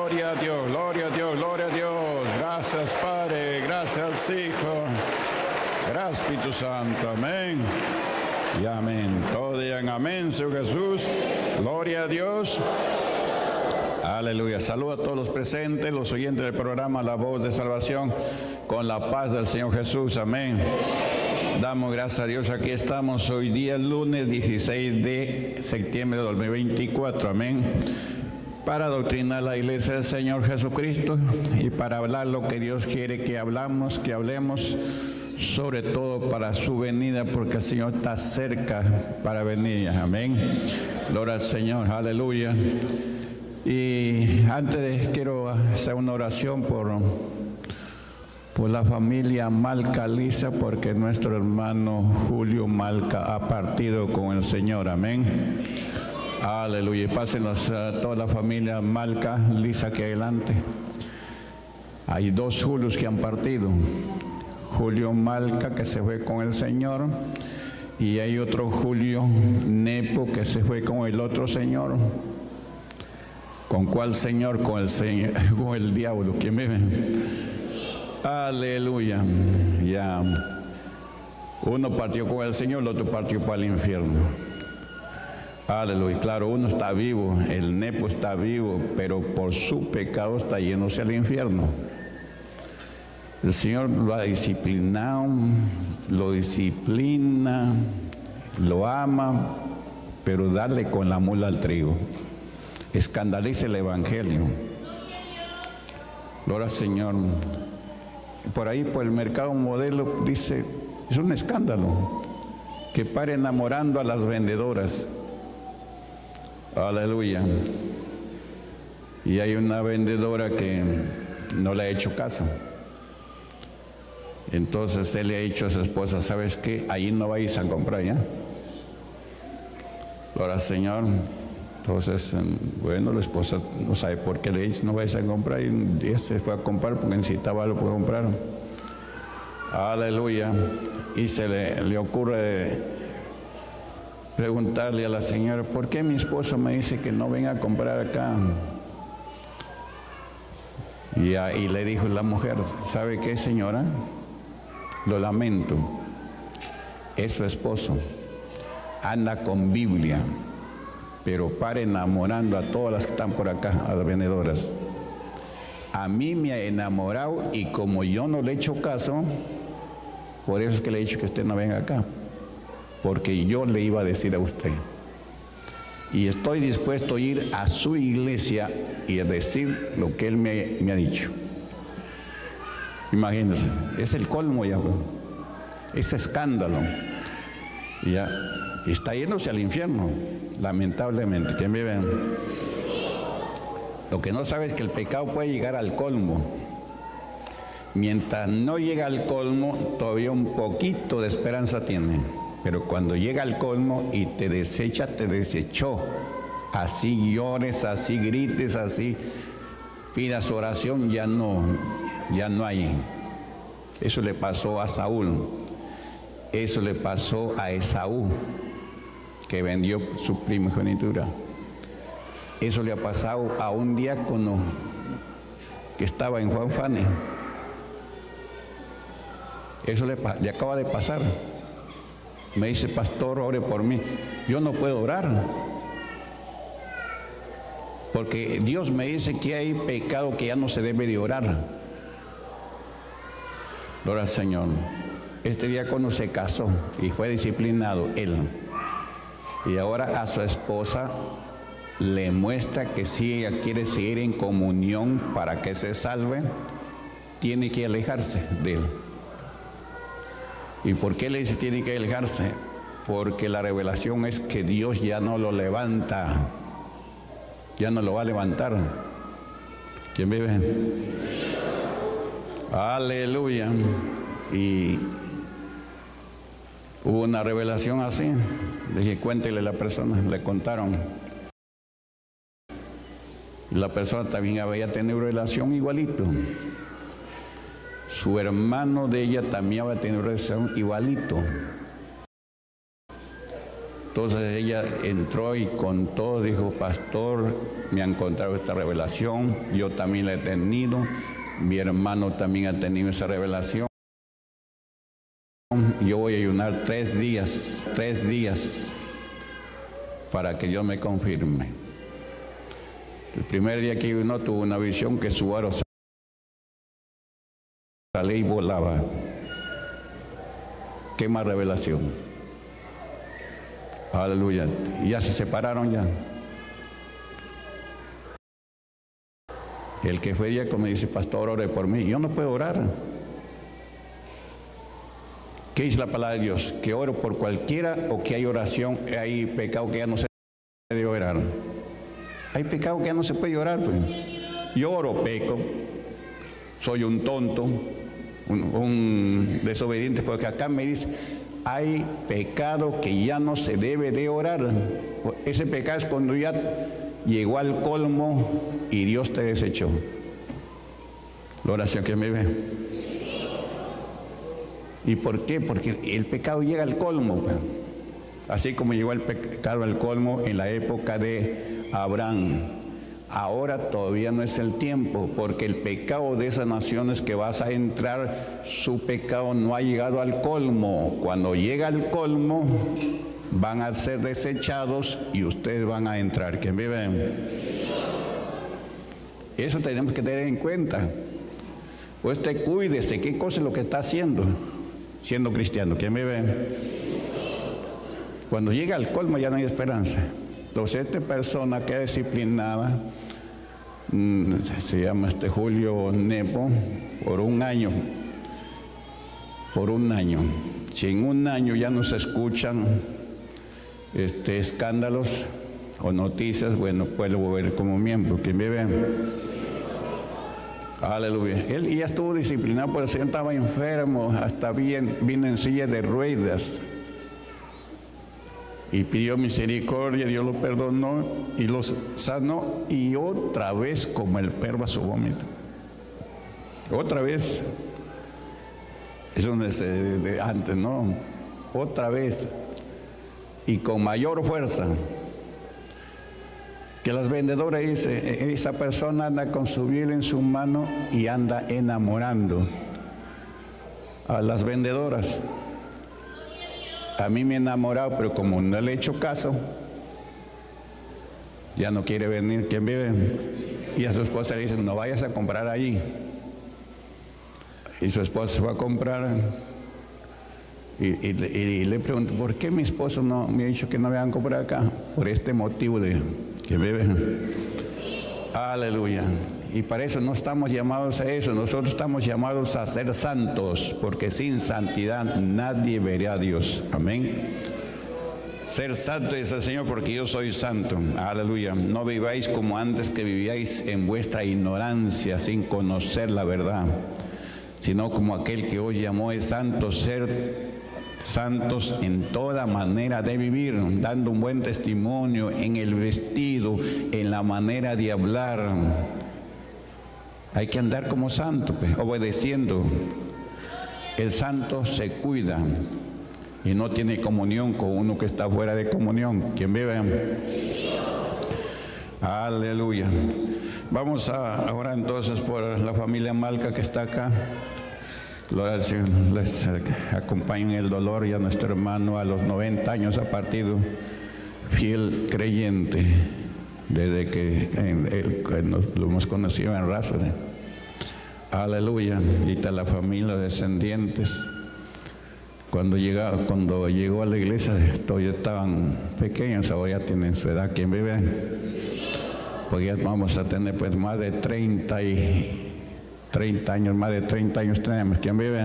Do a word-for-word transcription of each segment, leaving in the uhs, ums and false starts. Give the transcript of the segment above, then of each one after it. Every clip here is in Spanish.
Gloria a Dios, gloria a Dios, gloria a Dios. Gracias, Padre, gracias, Hijo. Gracias, Espíritu Santo. Amén. Y amén. Todos digan amén, Señor Jesús. Gloria a Dios. Aleluya. Saludo a todos los presentes, los oyentes del programa La Voz de Salvación, con la paz del Señor Jesús. Amén. Damos gracias a Dios. Aquí estamos hoy día, lunes dieciséis de septiembre de dos mil veinticuatro. Amén. Para adoctrinar la iglesia del Señor Jesucristo y para hablar lo que Dios quiere que hablamos, que hablemos, sobre todo para su venida, porque el Señor está cerca para venir. Amén. Gloria al Señor. Aleluya. Y antes de, quiero hacer una oración por, por la familia Malca Lisa, porque nuestro hermano Julio Malca ha partido con el Señor. Amén. Aleluya. Y pásenos a toda la familia Malca Lisa aquí adelante. Hay dos Julios que han partido. Julio Malca, que se fue con el Señor, y hay otro Julio Nepo que se fue con el otro señor. ¿Con cuál señor? Con el señor, con el diablo. ¿Quién me ve? Aleluya. Ya. Uno partió con el Señor, el otro partió para el infierno. Aleluya. Claro, uno está vivo, el Nepo está vivo, pero por su pecado está yéndose al infierno. El Señor lo ha disciplinado, lo disciplina, lo ama, pero dale con la mula al trigo. Escandalice el Evangelio. Gloria al Señor. Por ahí, por el mercado modelo, dice, es un escándalo que pare enamorando a las vendedoras. Aleluya. Y hay una vendedora que no le ha hecho caso. Entonces él le ha dicho a su esposa, ¿sabes qué? Allí no vais a comprar, ¿ya? Ahora, Señor, entonces, bueno, la esposa no sabe por qué le dice, no vais a comprar, y ella se fue a comprar porque necesitaba algo para comprar. Aleluya. Y se le, le ocurre preguntarle a la señora, ¿por qué mi esposo me dice que no venga a comprar acá? Y, y le dijo la mujer, ¿sabe qué, señora? Lo lamento, es su esposo, anda con Biblia, pero para enamorando a todas las que están por acá, a las vendedoras. A mí me ha enamorado y como yo no le he hecho caso, por eso es que le he dicho que usted no venga acá, porque yo le iba a decir a usted. Y estoy dispuesto a ir a su iglesia y a decir lo que él me, me ha dicho. Imagínense, es el colmo ya, es escándalo. Ya, está yéndose al infierno, lamentablemente. ¿Quién me ven? Lo que no sabe es que el pecado puede llegar al colmo. Mientras no llega al colmo, todavía un poquito de esperanza tiene. Pero cuando llega al colmo y te desecha, te desechó. Así llores, así grites, así pidas oración, ya no, ya no hay. Eso le pasó a Saúl. Eso le pasó a Esaú, que vendió su primogenitura. Eso le ha pasado a un diácono que estaba en Juan Fane. Eso le, le acaba de pasar. Me dice, pastor, ore por mí. Yo no puedo orar, porque Dios me dice que hay pecado que ya no se debe de orar. Gloria al Señor. Este diácono se casó y fue disciplinado él. Y ahora a su esposa le muestra que si ella quiere seguir en comunión para que se salve, tiene que alejarse de él. ¿Y por qué le dice tiene que alejarse? Porque la revelación es que Dios ya no lo levanta, ya no lo va a levantar. ¿Quién vive? Aleluya. Y hubo una revelación así. Le dije, cuéntele a la persona, le contaron. La persona también había tenido relación igualito. Su hermano de ella también había tenido relación igualito. Entonces ella entró y contó, dijo, pastor, me ha encontrado esta revelación, yo también la he tenido, mi hermano también ha tenido esa revelación. Yo voy a ayunar tres días, tres días para que Dios me confirme. El primer día que ayunó tuvo una visión que su aro salía y volaba. ¿Qué más revelación? Aleluya. Y ya se separaron ya. El que fue diácono me dice, pastor, ore por mí. Yo no puedo orar. ¿Qué dice la palabra de Dios? Que oro por cualquiera o que hay oración, hay pecado que ya no se puede orar. Hay pecado que ya no se puede orar, pues. Yo oro, peco, soy un tonto, un, un desobediente, porque acá me dice, hay pecado que ya no se debe de orar. Ese pecado es cuando ya llegó al colmo y Dios te desechó. La oración que me ve. ¿Y por qué? Porque el pecado llega al colmo, pues. Así como llegó el pecado al colmo en la época de Abraham. Ahora todavía no es el tiempo, porque el pecado de esas naciones que vas a entrar, su pecado no ha llegado al colmo. Cuando llega al colmo, van a ser desechados y ustedes van a entrar. ¿Quién vive? Eso tenemos que tener en cuenta. Pues usted cuídese, ¿qué cosa es lo que está haciendo? Siendo cristiano. ¿Quién vive? Cuando llega al colmo ya no hay esperanza. Entonces esta persona que es disciplinada, mmm, se llama este Julio Nepo, por un año, por un año, si en un año ya no se escuchan este, escándalos o noticias, bueno, puede volver como miembro. ¿Quién vive? Aleluya. Él ya estuvo disciplinado, pero el Señor estaba enfermo, hasta bien, vino en silla de ruedas. Y pidió misericordia, Dios lo perdonó y lo sanó, y otra vez como el perro a su vómito. Otra vez. Eso no es de, de antes, no. Otra vez. Y con mayor fuerza. Que las vendedoras dicen, esa persona anda con su Biblia en su mano y anda enamorando a las vendedoras. A mí me he enamorado, pero como no le he hecho caso, ya no quiere venir. ¿Quién vive? Y a su esposa le dicen, no vayas a comprar allí. Y su esposa se va a comprar. Y, y, y, y le pregunto, ¿por qué mi esposo no me ha dicho que no me van a comprar acá? Por este motivo de que vive. Aleluya. Y para eso no estamos llamados a eso, nosotros estamos llamados a ser santos, porque sin santidad nadie verá a Dios. Amén. Ser santo es el Señor, porque yo soy santo. Aleluya. No viváis como antes, que vivíais en vuestra ignorancia, sin conocer la verdad, sino como aquel que os llamó es santo, ser santos en toda manera de vivir, dando un buen testimonio en el vestido, en la manera de hablar. Hay que andar como santo, pues, obedeciendo. El santo se cuida y no tiene comunión con uno que está fuera de comunión. ¿Quién vive? Aleluya. Vamos a ahora entonces por la familia Malca que está acá. Gloria al Señor. Les acompaña en el dolor, y a nuestro hermano a los noventa años ha partido, fiel creyente, desde que en, él, nos, lo hemos conocido en Rásura. Aleluya. Y está la familia, descendientes. Cuando, llega, cuando llegó a la iglesia, todavía estaban pequeños, ahora ya tienen su edad. ¿Quién vive? Pues ya vamos a tener pues más de treinta y treinta años, más de treinta años tenemos. ¿Quién vive?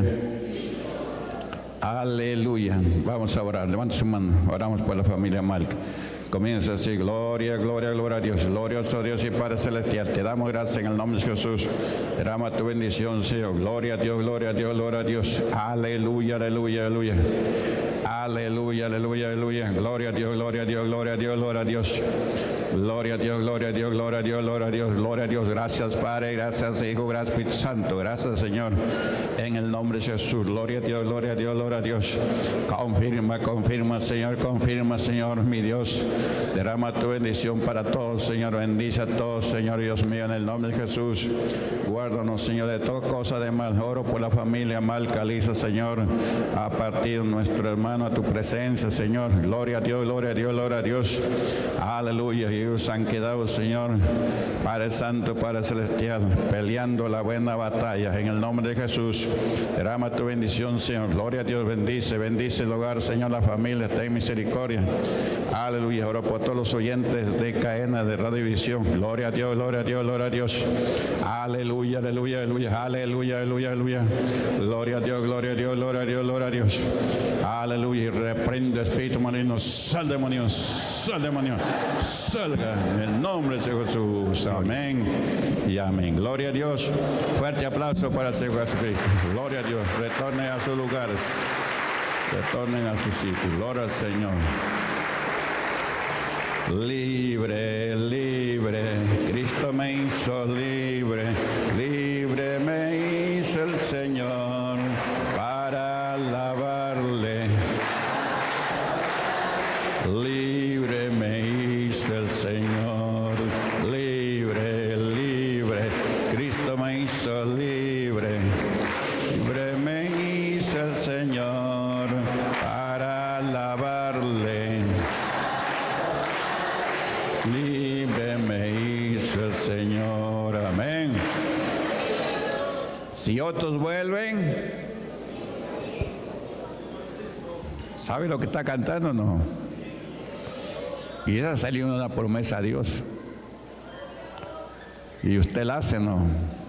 Aleluya. Vamos a orar. Levanta su mano. Oramos por la familia Malca. Comienza así: gloria, gloria, gloria a Dios. Glorioso Dios y Padre Celestial, te damos gracias en el nombre de Jesús. Derrama tu bendición, Señor. Gloria a Dios, gloria a Dios, gloria a Dios. Aleluya, aleluya, aleluya. Aleluya, aleluya, aleluya. Gloria a Dios, gloria a Dios, gloria a Dios, gloria a Dios. Gloria a Dios, gloria a Dios, gloria a Dios, gloria a Dios, gloria a Dios. Gracias, Padre, gracias, Hijo, gracias, Espíritu Santo. Gracias, Señor. En el nombre de Jesús. Gloria a Dios, gloria a Dios, gloria a Dios. Confirma, confirma, Señor, confirma, Señor, mi Dios. Derrama tu bendición para todos, Señor. Bendice a todos, Señor, Dios mío, en el nombre de Jesús. Guárdanos, Señor, de toda cosa de mal. Oro por la familia mal caliza, Señor. Ha partido nuestro hermano a tu presencia, Señor. Gloria a Dios, gloria a Dios, gloria a Dios. Aleluya. Y ellos han quedado, Señor, Padre Santo, Padre Celestial, peleando la buena batalla. En el nombre de Jesús, derrama tu bendición, Señor. Gloria a Dios, bendice, bendice el hogar, Señor, la familia, ten misericordia. Aleluya. Oro por todos los oyentes de cadena de radiovisión. Gloria a Dios, gloria a Dios, gloria a Dios. Aleluya, aleluya, aleluya, aleluya, aleluya, aleluya. Gloria a Dios, gloria a Dios, gloria a Dios, gloria a Dios. Aleluya. Y reprendo espíritu maligno. Sal demonio, sal demonio, salga en el nombre de Jesús. Amén y amén. Gloria a Dios. Fuerte aplauso para el Señor Jesucristo. Gloria a Dios. Retornen a sus lugares. Retornen a sus sitios. Gloria al Señor. Libre, libre, Cristo me hizo libre, libre me hizo el Señor para alabarle. Libre me hizo el Señor, libre, libre, Cristo me hizo libre, libre me hizo el Señor para alabarle. Libre me hizo el Señor. Amén. Si otros vuelven, ¿sabe lo que está cantando o no? Y esa salió una promesa a Dios. Y usted la hace, ¿no?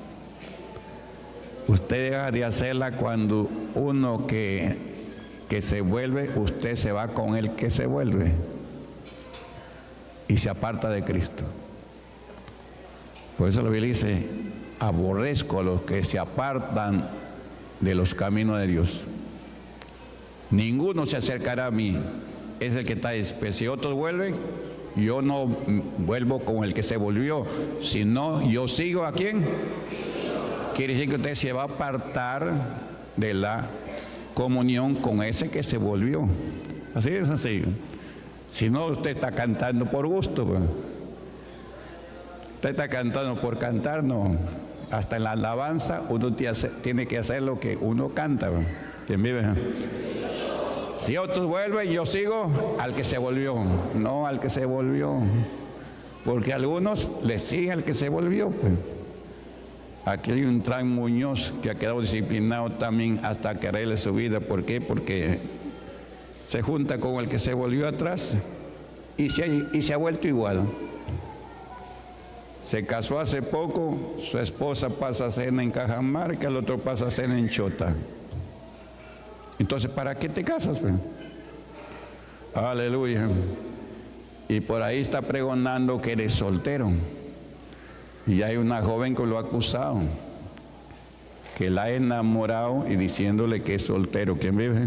Usted deja de hacerla cuando uno que, que se vuelve, usted se va con el que se vuelve. Y se aparta de Cristo. Por eso la Biblia dice, aborrezco a los que se apartan de los caminos de Dios. Ninguno se acercará a mí. Es el que está dispuesto. Si otros vuelven, yo no vuelvo con el que se volvió, sino yo sigo a quién. Quiere decir que usted se va a apartar de la comunión con ese que se volvió. Así es así. Si no, usted está cantando por gusto. Pues. Usted está cantando por cantar, no. Hasta en la alabanza uno tiene que hacer lo que uno canta. Pues. ¿Quién vive? Si otros vuelven, yo sigo al que se volvió, no al que se volvió. Porque algunos le siguen al que se volvió. Pues. Aquí hay un Tran Muñoz que ha quedado disciplinado también hasta quererle su vida. ¿Por qué? Porque se junta con el que se volvió atrás y se, y se ha vuelto igual. Se casó hace poco, su esposa pasa cena en Cajamarca, el otro pasa cena en Chota. Entonces, ¿para qué te casas? Pues? Aleluya. Y por ahí está pregonando que eres soltero. Y hay una joven que lo ha acusado, que la ha enamorado y diciéndole que es soltero. ¿Quién vive?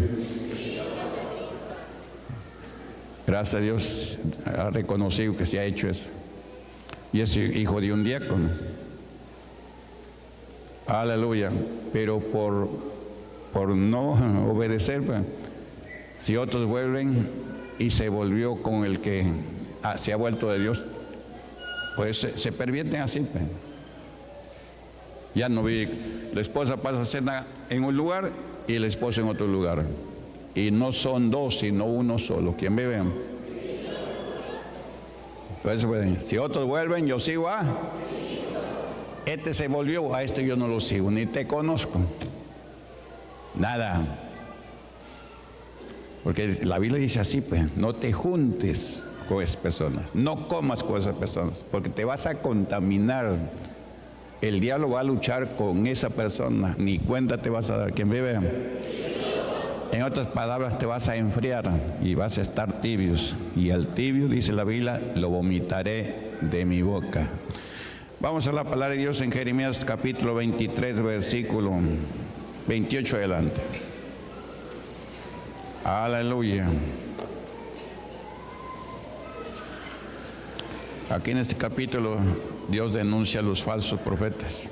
Gracias a Dios ha reconocido que se ha hecho eso. Y es hijo de un diácono. Aleluya. Pero por, por no obedecer, pues, si otros vuelven y se volvió con el que ah, se ha vuelto de Dios, pues se, se pervierten así. Pues. Ya no vi, la esposa pasa cena en un lugar y el esposo en otro lugar. Y no son dos, sino uno solo. ¿Quién vive? Entonces, pues, si otros vuelven, yo sigo a. Este se volvió, a este yo no lo sigo, ni te conozco. Nada. Porque la Biblia dice así, pues, no te juntes con esas personas, no comas con esas personas, porque te vas a contaminar. El diablo va a luchar con esa persona, ni cuenta te vas a dar. ¿Quién vive? En otras palabras, te vas a enfriar y vas a estar tibios. Y al tibio, dice la Biblia, lo vomitaré de mi boca. Vamos a la palabra de Dios en Jeremías capítulo veintitrés, versículo veintiocho adelante. Aleluya. Aquí en este capítulo Dios denuncia a los falsos profetas.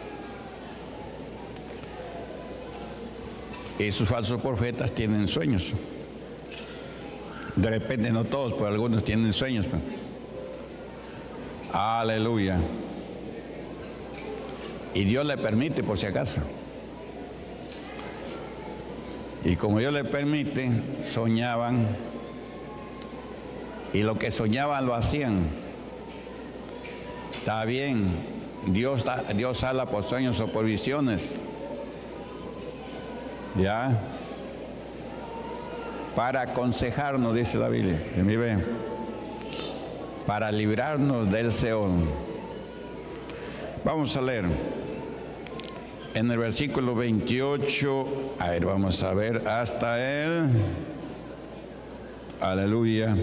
Esos falsos profetas tienen sueños. De repente, no todos, pero algunos tienen sueños. Aleluya. Y Dios le permite, por si acaso. Y como Dios le permite, soñaban. Y lo que soñaban lo hacían. Está bien. Dios, Dios habla por sueños o por visiones. Ya. Para aconsejarnos, dice la Biblia. Mire, para librarnos del Seol. Vamos a leer. En el versículo veintiocho, a ver, vamos a ver hasta él. Aleluya.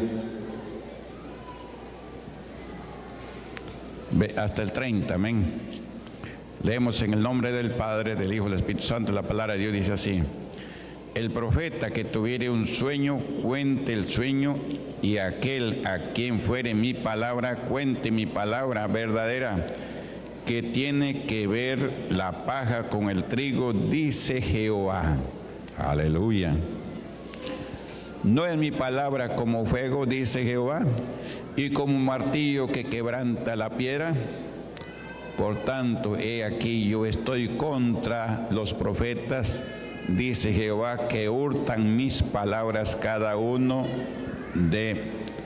Ve hasta el treinta, amén. Leemos en el nombre del Padre, del Hijo y del Espíritu Santo. La palabra de Dios dice así: el profeta que tuviere un sueño, cuente el sueño, y aquel a quien fuere mi palabra, cuente mi palabra verdadera, que tiene que ver la paja con el trigo, dice Jehová. Aleluya. No es mi palabra como fuego, dice Jehová, y como un martillo que quebranta la piedra. Por tanto, he aquí yo estoy contra los profetas, dice Jehová, que hurtan mis palabras cada uno de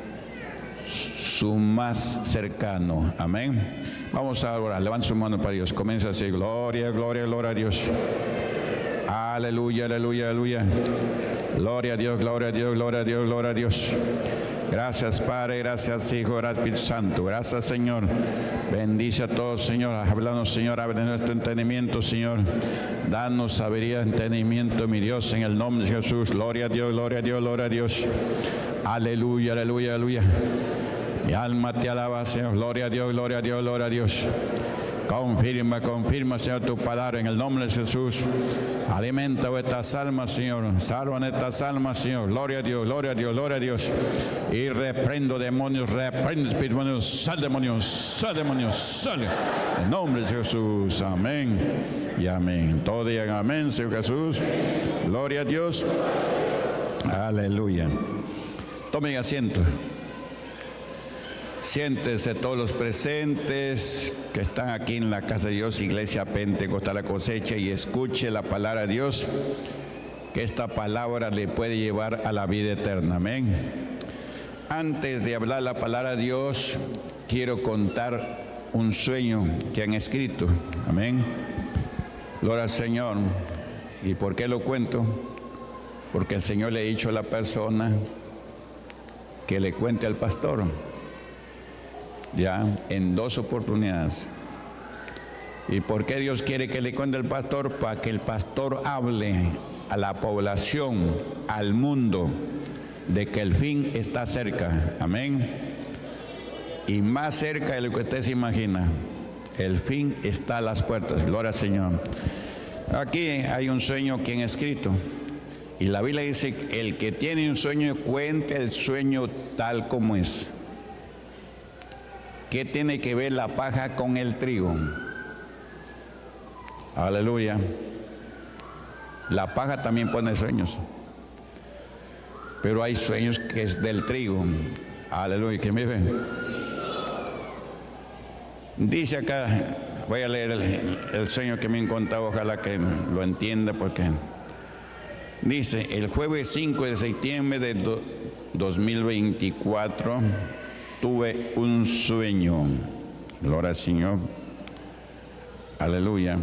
su más cercano. Amén. Vamos a orar. Levanta su mano para Dios. Comienza así. Gloria, gloria, gloria a Dios. Aleluya, aleluya, aleluya. Gloria a Dios, gloria a Dios, gloria a Dios, gloria a Dios. Gracias, Padre, gracias, Hijo, gracias, Espíritu Santo. Gracias, Señor. Bendice a todos, Señor. Háblanos, Señor, abre nuestro entendimiento, Señor. Danos sabiduría, entendimiento, mi Dios, en el nombre de Jesús. Gloria a Dios, gloria a Dios, gloria a Dios. Aleluya, aleluya, aleluya. Mi alma te alaba, Señor. Gloria a Dios, gloria a Dios, gloria a Dios. Confirma, confirma, Señor, tu palabra en el nombre de Jesús. Alimenta estas almas, Señor. Salvan estas almas, Señor. Gloria a Dios, gloria a Dios, gloria a Dios. Y reprendo demonios, reprendo espíritus demonios. Sal demonios, sal demonios, sal. En el nombre de Jesús. Amén y amén. Todo digan amén, Señor Jesús. Gloria a Dios. Aleluya. Tomen asiento. Siéntense todos los presentes que están aquí en la casa de Dios, Iglesia Pentecostal La Cosecha, y escuche la palabra de Dios, que esta palabra le puede llevar a la vida eterna. Amén. Antes de hablar la palabra de Dios, quiero contar un sueño que han escrito. Amén. Gloria al Señor. ¿Y por qué lo cuento? Porque el Señor le ha dicho a la persona que le cuente al pastor. Ya, en dos oportunidades. ¿Y por qué Dios quiere que le cuente al pastor? Para que el pastor hable a la población, al mundo, de que el fin está cerca. Amén. Y más cerca de lo que usted se imagina. El fin está a las puertas. Gloria al Señor. Aquí hay un sueño que han escrito. Y la Biblia dice: el que tiene un sueño, cuente el sueño tal como es. ¿Qué tiene que ver la paja con el trigo? Aleluya. La paja también pone sueños, pero hay sueños que es del trigo. Aleluya. ¿Qué me ve? Dice acá, voy a leer el, el sueño que me han contado, ojalá que lo entienda, porque dice: el jueves cinco de septiembre de do, dos mil veinticuatro tuve un sueño. Gloria al Señor. Aleluya.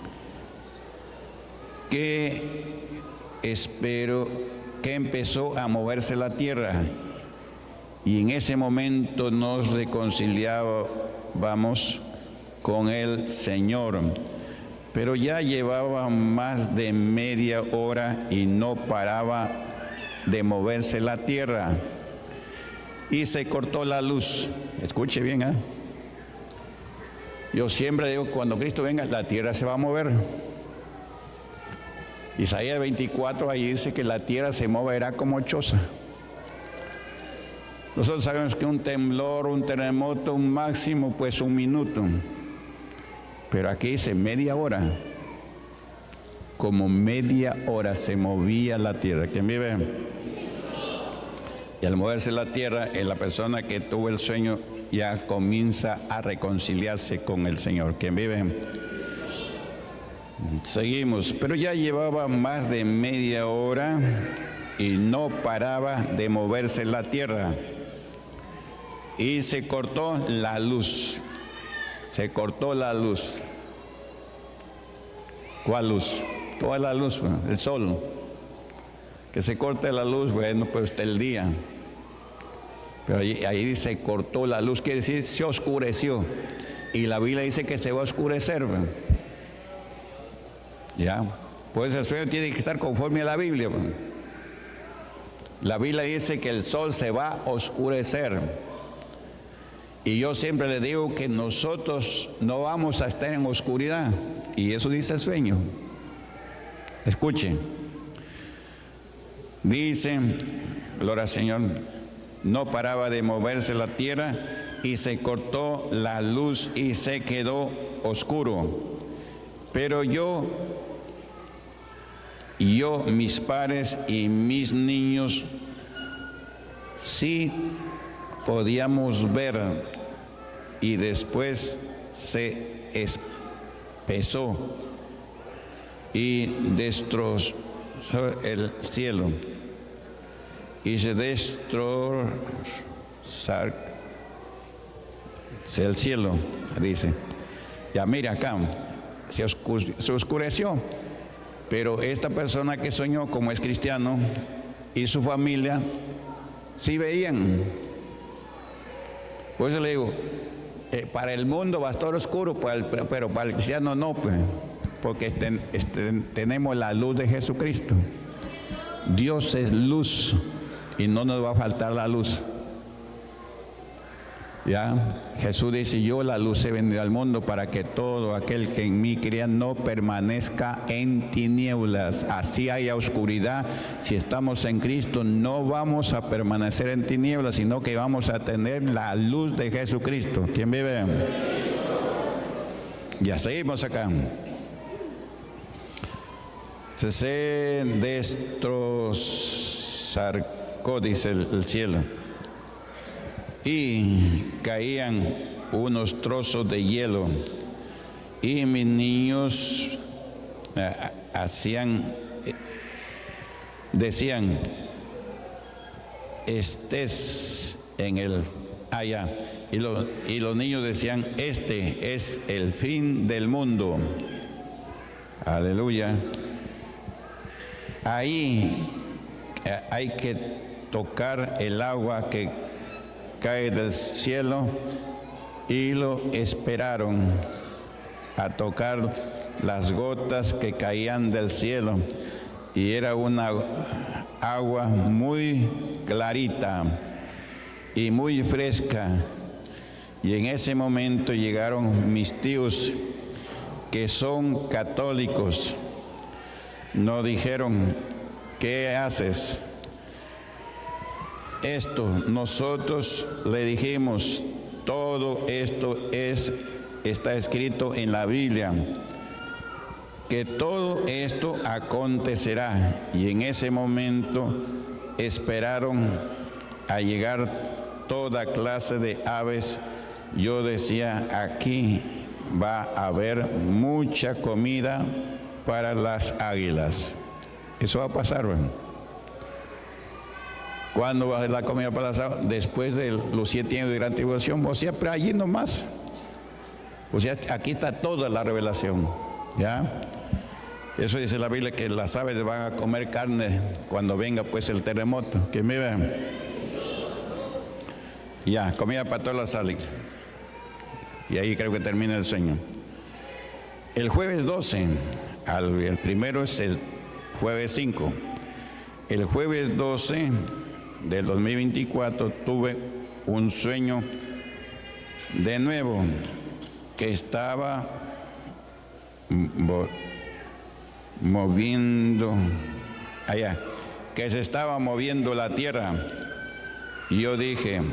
Que espero que empezó a moverse la tierra, y en ese momento nos reconciliábamos con el Señor, pero ya llevaba más de media hora y no paraba de moverse la tierra. Y se cortó la luz. Escuche bien, ¿eh? Yo siempre digo, cuando Cristo venga, la tierra se va a mover. Isaías veinticuatro, ahí dice que la tierra se moverá como choza. Nosotros sabemos que un temblor, un terremoto, un máximo, pues un minuto. Pero aquí dice media hora. Como media hora se movía la tierra. ¿Quién vive? Y al moverse la tierra, la persona que tuvo el sueño ya comienza a reconciliarse con el Señor. ¿Quién vive? Seguimos. Pero ya llevaba más de media hora y no paraba de moverse la tierra. Y se cortó la luz. Se cortó la luz. ¿Cuál luz? Toda la luz, el sol. Que se corte la luz, bueno, pues el día. Pero ahí, ahí dice cortó la luz, quiere decir se oscureció. Y la Biblia dice que se va a oscurecer. Ya, pues el sueño tiene que estar conforme a la Biblia. La Biblia dice que el sol se va a oscurecer. Y yo siempre le digo que nosotros no vamos a estar en oscuridad. Y eso dice el sueño. Escuchen. Dice, gloria al Señor, no paraba de moverse la tierra y se cortó la luz y se quedó oscuro. Pero yo, yo, mis padres y mis niños, sí podíamos ver, y después se espesó y destrozó el cielo y se destrozó el cielo, dice. Ya mira acá, se, oscure, se oscureció, pero esta persona que soñó, como es cristiano, y su familia sí veían. Por eso le digo, eh, para el mundo va a estar oscuro, para el, pero para el cristiano no, pues, porque este, este, tenemos la luz de Jesucristo. Dios es luz y no nos va a faltar la luz. Ya, Jesús dice, yo la luz he venido al mundo para que todo aquel que en mí crea no permanezca en tinieblas. Así haya oscuridad, si estamos en Cristo no vamos a permanecer en tinieblas, sino que vamos a tener la luz de Jesucristo. ¿Quién vive? Ya seguimos acá. Se destrozó, dice el, el cielo, y caían unos trozos de hielo, y mis niños eh, hacían, eh, decían, estés en el allá, y, lo, y los niños decían, este es el fin del mundo. Aleluya. Ahí eh, hay que tocar el agua que cae del cielo, y lo esperaron a tocar las gotas que caían del cielo, y era una agua muy clarita y muy fresca. Y en ese momento llegaron mis tíos, que son católicos. Nos dijeron, ¿qué haces? Esto, nosotros le dijimos, todo esto es, está escrito en la Biblia, que todo esto acontecerá. Y en ese momento esperaron a llegar toda clase de aves. Yo decía, aquí va a haber mucha comida para las águilas. Eso va a pasar, ¿verdad? ¿Cuándo va a ser la comida para las águilas? Después de los siete años de gran tribulación, o sea, pero allí nomás. O sea, aquí está toda la revelación, ¿ya? Eso dice la Biblia, que las aves van a comer carne cuando venga pues el terremoto. ¿Quién me ve? Ya, comida para todas las águilas. Y ahí creo que termina el sueño. El jueves doce, al, el primero es el jueves cinco. El jueves doce del dos mil veinticuatro tuve un sueño de nuevo, que estaba moviendo allá, que se estaba moviendo la tierra, Y yo dije,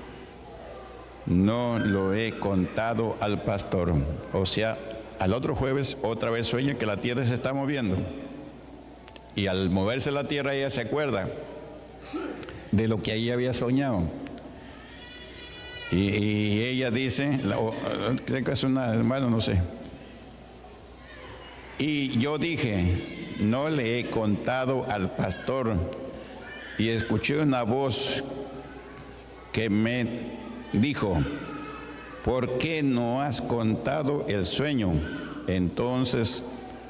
no lo he contado al pastor. O sea, al otro jueves otra vez sueña que la tierra se está moviendo. Y al moverse la tierra ella se acuerda de lo que ella había soñado. Y, y ella dice, creo que es una, bueno, no sé. Y yo dije, no le he contado al pastor. Y escuché una voz que me dijo, ¿por qué no has contado el sueño? Entonces,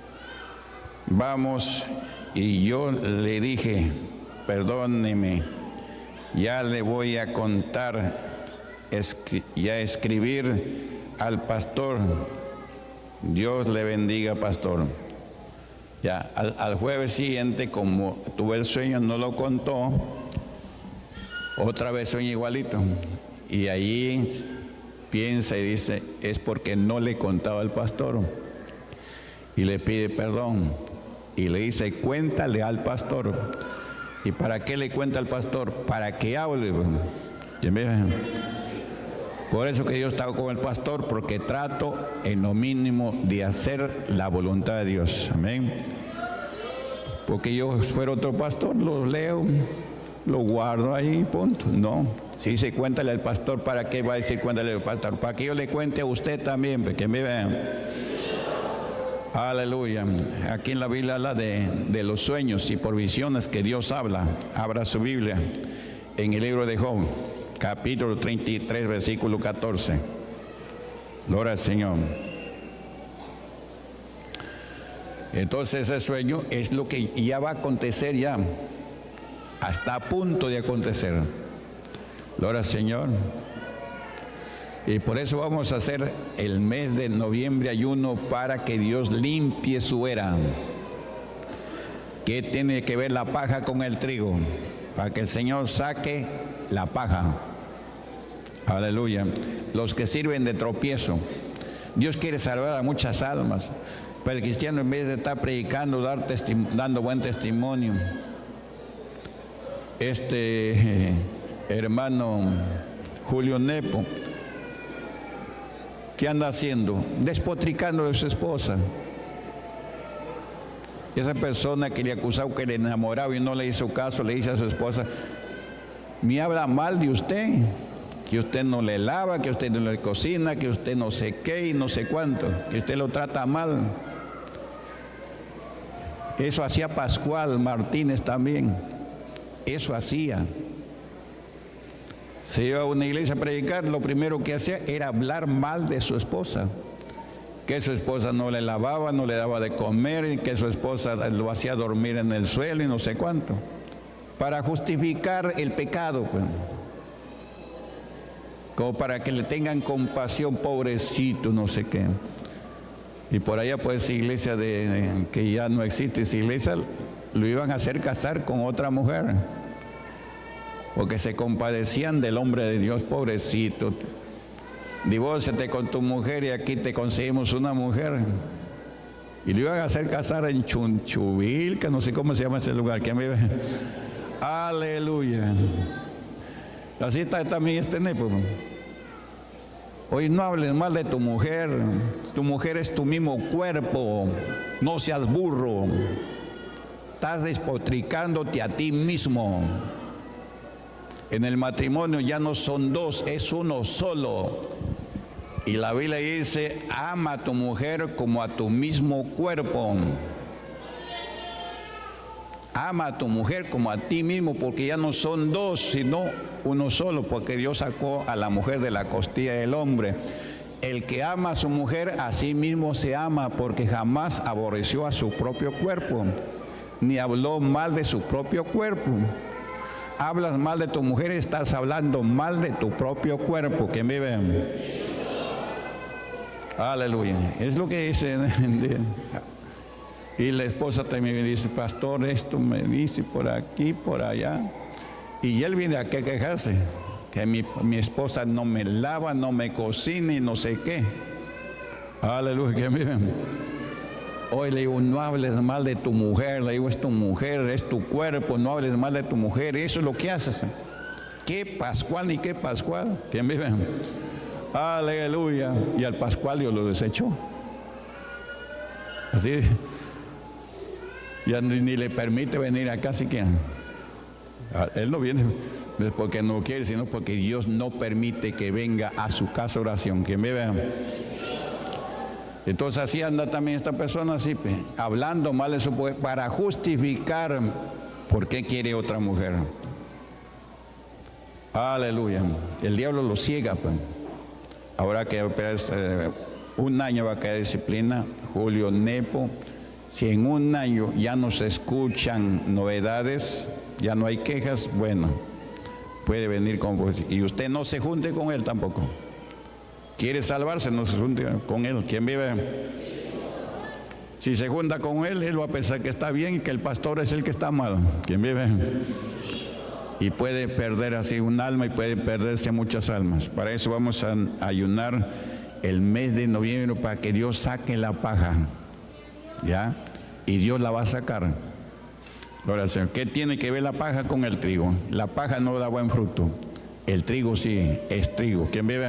vamos, y yo le dije, perdóneme, ya le voy a contar, escri- ya escribir al pastor. Dios le bendiga, pastor. Ya, al, al jueves siguiente, como tuve el sueño, no lo contó, otra vez sueña igualito. Y ahí piensa y dice, es porque no le contaba al pastor. Y le pide perdón. Y le dice, cuéntale al pastor. ¿Y para qué le cuenta al pastor? Para que hable. Y mira, por eso que yo estaba con el pastor, porque trato en lo mínimo de hacer la voluntad de Dios. Amén. Porque yo fuera otro pastor, lo leo, lo guardo ahí, punto. No. Si dice cuéntale al pastor, ¿para qué va a decir cuéntale al pastor? Para que yo le cuente a usted también, para que me vean. Aleluya. Aquí en la Biblia habla de, de los sueños y por visiones que Dios habla. Abra su Biblia en el libro de Job, capítulo treinta y tres, versículo catorce. Gloria al Señor. Entonces ese sueño es lo que ya va a acontecer ya. Está a punto de acontecer. Gloria al Señor. Y por eso vamos a hacer el mes de noviembre ayuno para que Dios limpie su era. ¿Qué tiene que ver la paja con el trigo? Para que el Señor saque la paja. Aleluya. Los que sirven de tropiezo. Dios quiere salvar a muchas almas. Pero el cristiano, en vez de estar predicando, dar dando buen testimonio, este eh, hermano Julio Nepo, ¿qué anda haciendo? Despotricando de su esposa. Esa persona que le acusaba que le enamoraba y no le hizo caso, le dice a su esposa, me habla mal de usted, que usted no le lava, que usted no le cocina, que usted no sé qué y no sé cuánto, que usted lo trata mal. Eso hacía Pascual Martínez también. Eso hacía. Se iba a una iglesia a predicar, lo primero que hacía era hablar mal de su esposa. Que su esposa no le lavaba, no le daba de comer, y que su esposa lo hacía dormir en el suelo y no sé cuánto. Para justificar el pecado, pues. Como para que le tengan compasión, pobrecito, no sé qué. Y por allá, pues, iglesia de, que ya no existe, esa iglesia, lo iban a hacer casar con otra mujer. Porque se compadecían del hombre de Dios, pobrecito. Divórciate con tu mujer y aquí te conseguimos una mujer. Y lo iban a hacer casar en Chunchubil, que no sé cómo se llama ese lugar. Que me ve. Aleluya. Así está también este nepo. Hoy no hables mal de tu mujer. Tu mujer es tu mismo cuerpo. No seas burro. Estás despotricándote a ti mismo. En el matrimonio ya no son dos, es uno solo. Y la Biblia dice, ama a tu mujer como a tu mismo cuerpo. Ama a tu mujer como a ti mismo, porque ya no son dos, sino uno solo, porque Dios sacó a la mujer de la costilla del hombre. El que ama a su mujer, a sí mismo se ama, porque jamás aborreció a su propio cuerpo, ni habló mal de su propio cuerpo. Hablas mal de tu mujer, estás hablando mal de tu propio cuerpo. Que me vean. Aleluya. Es lo que dice. Y la esposa también dice, pastor, esto me dice por aquí, por allá. Y él viene a que quejarse, que mi, mi esposa no me lava, no me cocina y no sé qué. Aleluya. Que me vean. Hoy le digo, no hables mal de tu mujer. Le digo, es tu mujer, es tu cuerpo, no hables mal de tu mujer. Eso es lo que haces. ¿Qué Pascual ni qué Pascual? ¿Quién vive? Aleluya. Y al Pascual Dios lo desechó. Así, ya ni, ni le permite venir acá siquiera. Él no viene porque no quiere, sino porque Dios no permite que venga a su casa oración. ¿Quién vive? Entonces así anda también esta persona, así, hablando mal de su poder, para justificar por qué quiere otra mujer. Aleluya. El diablo lo ciega, pues. Ahora que eh, un año va a caer disciplina, Julio Nepo, si en un año ya no se escuchan novedades, ya no hay quejas, bueno, puede venir con vos. Y usted no se junte con él tampoco. Quiere salvarse, no se junte con él. ¿Quién vive? Si se junta con él, él va a pensar que está bien y que el pastor es el que está mal. ¿Quién vive? Y puede perder así un alma y puede perderse muchas almas. Para eso vamos a ayunar el mes de noviembre para que Dios saque la paja. ¿Ya? Y Dios la va a sacar. Gloria al Señor. ¿Qué tiene que ver la paja con el trigo? La paja no da buen fruto. El trigo sí, es trigo. ¿Quién vive?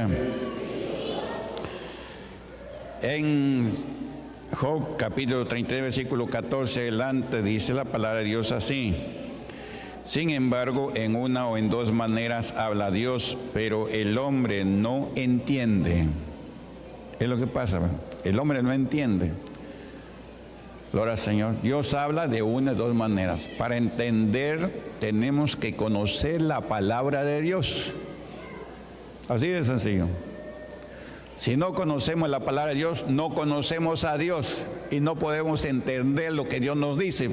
En Job capítulo treinta y tres, versículo catorce adelante, dice la palabra de Dios así: sin embargo, en una o en dos maneras habla Dios, pero el hombre no entiende. Es lo que pasa, el hombre no entiende. Gloria al Señor. Dios habla de una o dos maneras. Para entender tenemos que conocer la palabra de Dios. Así de sencillo. Si no conocemos la palabra de Dios, no conocemos a Dios y no podemos entender lo que Dios nos dice.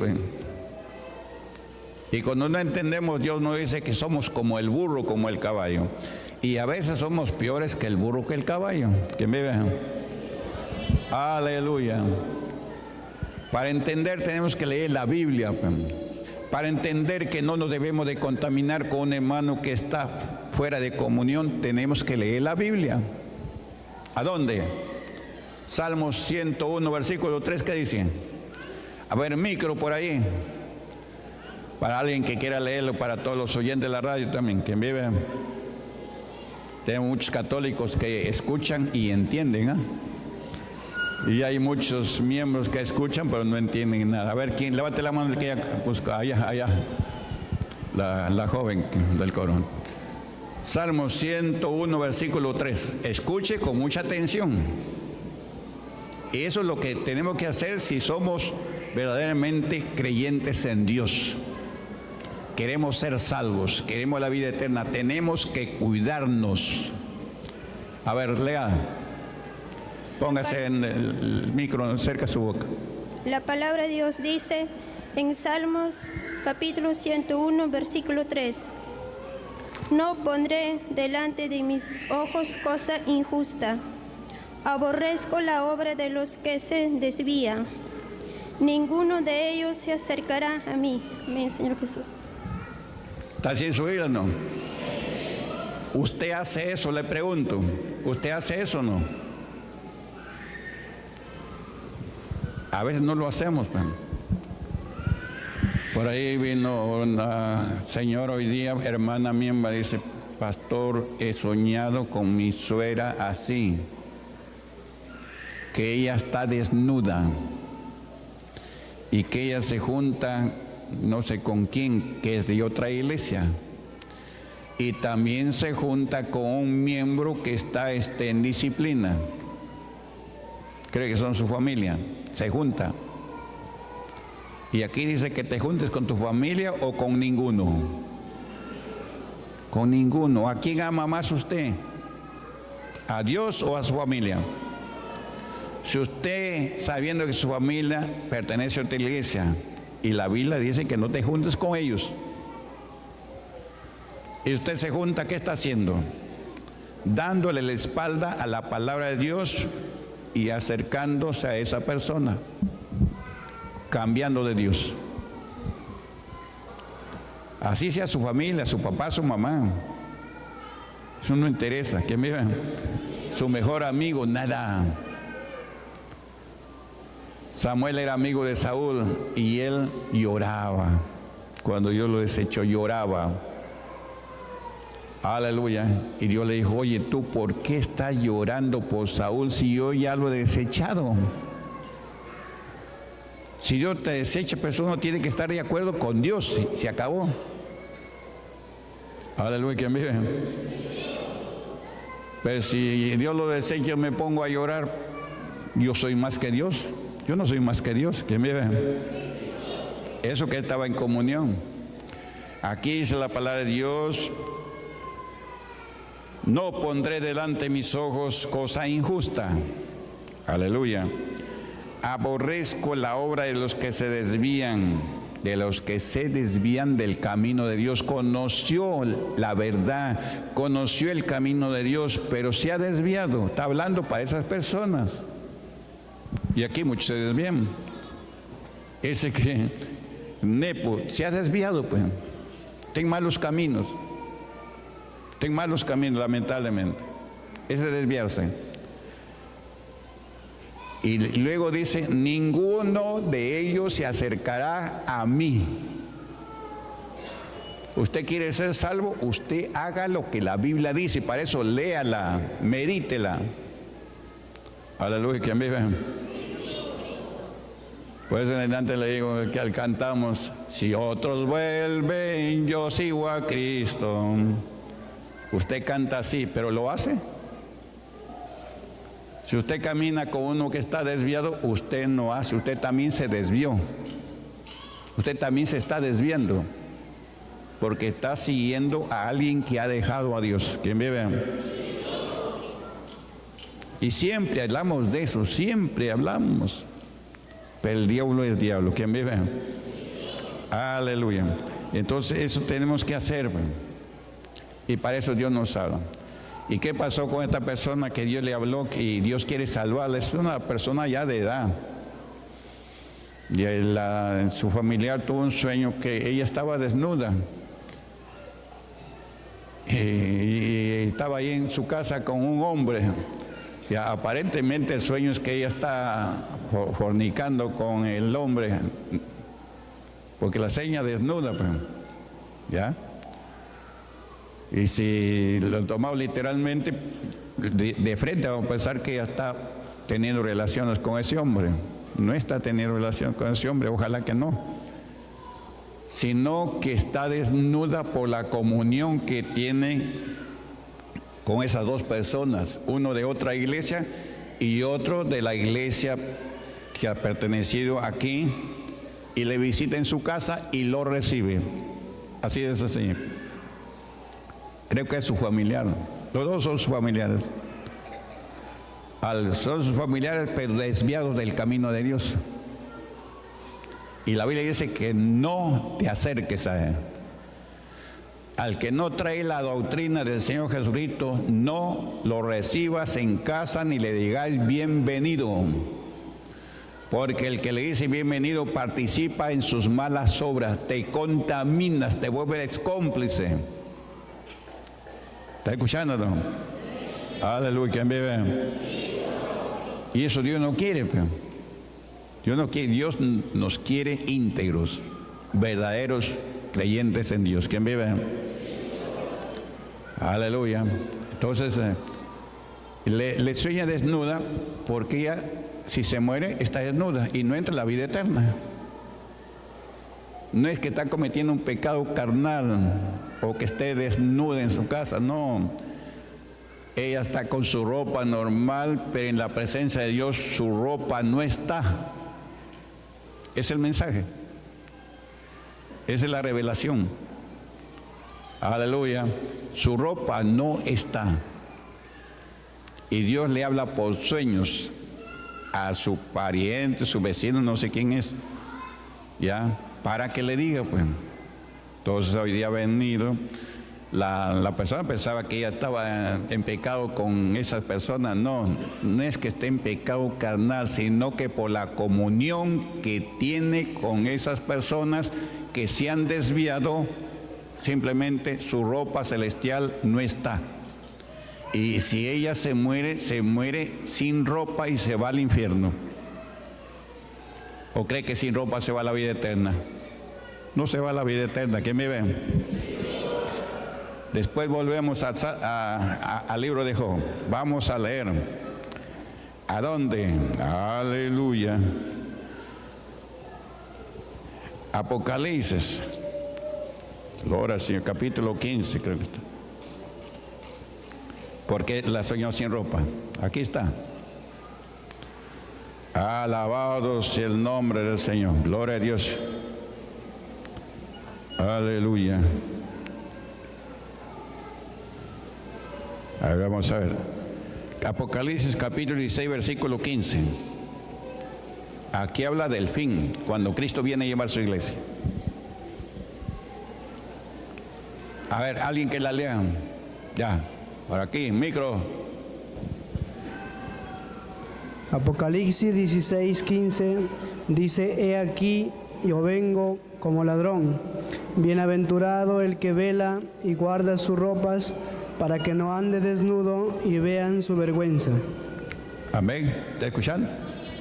Y cuando no entendemos, Dios nos dice que somos como el burro, como el caballo. Y a veces somos peores que el burro, que el caballo. ¿Quién vive? Aleluya. Para entender tenemos que leer la Biblia. Para entender que no nos debemos de contaminar con un hermano que está fuera de comunión, tenemos que leer la Biblia. ¿A dónde? Salmos ciento uno, versículo tres, ¿qué dice? A ver, micro por ahí. Para alguien que quiera leerlo, para todos los oyentes de la radio también, quien vive. Tenemos muchos católicos que escuchan y entienden, ¿eh? Y hay muchos miembros que escuchan pero no entienden nada. A ver, ¿quién? Levante la mano, que ella busca, allá, allá. La, la joven del coro. Salmo ciento uno, versículo tres. Escuche con mucha atención. Y eso es lo que tenemos que hacer si somos verdaderamente creyentes en Dios. Queremos ser salvos, queremos la vida eterna, tenemos que cuidarnos. A ver, lea. Póngase en el micro cerca de su boca. La palabra de Dios dice en Salmos capítulo ciento uno, versículo tres: no pondré delante de mis ojos cosa injusta. Aborrezco la obra de los que se desvían. Ninguno de ellos se acercará a mí. Amén, Señor Jesús. ¿Está sin su vida o no? ¿Usted hace eso? Le pregunto. ¿Usted hace eso o no? A veces no lo hacemos. Por ahí vino una señora hoy día, hermana mía, me dice: pastor, he soñado con mi suegra así, que ella está desnuda y que ella se junta no sé con quién, que es de otra iglesia, y también se junta con un miembro que está este, en disciplina. Cree que son su familia, se junta. Y aquí dice que te juntes con tu familia o con ninguno. Con ninguno. ¿A quién ama más usted? ¿A Dios o a su familia? Si usted, sabiendo que su familia pertenece a otra iglesia y la Biblia dice que no te juntes con ellos, y usted se junta, ¿qué está haciendo? Dándole la espalda a la palabra de Dios y acercándose a esa persona, cambiando de Dios. Así sea su familia, su papá, su mamá, eso no interesa. Que mira, su mejor amigo, nada. Samuel era amigo de Saúl y él lloraba cuando Dios lo desechó, lloraba. Aleluya. Y Dios le dijo, oye, ¿tú por qué estás llorando por Saúl si yo ya lo he desechado? Si Dios te desecha, pues uno tiene que estar de acuerdo con Dios. Se, se acabó. Aleluya, ¿quién vive? Pero si Dios lo desecha, yo me pongo a llorar. Yo soy más que Dios. Yo no soy más que Dios. ¿Quién vive? Eso que estaba en comunión. Aquí dice la palabra de Dios: no pondré delante de mis ojos cosa injusta. Aleluya. Aborrezco la obra de los que se desvían, de los que se desvían del camino de Dios. Conoció la verdad, conoció el camino de Dios, pero se ha desviado. Está hablando para esas personas. Y aquí muchos se desvían. Ese que Nepo se ha desviado, pues. Ten malos caminos. Ten malos caminos, lamentablemente. Ese es desviarse. Y luego dice, ninguno de ellos se acercará a mí. Usted quiere ser salvo, usted haga lo que la Biblia dice. Para eso léala, medítela. Aleluya, ¿quién vive? Pues en adelante le digo que cantamos, si otros vuelven, yo sigo a Cristo. Usted canta así, pero ¿lo hace? Si usted camina con uno que está desviado, usted no hace, usted también se desvió. Usted también se está desviando, porque está siguiendo a alguien que ha dejado a Dios. ¿Quién vive? Y siempre hablamos de eso, siempre hablamos. Pero el diablo es diablo. ¿Quién vive? Aleluya. Entonces eso tenemos que hacer. Y para eso Dios nos habla. ¿Y qué pasó con esta persona que Dios le habló y Dios quiere salvarla? Es una persona ya de edad. Y la, su familiar tuvo un sueño que ella estaba desnuda. Y, y estaba ahí en su casa con un hombre. Y aparentemente el sueño es que ella está fornicando con el hombre. Porque la seña desnuda, pues. ¿Ya? Y si lo tomamos literalmente, de, de frente vamos a pensar que ella está teniendo relaciones con ese hombre. No está teniendo relaciones con ese hombre, ojalá que no. Sino que está desnuda por la comunión que tiene con esas dos personas. Uno de otra iglesia y otro de la iglesia que ha pertenecido aquí. Y le visita en su casa y lo recibe. Así es así. Creo que es su familiar. Los dos son sus familiares. Al, son sus familiares, pero desviados del camino de Dios. Y la Biblia dice que no te acerques a él. Al que no trae la doctrina del Señor Jesucristo, no lo recibas en casa ni le digáis bienvenido. Porque el que le dice bienvenido participa en sus malas obras, te contaminas, te vuelves cómplice. ¿Está escuchándolo? Aleluya, ¿quién vive? Y eso Dios no quiere, pero Dios no quiere, Dios nos quiere íntegros, verdaderos creyentes en Dios. ¿Quién vive? Aleluya. Entonces, eh, le, le sueña desnuda porque ella, si se muere, está desnuda y no entra en la vida eterna. No es que está cometiendo un pecado carnal o que esté desnuda en su casa, no. Ella está con su ropa normal, pero en la presencia de Dios su ropa no está. Es el mensaje. Esa es la revelación. Aleluya. Su ropa no está. Y Dios le habla por sueños a su pariente, su vecino, no sé quién es, ya, para que le diga, pues. Entonces hoy día ha venido, la, la persona pensaba que ella estaba en pecado con esas personas. No, no es que esté en pecado carnal, sino que por la comunión que tiene con esas personas que se han desviado, simplemente su ropa celestial no está. Y si ella se muere, se muere sin ropa y se va al infierno. ¿O cree que sin ropa se va a la vida eterna? No se va a la vida eterna. ¿Quién me ve? Después volvemos a, a, a, al libro de Job. Vamos a leer. ¿A dónde? Aleluya. Apocalipsis. Gloria al Señor, capítulo quince, creo que está. Porque la soñó sin ropa. Aquí está. Alabado sea el nombre del Señor. Gloria a Dios. Aleluya. A ver, vamos a ver. Apocalipsis capítulo dieciséis, versículo quince. Aquí habla del fin, cuando Cristo viene a llevar su iglesia. A ver, alguien que la lea. Ya, por aquí, micro. Apocalipsis dieciséis, quince dice: He aquí, yo vengo como ladrón. Bienaventurado el que vela y guarda sus ropas, para que no ande desnudo y vean su vergüenza. Amén. ¿Está escuchando?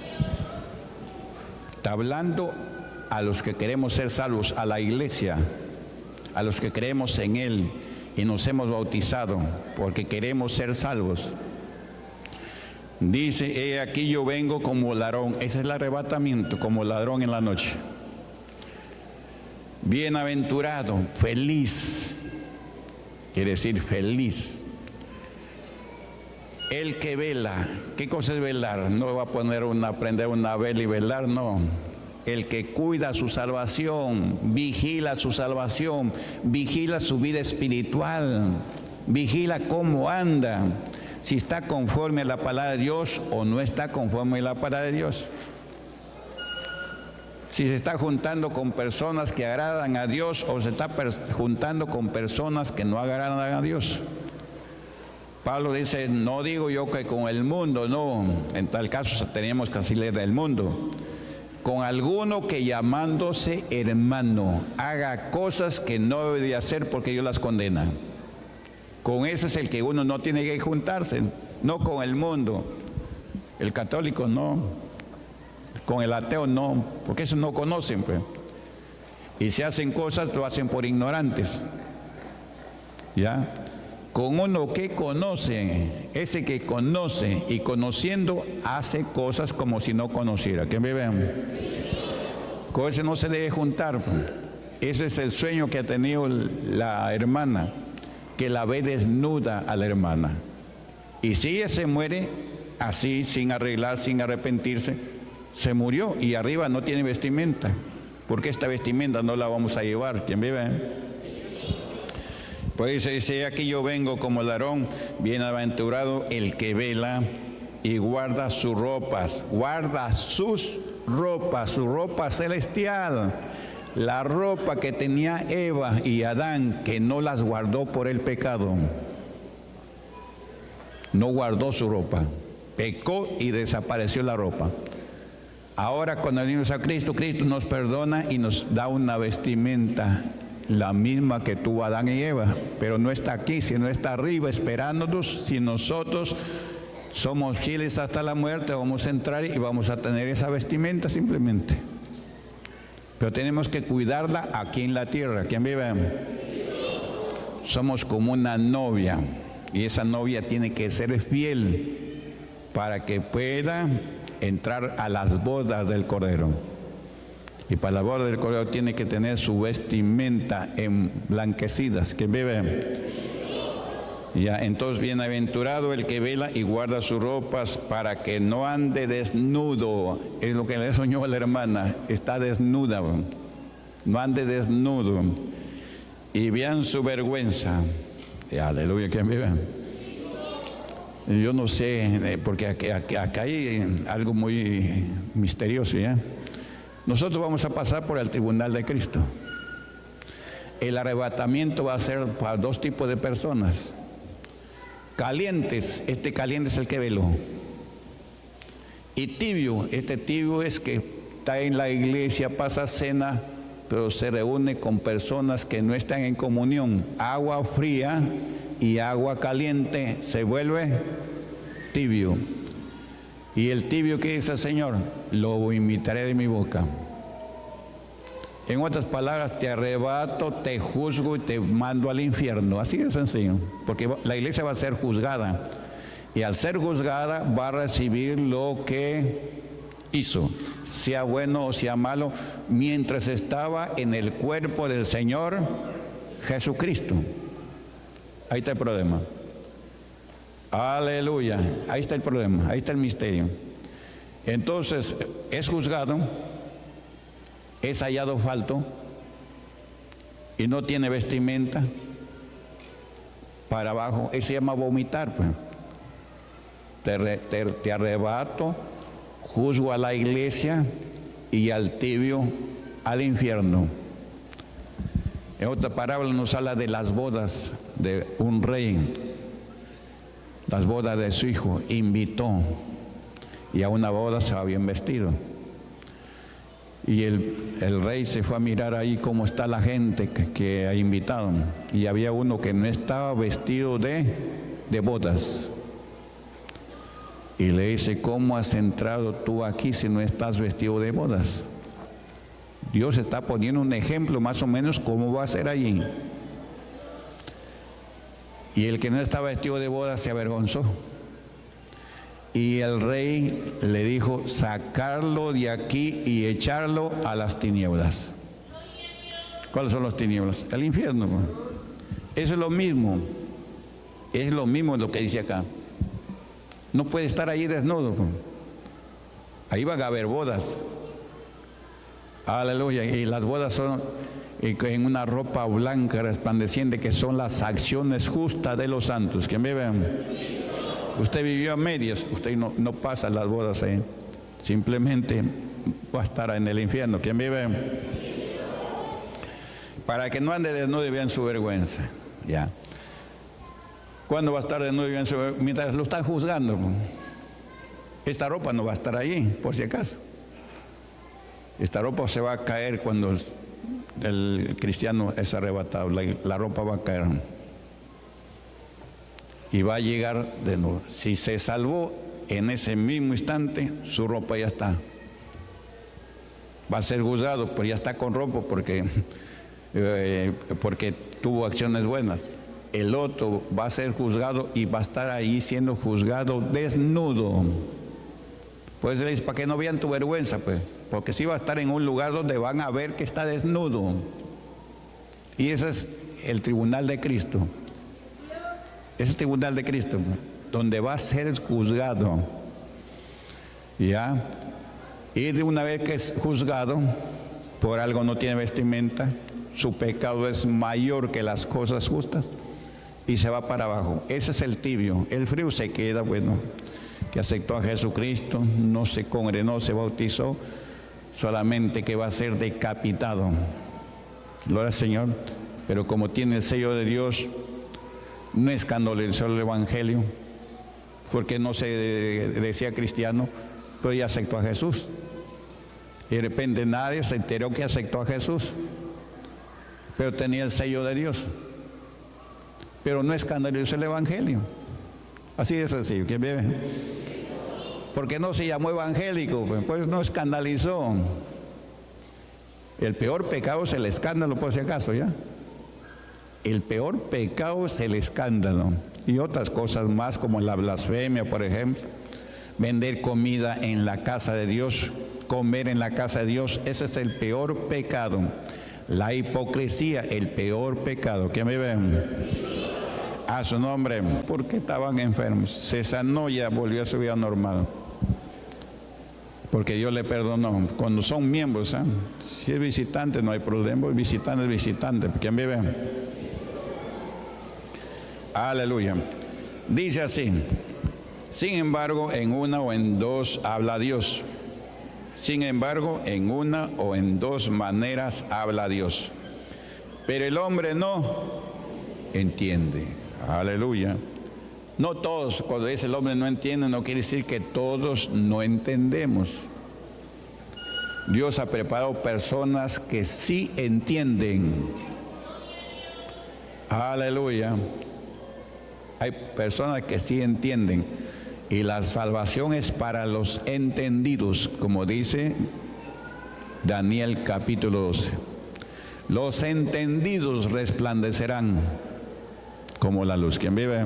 Está hablando a los que queremos ser salvos, a la iglesia, a los que creemos en Él y nos hemos bautizado porque queremos ser salvos. Dice: he aquí yo vengo como ladrón. Ese es el arrebatamiento, como ladrón en la noche. Bienaventurado, feliz, quiere decir feliz. El que vela. ¿Qué cosa es velar? No va a poner una, prender una vela y velar, no. El que cuida su salvación, vigila su salvación, vigila su vida espiritual, vigila cómo anda, si está conforme a la palabra de Dios o no está conforme a la palabra de Dios. Si se está juntando con personas que agradan a Dios o se está juntando con personas que no agradan a Dios. Pablo dice: no digo yo que con el mundo, no, en tal caso tenemos que salir del mundo. Con alguno que llamándose hermano haga cosas que no debe de hacer porque Dios las condena. Con ese es el que uno no tiene que juntarse, no con el mundo. El católico no, con el ateo no, porque eso no conocen, pues. Y si hacen cosas, lo hacen por ignorantes. ¿Ya? Con uno que conoce, ese que conoce y conociendo hace cosas como si no conociera. ¿Qué me ven? Con ese no se debe juntar. Ese es el sueño que ha tenido la hermana, que la ve desnuda a la hermana. Y si ella se muere así, sin arreglar, sin arrepentirse, se murió y arriba no tiene vestimenta. Porque esta vestimenta no la vamos a llevar. ¿Quién vive? Pues dice, dice: aquí yo vengo como ladrón, bienaventurado el que vela y guarda sus ropas, guarda sus ropas, su ropa celestial, la ropa que tenía Eva y Adán, que no las guardó por el pecado, no guardó su ropa, pecó y desapareció la ropa. Ahora cuando venimos a Cristo, Cristo nos perdona y nos da una vestimenta, la misma que tuvo Adán y Eva, pero no está aquí, sino está arriba esperándonos. Si nosotros somos fieles hasta la muerte, vamos a entrar y vamos a tener esa vestimenta simplemente. Pero tenemos que cuidarla aquí en la tierra. ¿Quién vive? Somos como una novia y esa novia tiene que ser fiel para que pueda entrar a las bodas del Cordero. Y para la boda del Cordero tiene que tener su vestimenta emblanquecidas. ¿Quién vive? Ya, entonces, bienaventurado el que vela y guarda sus ropas para que no ande desnudo. Es lo que le soñó a la hermana. Está desnuda. No ande desnudo. Y vean su vergüenza. Y aleluya, ¿quién vive? Yo no sé, porque acá, acá hay algo muy misterioso, ¿ya? Nosotros vamos a pasar por el tribunal de Cristo. El arrebatamiento va a ser para dos tipos de personas. Calientes, este caliente es el que veló. Y tibio, este tibio es que está en la iglesia, pasa cena, pero se reúne con personas que no están en comunión. Agua fría y agua caliente se vuelve tibio. Y el tibio, que dice el Señor, lo vomitaré de mi boca. En otras palabras, te arrebato, te juzgo y te mando al infierno. Así de sencillo, porque la iglesia va a ser juzgada. Y al ser juzgada va a recibir lo que hizo, sea bueno o sea malo, mientras estaba en el cuerpo del Señor Jesucristo. Ahí está el problema. Aleluya. Ahí está el problema, ahí está el misterio. Entonces, es juzgado, es hallado falto y no tiene vestimenta para abajo. Eso se llama vomitar, pues. Te, te, te arrebato, juzgo a la iglesia y al tibio al infierno. En otra parábola nos habla de las bodas de un rey, las bodas de su hijo. Invitó y a una boda se va bien vestido. Y el, el rey se fue a mirar ahí cómo está la gente que, que ha invitado. Y había uno que no estaba vestido de, de bodas. Y le dice, ¿cómo has entrado tú aquí si no estás vestido de bodas? Dios está poniendo un ejemplo más o menos cómo va a ser allí. Y el que no estaba vestido de bodas se avergonzó. Y el rey le dijo, sacarlo de aquí y echarlo a las tinieblas. ¿Cuáles son las tinieblas? El infierno. Eso es lo mismo. Es lo mismo lo que dice acá. No puede estar ahí desnudo. Ahí van a haber bodas. Aleluya. Y las bodas son en una ropa blanca resplandeciente, que son las acciones justas de los santos. ¿Quién me vean? Usted vivió a medias, usted no, no pasa las bodas ahí. Simplemente va a estar en el infierno. ¿Quién vive? Para que no ande desnudo y vean su vergüenza. Ya. ¿Cuándo va a estar desnudo y vean su vergüenza? Mientras lo están juzgando. Esta ropa no va a estar ahí, por si acaso. Esta ropa se va a caer cuando el, el cristiano es arrebatado. La, la ropa va a caer. Y va a llegar desnudo. Si se salvó en ese mismo instante, su ropa ya está. Va a ser juzgado, pero ya está con ropa porque, eh, porque tuvo acciones buenas. El otro va a ser juzgado y va a estar ahí siendo juzgado desnudo. Pues le dice, para que no vean tu vergüenza, pues, porque sí va a estar en un lugar donde van a ver que está desnudo. Y ese es el tribunal de Cristo. Ese es el tribunal de Cristo, donde va a ser juzgado. ¿Ya? Y de una vez que es juzgado, por algo no tiene vestimenta, su pecado es mayor que las cosas justas, y se va para abajo. Ese es el tibio. El frío se queda, bueno, que aceptó a Jesucristo, no se congregó, se bautizó, solamente que va a ser decapitado. Gloria al Señor. Pero como tiene el sello de Dios, no escandalizó el evangelio, porque no se decía cristiano, pero ya aceptó a Jesús. Y de repente nadie se enteró que aceptó a Jesús, pero tenía el sello de Dios. Pero no escandalizó el evangelio. Así de sencillo. ¿Quién vive? Porque no se llamó evangélico, pues no escandalizó. El peor pecado es el escándalo, por si acaso, ¿ya? El peor pecado es el escándalo. Y otras cosas más, como la blasfemia, por ejemplo. Vender comida en la casa de Dios, comer en la casa de Dios, ese es el peor pecado. La hipocresía, el peor pecado. ¿Quién me ven? A su nombre. Porque estaban enfermos. Se sanó, ya volvió a su vida normal. Porque Dios le perdonó. Cuando son miembros, ¿eh? Si es visitante no hay problema. Visitante es visitante. ¿Quién vive? Aleluya. Dice así: sin embargo, en una o en dos habla Dios. Sin embargo, en una o en dos maneras habla Dios. Pero el hombre no entiende. Aleluya. No todos, cuando dice el hombre no entiende, no quiere decir que todos no entendemos. Dios ha preparado personas que sí entienden. Aleluya. Hay personas que sí entienden. Y la salvación es para los entendidos, como dice Daniel capítulo doce. los entendidos resplandecerán como la luz. ¿Quién vive?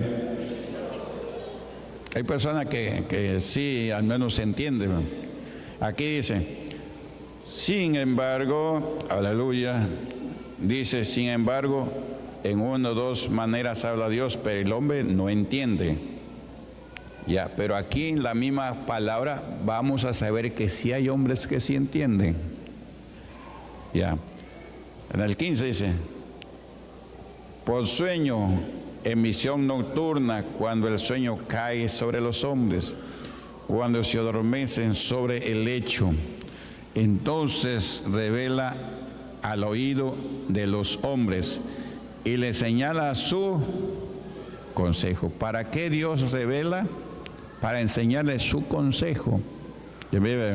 Hay personas que, que sí, al menos se entienden. Aquí dice, sin embargo, aleluya, dice, sin embargo, en una o dos maneras habla Dios, pero el hombre no entiende. Ya, pero aquí en la misma palabra vamos a saber que sí hay hombres que sí entienden. Ya, en el quince dice, por sueño, en visión nocturna, cuando el sueño cae sobre los hombres, cuando se adormecen sobre el lecho, entonces revela al oído de los hombres y le señala su consejo. ¿Para qué Dios revela? Para enseñarle su consejo. ¿Ya vive?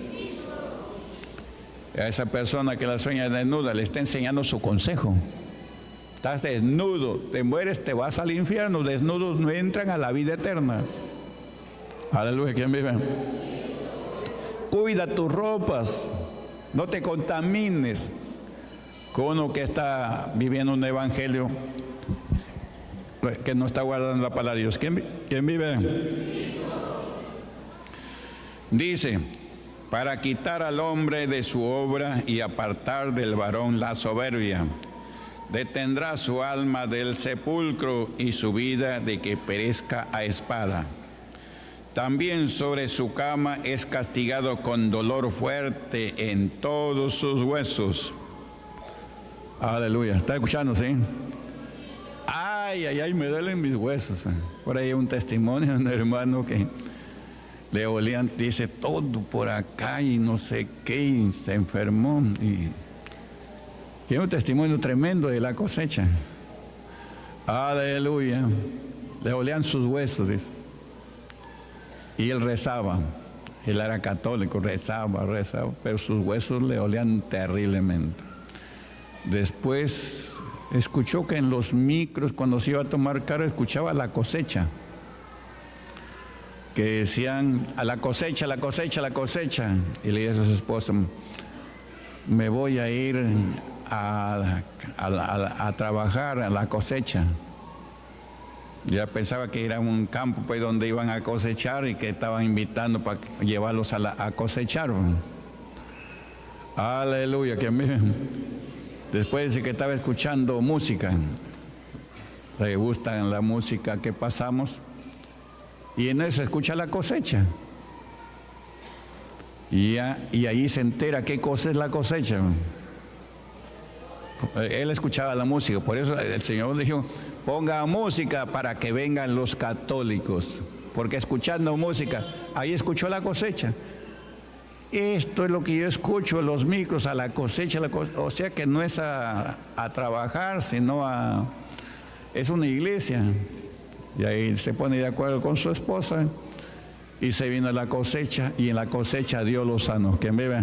A esa persona que la sueña desnuda le está enseñando su consejo. Estás desnudo, te mueres, te vas al infierno. Desnudos no entran a la vida eterna. Aleluya, ¿quién vive? Cuida tus ropas, no te contamines con uno que está viviendo un evangelio que no está guardando la palabra de Dios. ¿Quién, quién vive? Dice, para quitar al hombre de su obra y apartar del varón la soberbia, detendrá su alma del sepulcro y su vida de que perezca a espada. También sobre su cama es castigado con dolor fuerte en todos sus huesos. Aleluya. ¿Está escuchando, sí? Ay, ay, ay, me duelen mis huesos. Por ahí hay un testimonio de un hermano que le olían, dice, todo por acá y no sé qué, y se enfermó. Y Y es un testimonio tremendo de la cosecha. Aleluya. Le olían sus huesos, dice. Y él rezaba. Él era católico, rezaba, rezaba, pero sus huesos le olían terriblemente. Después escuchó que en los micros, cuando se iba a tomar carro, escuchaba la cosecha. Que decían, a la cosecha, la cosecha, la cosecha. Y le dice a su esposa, me voy a ir A, a, a, a trabajar a la cosecha. Ya pensaba que era un campo pues donde iban a cosechar y que estaban invitando para llevarlos a, la, a cosechar. Aleluya, que me... Después dice que estaba escuchando música. Le gusta la música que pasamos y en eso escucha la cosecha. Y, ya, y ahí se entera qué cosa es la cosecha. Él escuchaba la música, por eso el Señor dijo, ponga música para que vengan los católicos, porque escuchando música, ahí escuchó la cosecha. Esto es lo que yo escucho en los micros, a la cosecha, la cosecha. O sea que no es a, a trabajar, sino a... es una iglesia. Y ahí se pone de acuerdo con su esposa y se vino la cosecha, y en la cosecha Dios lo sanó. ¿Quién vive?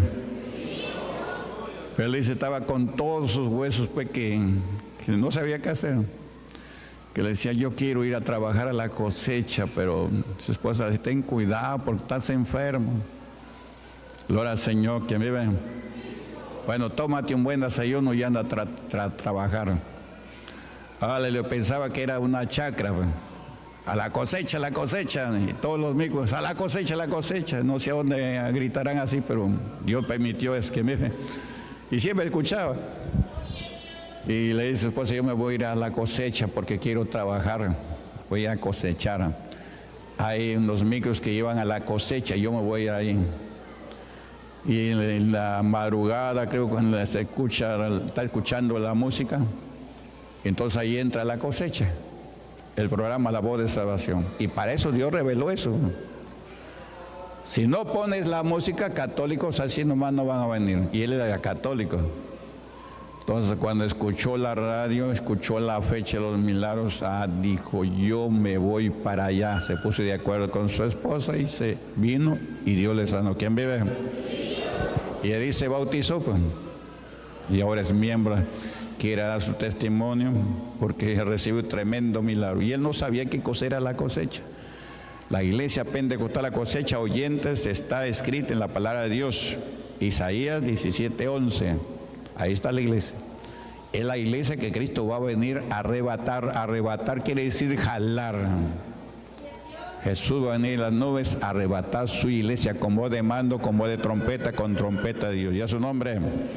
Feliz estaba con todos sus huesos pues, que, que no sabía qué hacer. Que le decía, yo quiero ir a trabajar a la cosecha, pero su esposa le dice, ten cuidado porque estás enfermo. Gloria al Señor, que vive. Bueno, tómate un buen desayuno y anda a tra tra trabajar. Aleluya, pensaba que era una chacra. Pues. A la cosecha, a la cosecha. Y todos los micros, a la cosecha, a la cosecha. No sé a dónde gritarán así, pero Dios permitió es que vive. Y siempre escuchaba. Y le dice, pues yo me voy a ir a la cosecha porque quiero trabajar. Voy a cosechar. Hay unos micros que llevan a la cosecha, yo me voy a ir ahí. Y en la madrugada, creo que cuando se escucha, está escuchando la música, entonces ahí entra la cosecha. El programa La Voz de Salvación. Y para eso Dios reveló eso. Si no pones la música, católicos así nomás no van a venir. Y él era católico. Entonces cuando escuchó la radio, escuchó la fecha de los milagros, ah, dijo, yo me voy para allá. Se puso de acuerdo con su esposa y se vino y Dios le sanó. ¿Quién vive? Y él se bautizó, pues. Y ahora es miembro. Quiere dar su testimonio porque recibió un tremendo milagro. Y él no sabía qué cosa era la cosecha. La iglesia pentecostal, la cosecha, oyentes, está escrita en la palabra de Dios. Isaías diecisiete once. Ahí está la iglesia. Es la iglesia que Cristo va a venir a arrebatar. Arrebatar quiere decir jalar. Jesús va a venir en las nubes a arrebatar su iglesia con voz de mando, con voz de trompeta, con trompeta de Dios. ¿Ya su nombre?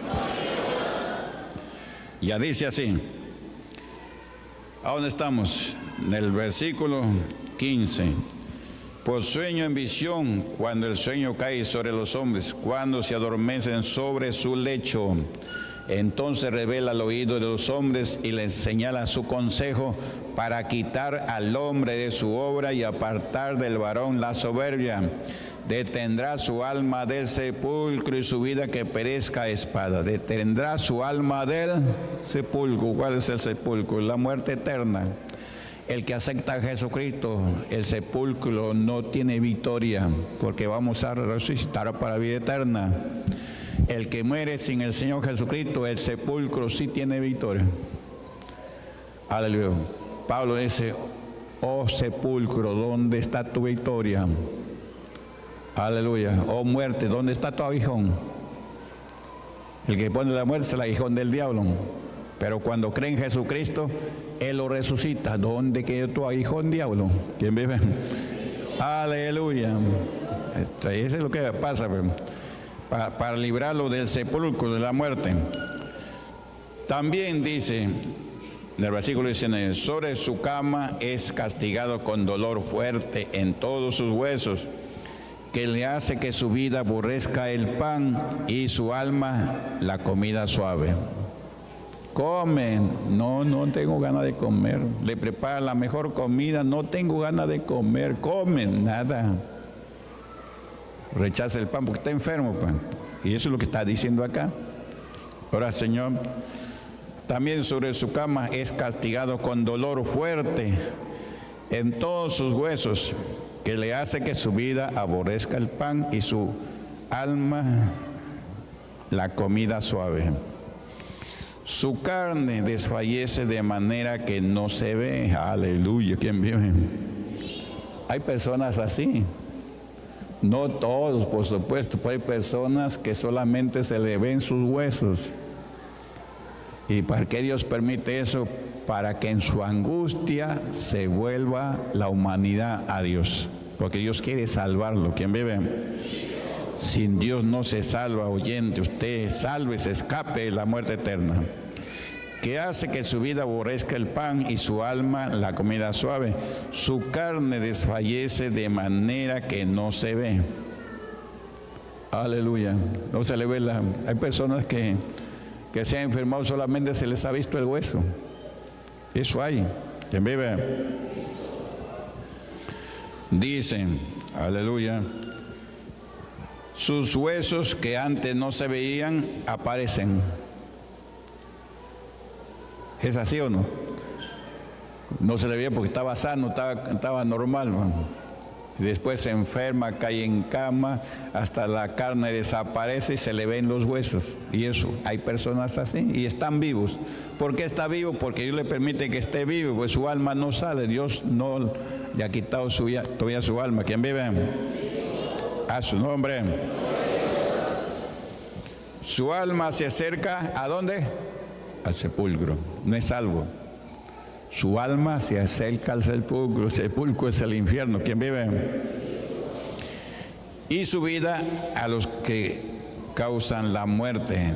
Ya dice así. ¿A dónde estamos? En el versículo quince. Por sueño en visión, cuando el sueño cae sobre los hombres, cuando se adormecen sobre su lecho, entonces revela al oído de los hombres y les señala su consejo para quitar al hombre de su obra y apartar del varón la soberbia. Detendrá su alma del sepulcro y su vida que perezca a espada. Detendrá su alma del sepulcro. ¿Cuál es el sepulcro? La muerte eterna. El que acepta a Jesucristo, el sepulcro no tiene victoria, porque vamos a resucitar para vida eterna. El que muere sin el Señor Jesucristo, el sepulcro sí tiene victoria. Aleluya. Pablo dice, oh sepulcro, ¿dónde está tu victoria? Aleluya. Oh muerte, ¿dónde está tu aguijón? El que pone la muerte es el aguijón del diablo. Pero cuando cree en Jesucristo, Él lo resucita. ¿Dónde quedó tu aguijón, diablo? ¿Quién vive? Aleluya. Eso es lo que pasa, para, para librarlo del sepulcro, de la muerte. También dice, en el versículo diecinueve, sobre su cama es castigado con dolor fuerte en todos sus huesos, que le hace que su vida aborrezca el pan y su alma la comida suave. Comen, no, no tengo ganas de comer. Le prepara la mejor comida, no tengo ganas de comer. Comen, nada. Rechaza el pan porque está enfermo, pan. Y eso es lo que está diciendo acá. Ahora, Señor, también sobre su cama es castigado con dolor fuerte en todos sus huesos, que le hace que su vida aborrezca el pan y su alma la comida suave. Su carne desfallece de manera que no se ve. Aleluya, ¿quién vive? Hay personas así. No todos, por supuesto, pero hay personas que solamente se le ven sus huesos. ¿Y para qué Dios permite eso? Para que en su angustia se vuelva la humanidad a Dios. Porque Dios quiere salvarlo. ¿Quién vive? Sin Dios no se salva, oyente. Usted salve, se escape de la muerte eterna. Que hace que su vida aborrezca el pan y su alma la comida suave. Su carne desfallece de manera que no se ve. Aleluya. No se le ve la... Hay personas que, que se han enfermado, solamente se les ha visto el hueso. Eso hay. ¿Quién vive? Dicen, aleluya, sus huesos que antes no se veían aparecen. ¿Es así o no? No se le veía porque estaba sano, estaba, estaba normal, man. Y después se enferma, cae en cama, hasta la carne desaparece y se le ven los huesos. Y eso, hay personas así y están vivos. ¿Por qué está vivo? Porque Dios le permite que esté vivo, pues su alma no sale. Dios no le ha quitado su, todavía su alma. ¿Quién vive? A su nombre. Su alma se acerca, ¿a dónde? Al sepulcro. No es salvo. Su alma se acerca al sepulcro. El sepulcro es el infierno. ¿Quién vive? Y su vida a los que causan la muerte.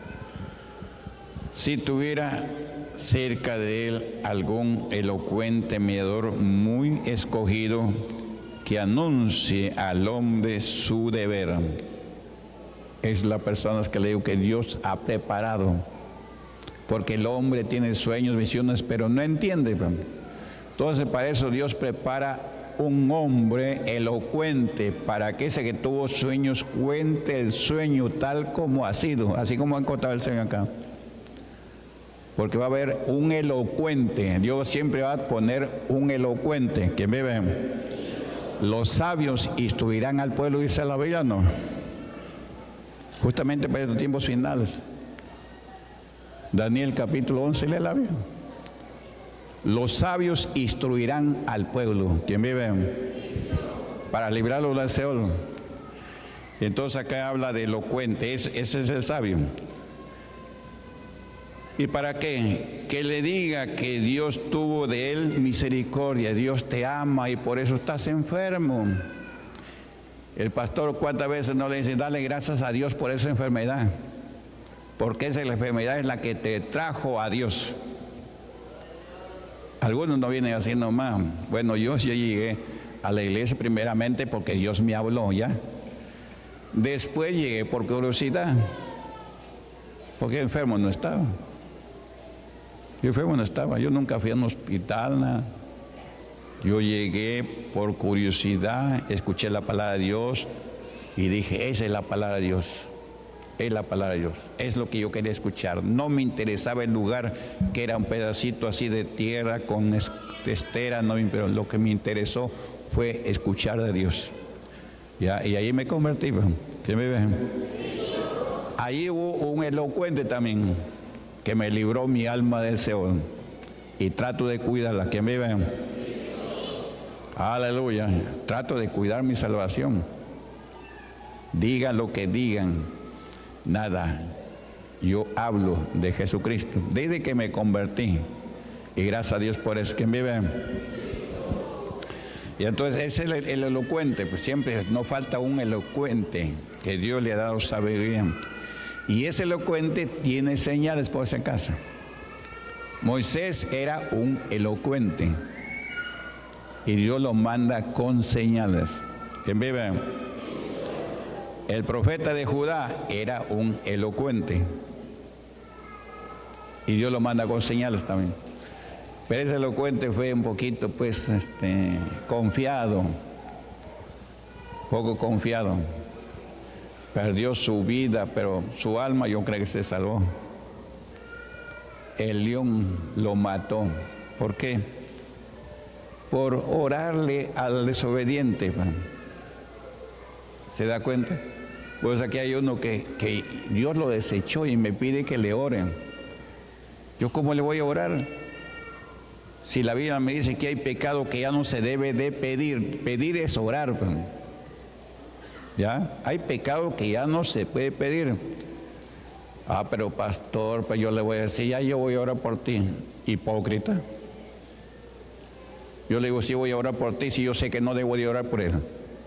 Si tuviera cerca de él algún elocuente mediador muy escogido que anuncie al hombre su deber. Es la persona que le digo que Dios ha preparado. Porque el hombre tiene sueños, visiones, pero no entiende. Entonces, para eso Dios prepara un hombre elocuente, para que ese que tuvo sueños cuente el sueño tal como ha sido, así como han contado el Señor acá. Porque va a haber un elocuente. Dios siempre va a poner un elocuente. ¿Quién vive? Los sabios instruirán al pueblo, dice la Biblia, ¿no? Justamente para estos tiempos finales. Daniel capítulo once, lee la Biblia. Los sabios instruirán al pueblo. ¿Quién vive? Para librarlo del Seol. Entonces acá habla de elocuente. Ese, ese es el sabio. ¿Y para qué? Que le diga que Dios tuvo de él misericordia, Dios te ama y por eso estás enfermo. El pastor cuántas veces no le dice, dale gracias a Dios por esa enfermedad, porque esa enfermedad es la que te trajo a Dios. Algunos no vienen así nomás. Bueno, yo sí llegué a la iglesia primeramente porque Dios me habló ya. Después llegué por curiosidad, porque enfermo no estaba. Yo enfermo no estaba, yo nunca fui a un hospital, nada. Yo llegué por curiosidad, escuché la palabra de Dios y dije, esa es la palabra de Dios, es la palabra de Dios, es lo que yo quería escuchar. No me interesaba el lugar, que era un pedacito así de tierra con estera, no, pero lo que me interesó fue escuchar a Dios. Ya, y ahí me convertí, ¿sí me ven? Ahí hubo un elocuente también, que me libró mi alma del Seol, y trato de cuidarla, que me ven. Aleluya, trato de cuidar mi salvación. Digan lo que digan, nada, yo hablo de Jesucristo, desde que me convertí, y gracias a Dios por eso, que me ven. Y entonces ese es el, el elocuente, pues siempre no falta un elocuente que Dios le ha dado sabiduría. Y ese elocuente tiene señales por esa casa. Moisés era un elocuente y Dios lo manda con señales. ¿Quién vive? El profeta de Judá era un elocuente y Dios lo manda con señales también. Pero ese elocuente fue un poquito, pues, este, confiado, poco confiado. Perdió su vida, pero su alma yo creo que se salvó. El león lo mató. ¿Por qué? Por orarle al desobediente. ¿Se da cuenta? Pues aquí hay uno que, que Dios lo desechó y me pide que le oren. ¿Yo cómo le voy a orar? Si la Biblia me dice que hay pecado que ya no se debe de pedir. Pedir es orar. ¿Ya? Hay pecado que ya no se puede pedir. Ah, pero pastor, pues yo le voy a decir, ya yo voy a orar por ti. Hipócrita. Yo le digo, sí voy a orar por ti, si yo sé que no debo de orar por él.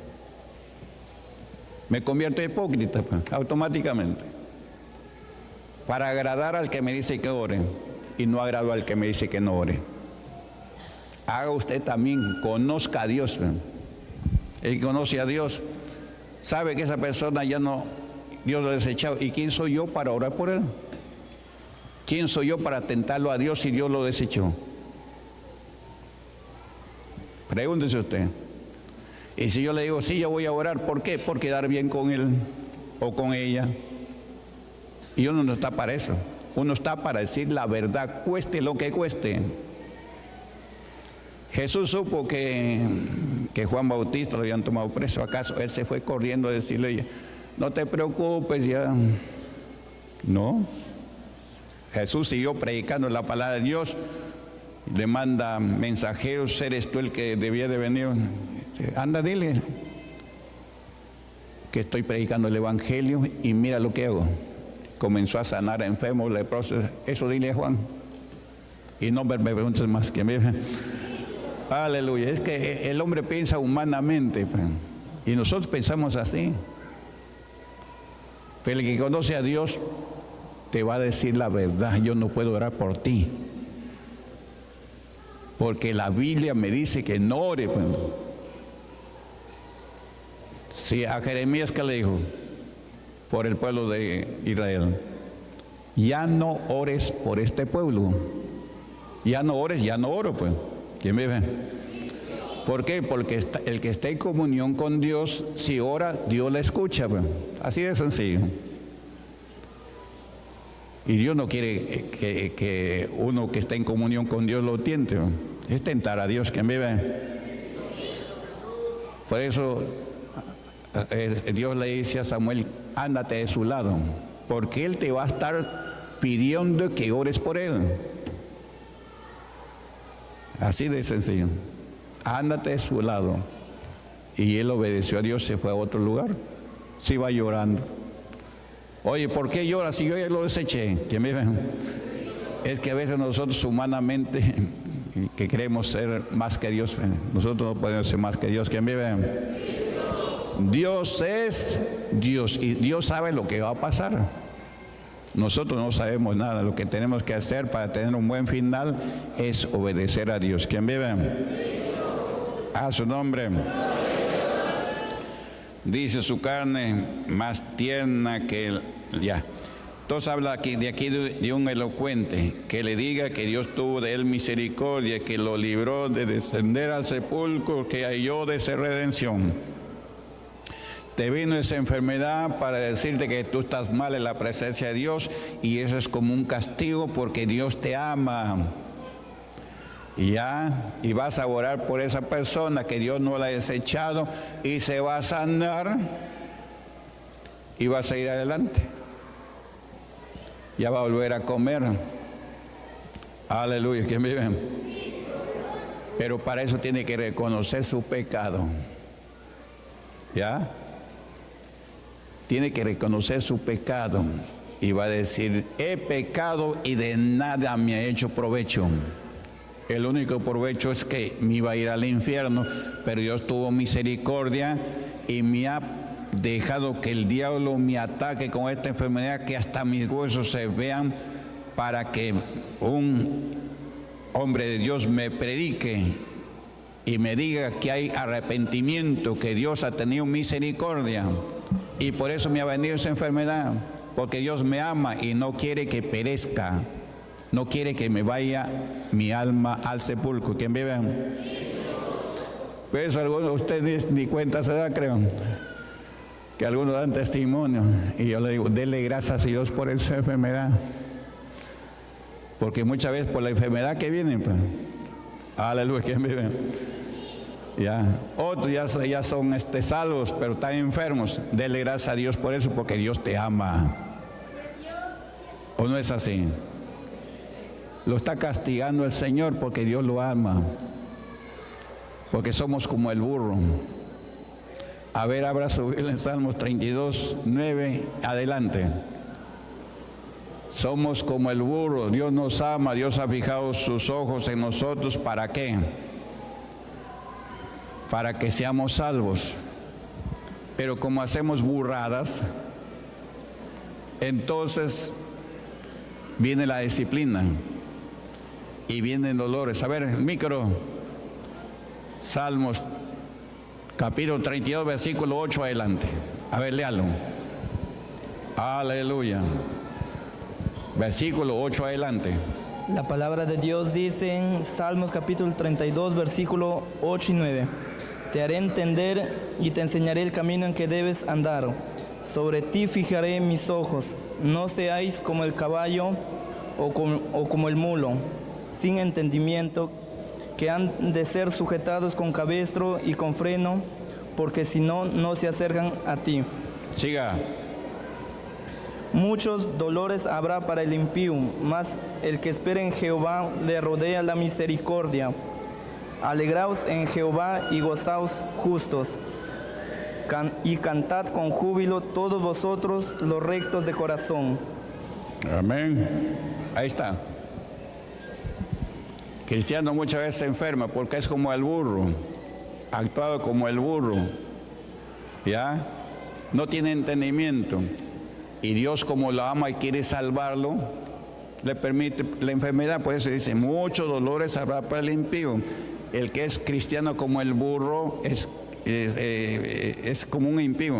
Me convierto en hipócrita, pues, automáticamente. Para agradar al que me dice que ore y no agrado al que me dice que no ore. Haga usted también, conozca a Dios. Pues. El que conoce a Dios sabe que esa persona ya no, Dios lo ha desechado. ¿Y quién soy yo para orar por él? ¿Quién soy yo para tentarlo a Dios si Dios lo desechó? Pregúntese usted. Y si yo le digo, sí, yo voy a orar, ¿por qué? Por quedar bien con él o con ella. Y uno no está para eso. Uno está para decir la verdad, cueste lo que cueste. Jesús supo que, que Juan Bautista lo habían tomado preso. ¿Acaso él se fue corriendo a decirle, no te preocupes ya? No. Jesús siguió predicando la palabra de Dios. Le manda mensajeros, eres tú el que debía de venir. Anda, dile que estoy predicando el evangelio y mira lo que hago. Comenzó a sanar a enfermos, leprosos. Eso dile a Juan. Y no me preguntes más que me... Aleluya. Es que el hombre piensa humanamente, pues, y nosotros pensamos así. Pero el que conoce a Dios te va a decir la verdad. Yo no puedo orar por ti, porque la Biblia me dice que no ore. Pues. Si a Jeremías, ¿qué le dijo? Por el pueblo de Israel. Ya no ores por este pueblo. Ya no ores, ya no oro, pues. ¿Quién me ve? ¿Por qué? Porque está, el que está en comunión con Dios, si ora, Dios le escucha. Pues. Así de sencillo. Y Dios no quiere que, que uno que está en comunión con Dios lo tiente. Pues. Es tentar a Dios. ¿Quién me ve? Por eso eh, Dios le dice a Samuel, ándate de su lado, porque Él te va a estar pidiendo que ores por Él. Así de sencillo. Ándate de su lado. Y él obedeció a Dios, se fue a otro lugar. Se iba llorando. Oye, ¿por qué lloras si yo ya lo deseché? ¿Quién me ve? Es que a veces nosotros humanamente, que creemos ser más que Dios, nosotros no podemos ser más que Dios. ¿Quién vive? Dios es Dios y Dios sabe lo que va a pasar. Nosotros no sabemos nada. Lo que tenemos que hacer para tener un buen final es obedecer a Dios. ¿Quién vive? A su nombre. Dice su carne más tierna que el... Ya. Entonces habla aquí, de aquí de, de un elocuente que le diga que Dios tuvo de él misericordia, que lo libró de descender al sepulcro, que halló de ser redención. Te vino esa enfermedad para decirte que tú estás mal en la presencia de Dios y eso es como un castigo porque Dios te ama. Y ya, y vas a orar por esa persona que Dios no la ha desechado y se va a sanar y vas a ir adelante. Ya va a volver a comer. Aleluya, ¿quién vive? Pero para eso tiene que reconocer su pecado. ¿Ya? Tiene que reconocer su pecado y va a decir, he pecado y de nada me ha hecho provecho. El único provecho es que me iba a ir al infierno, pero Dios tuvo misericordia y me ha dejado que el diablo me ataque con esta enfermedad, que hasta mis huesos se vean, para que un hombre de Dios me predique y me diga que hay arrepentimiento, que Dios ha tenido misericordia y por eso me ha venido esa enfermedad, porque Dios me ama y no quiere que perezca, no quiere que me vaya mi alma al sepulcro. ¿Quién vive? Pues algunos de ustedes ni cuenta se da, creo, que algunos dan testimonio y yo le digo, denle gracias a Dios por esa enfermedad, porque muchas veces por la enfermedad que viene, pues, aleluya, ¿quién vive? Ya, otros ya, ya son este, salvos, pero están enfermos. Dele gracias a Dios por eso, porque Dios te ama. ¿O no es así? Lo está castigando el Señor porque Dios lo ama. Porque somos como el burro. A ver, abra su Biblia en Salmos treinta y dos, nueve, adelante. Somos como el burro. Dios nos ama, Dios ha fijado sus ojos en nosotros. ¿Para qué? Para que seamos salvos. Pero como hacemos burradas, entonces viene la disciplina y vienen dolores. A ver, micro. Salmos capítulo treinta y dos, versículo ocho adelante. A ver, léalo. Aleluya. Versículo ocho adelante. La palabra de Dios dice en Salmos capítulo treinta y dos, versículo ocho y nueve. Te haré entender y te enseñaré el camino en que debes andar. Sobre ti fijaré mis ojos. No seáis como el caballo o como, o como el mulo, sin entendimiento, que han de ser sujetados con cabestro y con freno, porque si no, no se acercan a ti. Siga. Muchos dolores habrá para el impío, mas el que espera en Jehová le rodea la misericordia. Alegraos en Jehová y gozaos justos, Can y cantad con júbilo todos vosotros los rectos de corazón. Amén. Ahí está. Cristiano muchas veces se enferma porque es como el burro, actuado como el burro, ¿ya? No tiene entendimiento. Y Dios, como lo ama y quiere salvarlo, le permite la enfermedad. Por eso dice, muchos dolores habrá para el impío. El que es cristiano como el burro es, es, eh, es como un impío.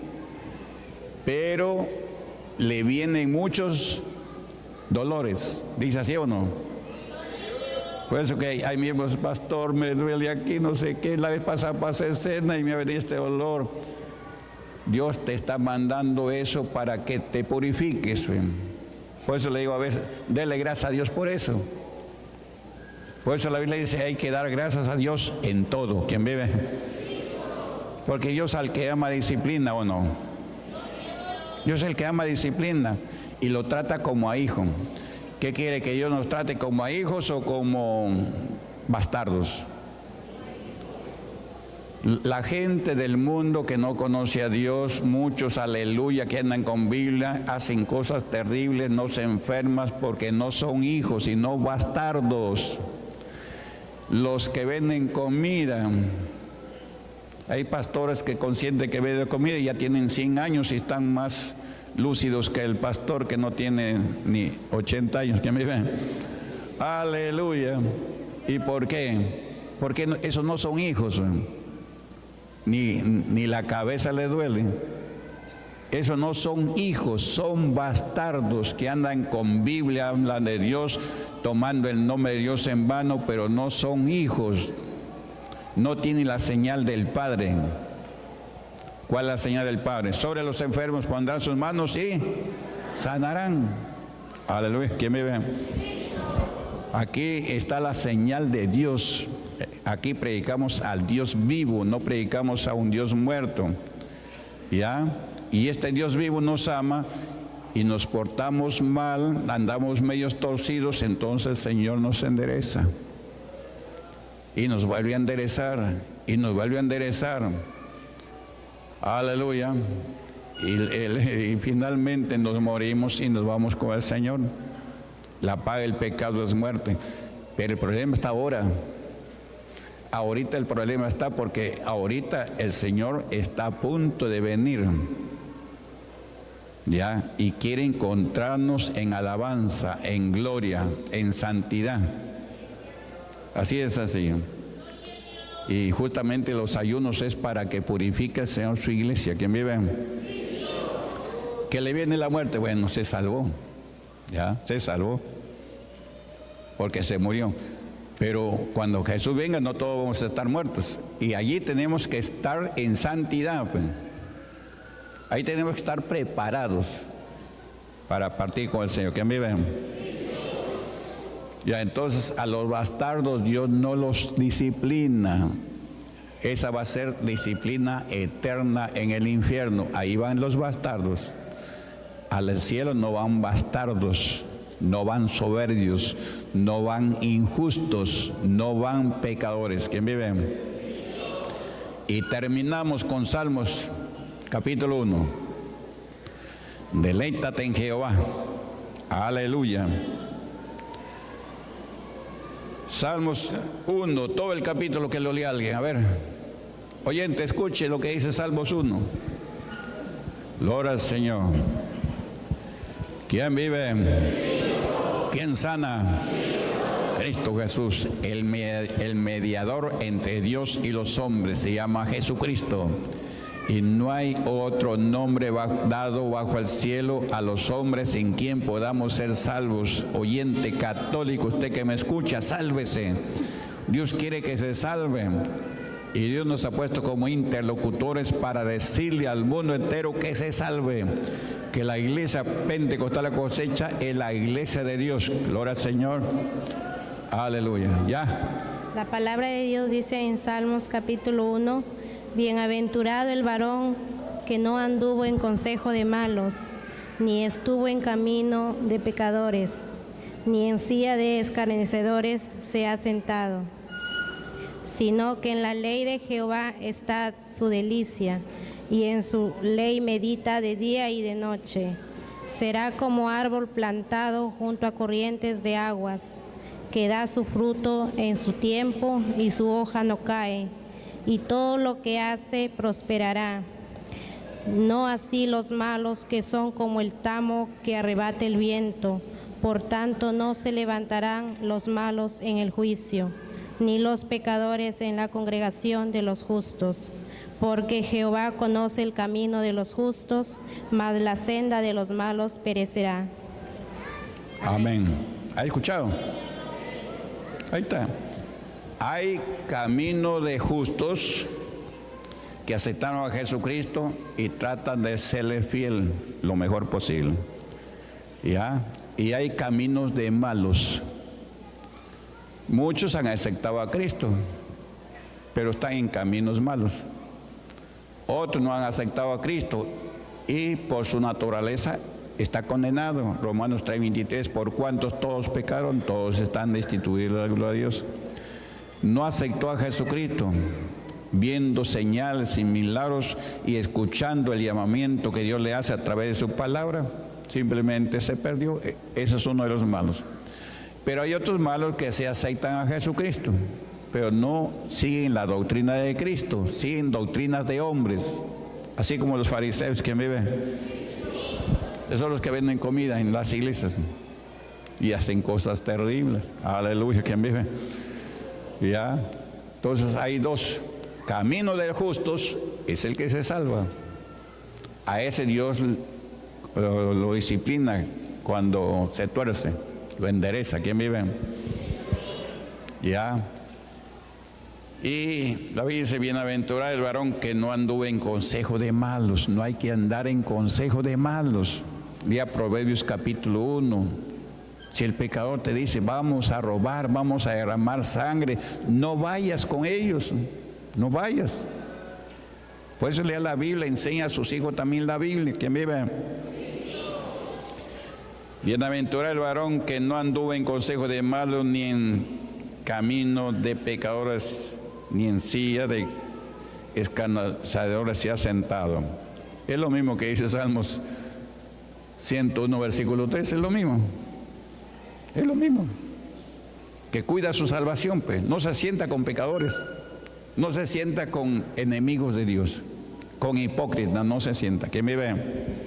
Pero le vienen muchos dolores. ¿Dice así o no? Por eso que hay, hay miembros, pastor, me duele aquí, no sé qué. La vez pasada pasé escena y me venía este dolor. Dios te está mandando eso para que te purifiques. Por eso le digo a veces, dele gracias a Dios por eso. Por eso la Biblia dice, hay que dar gracias a Dios en todo. ¿Quién vive? Porque Dios al que ama disciplina, ¿o no? Dios es el que ama disciplina y lo trata como a hijo. ¿Qué quiere? ¿Que Dios nos trate como a hijos o como bastardos? La gente del mundo que no conoce a Dios, muchos, aleluya, que andan con Biblia, hacen cosas terribles, no se enferman porque no son hijos, sino bastardos. Los que venden comida, hay pastores que consienten que venden comida y ya tienen cien años y están más lúcidos que el pastor que no tiene ni ochenta años, que me ven. Aleluya. ¿Y por qué? Porque esos no son hijos, ni, ni la cabeza le duele. Esos no son hijos, son bastardos que andan con Biblia, hablan de Dios, tomando el nombre de Dios en vano, pero no son hijos. No tienen la señal del Padre. ¿Cuál es la señal del Padre? Sobre los enfermos pondrán sus manos y sanarán. Aleluya. ¿Quién me ve? Aquí está la señal de Dios. Aquí predicamos al Dios vivo, no predicamos a un Dios muerto. ¿Ya? Y este Dios vivo nos ama y nos portamos mal, andamos medios torcidos, entonces el Señor nos endereza. Y nos vuelve a enderezar, y nos vuelve a enderezar. Aleluya. Y, y, y finalmente nos morimos y nos vamos con el Señor. La paga del pecado es muerte. Pero el problema está ahora. Ahorita el problema está porque ahorita el Señor está a punto de venir. ¿Ya? Y quiere encontrarnos en alabanza, en gloria, en santidad. Así es así. Y justamente los ayunos es para que purifique el Señor su iglesia. ¿Quién vive? Que le viene la muerte. Bueno, se salvó. Ya, se salvó. Porque se murió. Pero cuando Jesús venga, no todos vamos a estar muertos. Y allí tenemos que estar en santidad. Pues. Ahí tenemos que estar preparados para partir con el Señor. ¿Quién vive? Ya, entonces a los bastardos Dios no los disciplina. Esa va a ser disciplina eterna en el infierno. Ahí van los bastardos. Al cielo no van bastardos, no van soberbios, no van injustos, no van pecadores. ¿Quién vive? Y terminamos con Salmos capítulo uno. Deleítate en Jehová. Aleluya. Salmos uno, todo el capítulo que lo lea alguien. A ver, oyente, escuche lo que dice Salmos uno. Gloria al Señor. ¿Quién vive? ¿Quién sana? Cristo Jesús, el, me, el mediador entre Dios y los hombres, se llama Jesucristo. Y no hay otro nombre dado bajo el cielo a los hombres en quien podamos ser salvos. Oyente católico, usted que me escucha, sálvese. Dios quiere que se salve. Y Dios nos ha puesto como interlocutores para decirle al mundo entero que se salve. Que la iglesia pentecostal, la cosecha, es la iglesia de Dios. Gloria al Señor. Aleluya. Ya. La palabra de Dios dice en Salmos capítulo uno. Bienaventurado el varón que no anduvo en consejo de malos, ni estuvo en camino de pecadores, ni en silla de escarnecedores se ha sentado, sino que en la ley de Jehová está su delicia, y en su ley medita de día y de noche. Será como árbol plantado junto a corrientes de aguas, que da su fruto en su tiempo y su hoja no cae, y todo lo que hace prosperará. No así los malos, que son como el tamo que arrebata el viento. Por tanto no se levantarán los malos en el juicio, ni los pecadores en la congregación de los justos. Porque Jehová conoce el camino de los justos, mas la senda de los malos perecerá. Amén. ¿Ha escuchado? Ahí está. Hay camino de justos que aceptaron a Jesucristo y tratan de serle fiel lo mejor posible. ¿Ya? Y hay caminos de malos. Muchos han aceptado a Cristo, pero están en caminos malos. Otros no han aceptado a Cristo y por su naturaleza está condenado. Romanos tres veintitrés, por cuantos todos pecaron, todos están destituidos de la gloria de Dios. No aceptó a Jesucristo, viendo señales y milagros y escuchando el llamamiento que Dios le hace a través de su palabra, simplemente se perdió. Ese es uno de los malos. Pero hay otros malos que se aceitan a Jesucristo, pero no siguen la doctrina de Cristo, siguen doctrinas de hombres, así como los fariseos que viven. Esos son los que venden comida en las iglesias y hacen cosas terribles. Aleluya, ¿quién vive? Ya. Entonces hay dos. Camino de justos es el que se salva. A ese Dios lo, lo disciplina cuando se tuerce, lo endereza. ¿Quién vive? Ya. Y la Biblia dice, bienaventurado el varón que no anduvo en consejo de malos. No hay que andar en consejo de malos. Lea Proverbios capítulo uno. Si el pecador te dice, vamos a robar, vamos a derramar sangre, no vayas con ellos, no vayas. Por eso lea la Biblia, enseña a sus hijos también la Biblia. ¿Quién vive? Bienaventurado el varón que no anduvo en consejo de malos, ni en camino de pecadores, ni en silla de escarnecedores se ha sentado. Es lo mismo que dice Salmos ciento uno, versículo tres, es lo mismo. Es lo mismo. Que cuida su salvación, pues. No se sienta con pecadores, no se sienta con enemigos de Dios, con hipócritas, no se sienta. ¿Quién me ve?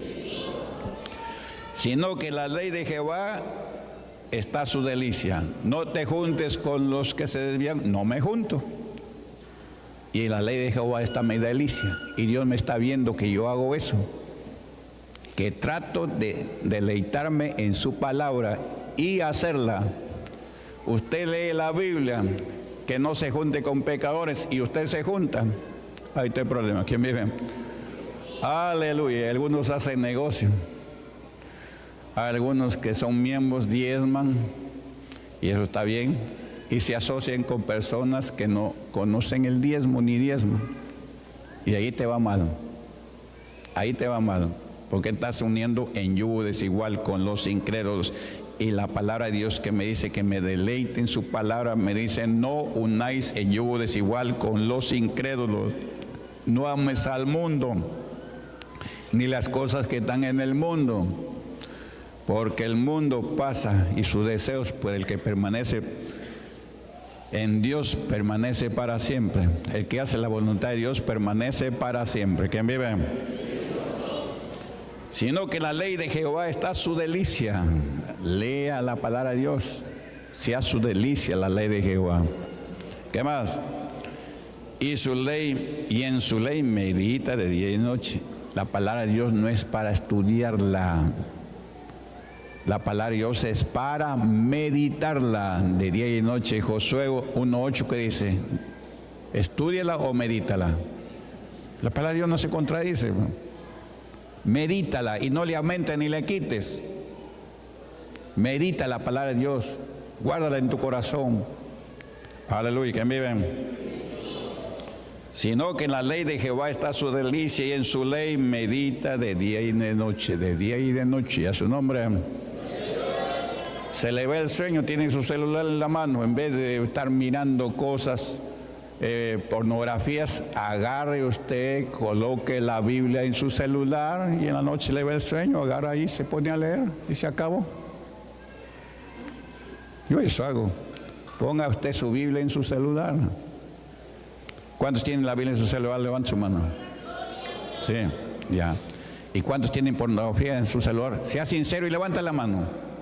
Sino que la ley de Jehová está su delicia. No te juntes con los que se desvían, no me junto. Y la ley de Jehová está mi delicia. Y Dios me está viendo que yo hago eso, que trato de deleitarme en su palabra y hacerla. Usted lee la Biblia, que no se junte con pecadores, y usted se junta, ahí está el problema. ¿Quién vive? Aleluya. Algunos hacen negocio, algunos que son miembros diezman, y eso está bien, y se asocian con personas que no conocen el diezmo ni diezmo, y ahí te va mal, ahí te va mal, porque estás uniendo en yugo desigual con los incrédulos. Y la palabra de Dios que me dice que me deleite en su palabra, me dice, no unáis en yugo desigual con los incrédulos. No ames al mundo, ni las cosas que están en el mundo, porque el mundo pasa y sus deseos, pues el que permanece en Dios permanece para siempre. El que hace la voluntad de Dios permanece para siempre. ¿Quién vive? Sino que la ley de Jehová está su delicia. Lea la palabra de Dios, sea su delicia la ley de Jehová. ¿Qué más? Y su ley, y en su ley medita de día y noche. La palabra de Dios no es para estudiarla. La palabra de Dios es para meditarla de día y noche. Josué uno ocho que dice, estúdiala o medítala. La palabra de Dios no se contradice. Medítala y no le aumentes ni le quites. Medita la palabra de Dios, guárdala en tu corazón. Aleluya, ¿quién vive? Sino que en la ley de Jehová está su delicia, y en su ley medita de día y de noche, de día y de noche. A su nombre. Se le ve el sueño, tiene su celular en la mano, en vez de estar mirando cosas, eh, pornografías, agarre usted, coloque la Biblia en su celular, y en la noche le ve el sueño, agarra ahí, se pone a leer y se acabó. Yo eso hago. Ponga usted su Biblia en su celular. ¿Cuántos tienen la Biblia en su celular? Levanta su mano. Sí, ya. ¿Y cuántos tienen pornografía en su celular? Sea sincero y levanta la mano.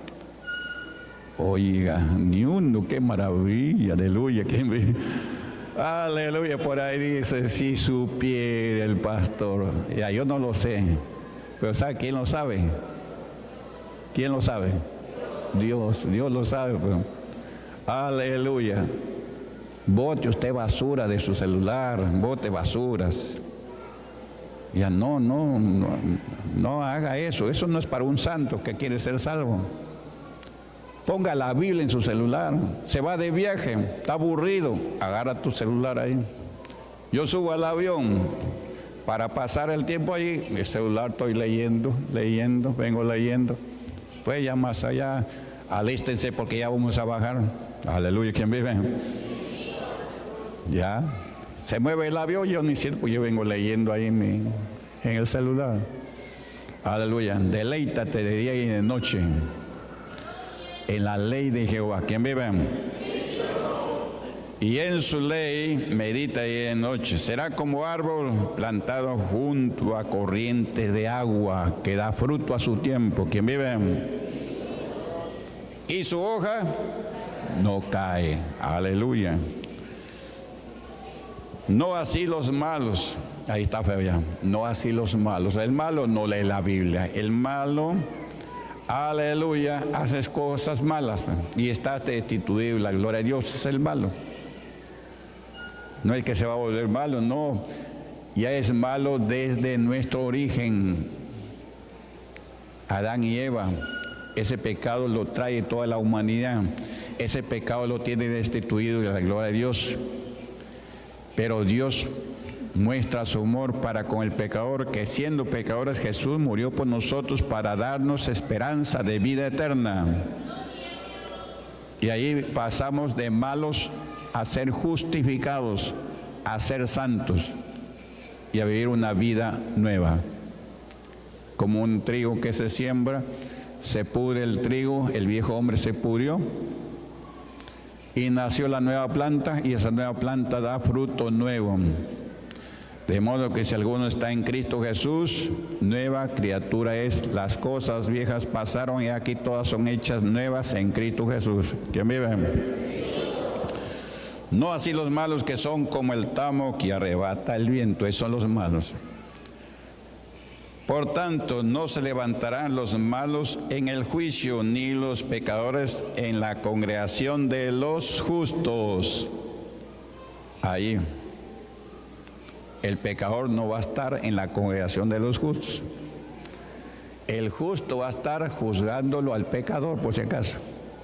Oiga, ni uno, qué maravilla, aleluya. ¿Quién? Aleluya, por ahí dice, si supiera el pastor. Ya, yo no lo sé. Pero ¿sabe quién lo sabe? ¿Quién lo sabe? Dios, Dios lo sabe. Pero. Aleluya. Bote usted basura de su celular, bote basuras. Ya no, no, no, no haga eso. Eso no es para un santo que quiere ser salvo. Ponga la Biblia en su celular. Se va de viaje, está aburrido, agarra tu celular ahí. Yo subo al avión para pasar el tiempo allí, el celular estoy leyendo, leyendo, vengo leyendo. Pues ya más allá, alístense porque ya vamos a bajar. Aleluya, ¿quién vive? Ya, Se mueve el avión, yo ni siquiera, pues yo vengo leyendo ahí en, mi, en el celular. Aleluya. Deleítate de día y de noche en la ley de Jehová. ¿Quién vive? Y en su ley medita día y de noche. Será como árbol plantado junto a corrientes de agua, que da fruto a su tiempo. ¿Quién vive? Y su hoja no cae. Aleluya. No así los malos. Ahí está feo ya. No así los malos. El malo no lee la Biblia. El malo, aleluya, hace cosas malas y está destituido. La gloria de Dios es el malo. No es que se va a volver malo, no. Ya es malo desde nuestro origen. Adán y Eva. Ese pecado lo trae toda la humanidad. Ese pecado lo tiene destituido de la gloria de Dios. Pero Dios muestra su amor para con el pecador, que siendo pecadores Jesús murió por nosotros para darnos esperanza de vida eterna. Y ahí pasamos de malos a ser justificados, a ser santos y a vivir una vida nueva. Como un trigo que se siembra, se pudre el trigo, el viejo hombre se pudrió y nació la nueva planta, y esa nueva planta da fruto nuevo. De modo que si alguno está en Cristo Jesús, nueva criatura es. Las cosas viejas pasaron y aquí todas son hechas nuevas en Cristo Jesús. ¿Quién vive? No así los malos, que son como el tamo que arrebata el viento. Esos son los malos. Por tanto, no se levantarán los malos en el juicio, ni los pecadores en la congregación de los justos. Ahí, el pecador no va a estar en la congregación de los justos. El justo va a estar juzgándolo al pecador, por si acaso.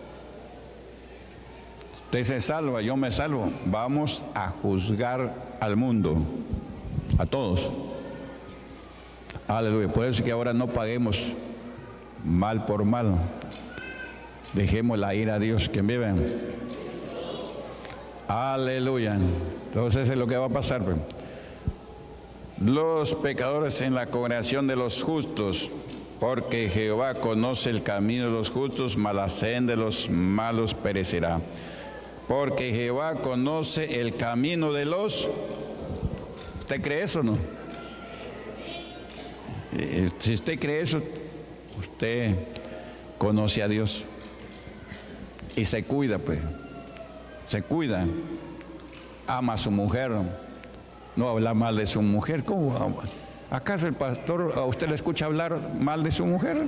Usted se salva, yo me salvo. Vamos a juzgar al mundo, a todos. Aleluya. Por eso que ahora no paguemos mal por mal. Dejemos la ira a Dios. ¿Quién vive? Aleluya. Entonces eso es lo que va a pasar. Pues. Los pecadores en la congregación de los justos, porque Jehová conoce el camino de los justos, mas la senda de los malos perecerá. Porque Jehová conoce el camino de los... ¿Usted cree eso o no? Si usted cree eso, usted conoce a Dios y se cuida, pues, se cuida, ama a su mujer, no habla mal de su mujer. ¿Cómo? ¿Acaso el pastor a usted le escucha hablar mal de su mujer?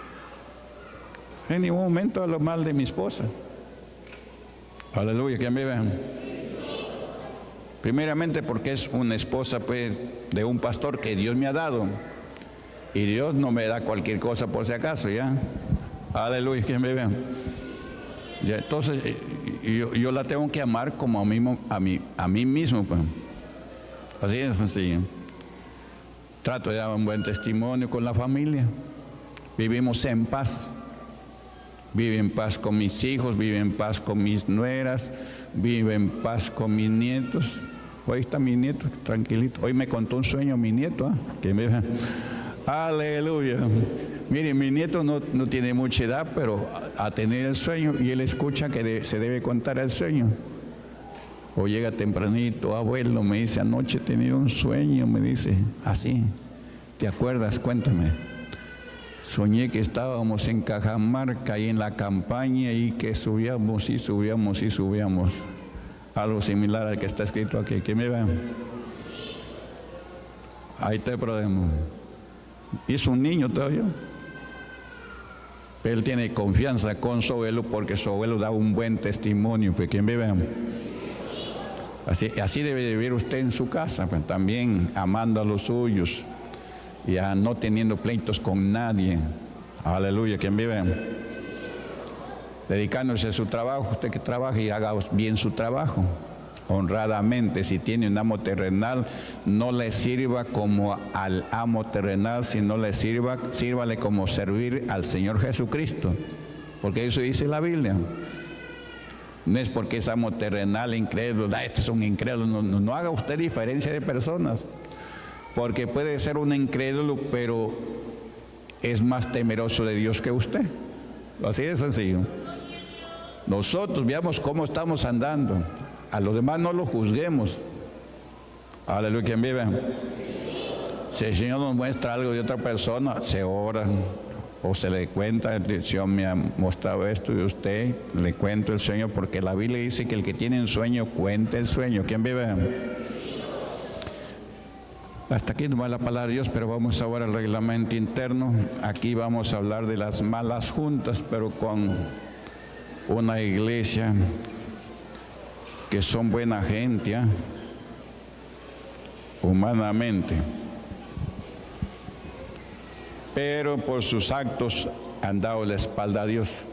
En ningún momento hablo mal de mi esposa. Aleluya, ¿quién vive? Primeramente porque es una esposa, pues, de un pastor que Dios me ha dado. Y Dios no me da cualquier cosa por si acaso, ¿ya? Aleluya, ¿quién me ve? Ya, entonces, yo, yo la tengo que amar como a mí, a mí, a mí mismo, pues. Así es sencillo. Trato de dar un buen testimonio con la familia. Vivimos en paz. Vivo en paz con mis hijos, vivo en paz con mis nueras, vivo en paz con mis nietos. Hoy está mi nieto, tranquilito. Hoy me contó un sueño mi nieto, ¿eh? Que me... Aleluya. Miren, mi nieto no, no tiene mucha edad, pero a, a tener el sueño, y él escucha que de, se debe contar el sueño. O llega tempranito, abuelo, me dice, anoche he tenido un sueño, me dice, así, ¿te acuerdas? Cuéntame. Soñé que estábamos en Cajamarca y en la campaña y que subíamos y subíamos y subíamos. Algo similar al que está escrito aquí. ¿Quién me ve? Ahí está el problema. Y es un niño todavía. Él tiene confianza con su abuelo porque su abuelo da un buen testimonio. Pues, ¿quién vive? Así, así debe vivir usted en su casa, pues, también amando a los suyos, ya no teniendo pleitos con nadie. Aleluya, ¿quién vive? Dedicándose a su trabajo, usted que trabaje y haga bien su trabajo. Honradamente, si tiene un amo terrenal, no le sirva como al amo terrenal, sino le sirva, sírvale como servir al Señor Jesucristo, porque eso dice la Biblia. No es porque somos terrenal, incrédulos, ah, este es un incrédulo. No, no, no haga usted diferencia de personas. Porque puede ser un incrédulo, pero es más temeroso de Dios que usted. Así de sencillo. Nosotros veamos cómo estamos andando. A los demás no los juzguemos. Aleluya, quien vive. Si el Señor nos muestra algo de otra persona, se ora o se le cuenta, el Señor me ha mostrado esto de usted, le cuento el sueño, porque la Biblia dice que el que tiene un sueño, cuente el sueño. ¿Quién vive? Hasta aquí no va la palabra de Dios, pero vamos ahora al reglamento interno. Aquí vamos a hablar de las malas juntas, pero con una iglesia que son buena gente, ¿eh? Humanamente, pero por sus actos han dado la espalda a Dios.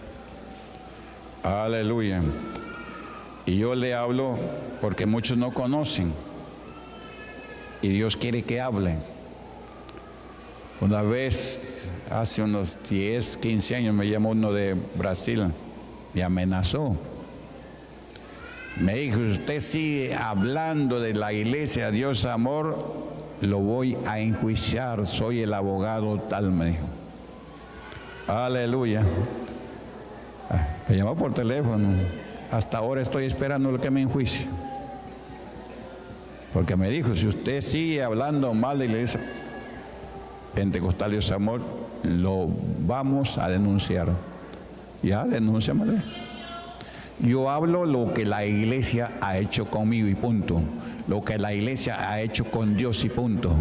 Aleluya. Y yo le hablo porque muchos no conocen y Dios quiere que hablen. Una vez, hace unos diez, quince años, me llamó uno de Brasil, me amenazó. Me dijo, usted sigue hablando de la iglesia Dios Amor, lo voy a enjuiciar, soy el abogado tal, me dijo. Aleluya. Me llamó por teléfono. Hasta ahora estoy esperando lo que me enjuicie. Porque me dijo, si usted sigue hablando mal de la iglesia Pentecostal Dios Amor, lo vamos a denunciar. Ya, denúnciamelo. Yo hablo lo que la iglesia ha hecho conmigo y punto. Lo que la iglesia ha hecho con Dios y punto.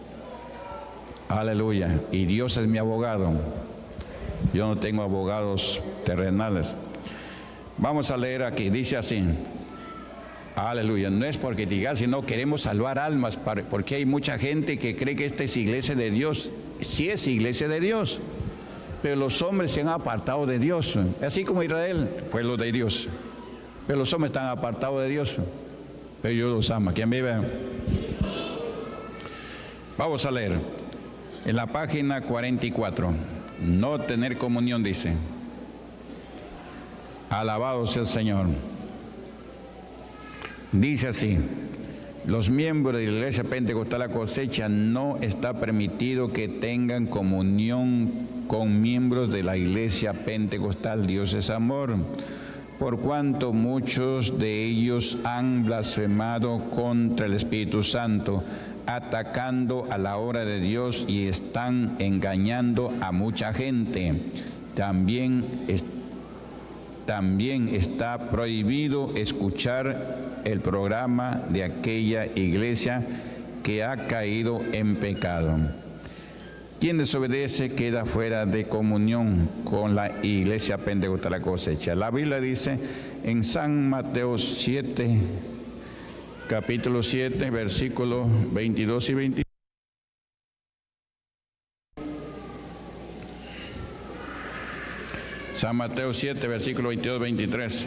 Aleluya. Y Dios es mi abogado. Yo no tengo abogados terrenales. Vamos a leer aquí. Dice así. Aleluya. No es porque diga, sino queremos salvar almas. Porque hay mucha gente que cree que esta es iglesia de Dios. Sí es iglesia de Dios. Pero los hombres se han apartado de Dios, así como Israel, pueblo de Dios. Pero los hombres están apartados de Dios, pero Dios los ama. ¿Quién vive? Vamos a leer. En la página cuarenta y cuatro, no tener comunión, dice. Alabado sea el Señor. Dice así. Los miembros de la Iglesia Pentecostal La Cosecha no está permitido que tengan comunión con miembros de la Iglesia Pentecostal Dios es Amor, por cuanto muchos de ellos han blasfemado contra el Espíritu Santo, atacando a la obra de Dios y están engañando a mucha gente. También, es, también está prohibido escuchar el programa de aquella iglesia que ha caído en pecado. Quien desobedece queda fuera de comunión con la iglesia Pentecostal La Cosecha. La Biblia dice en San Mateo siete, capítulo siete, versículos veintidós y veintitrés. San Mateo siete, versículo veintidós, veintitrés.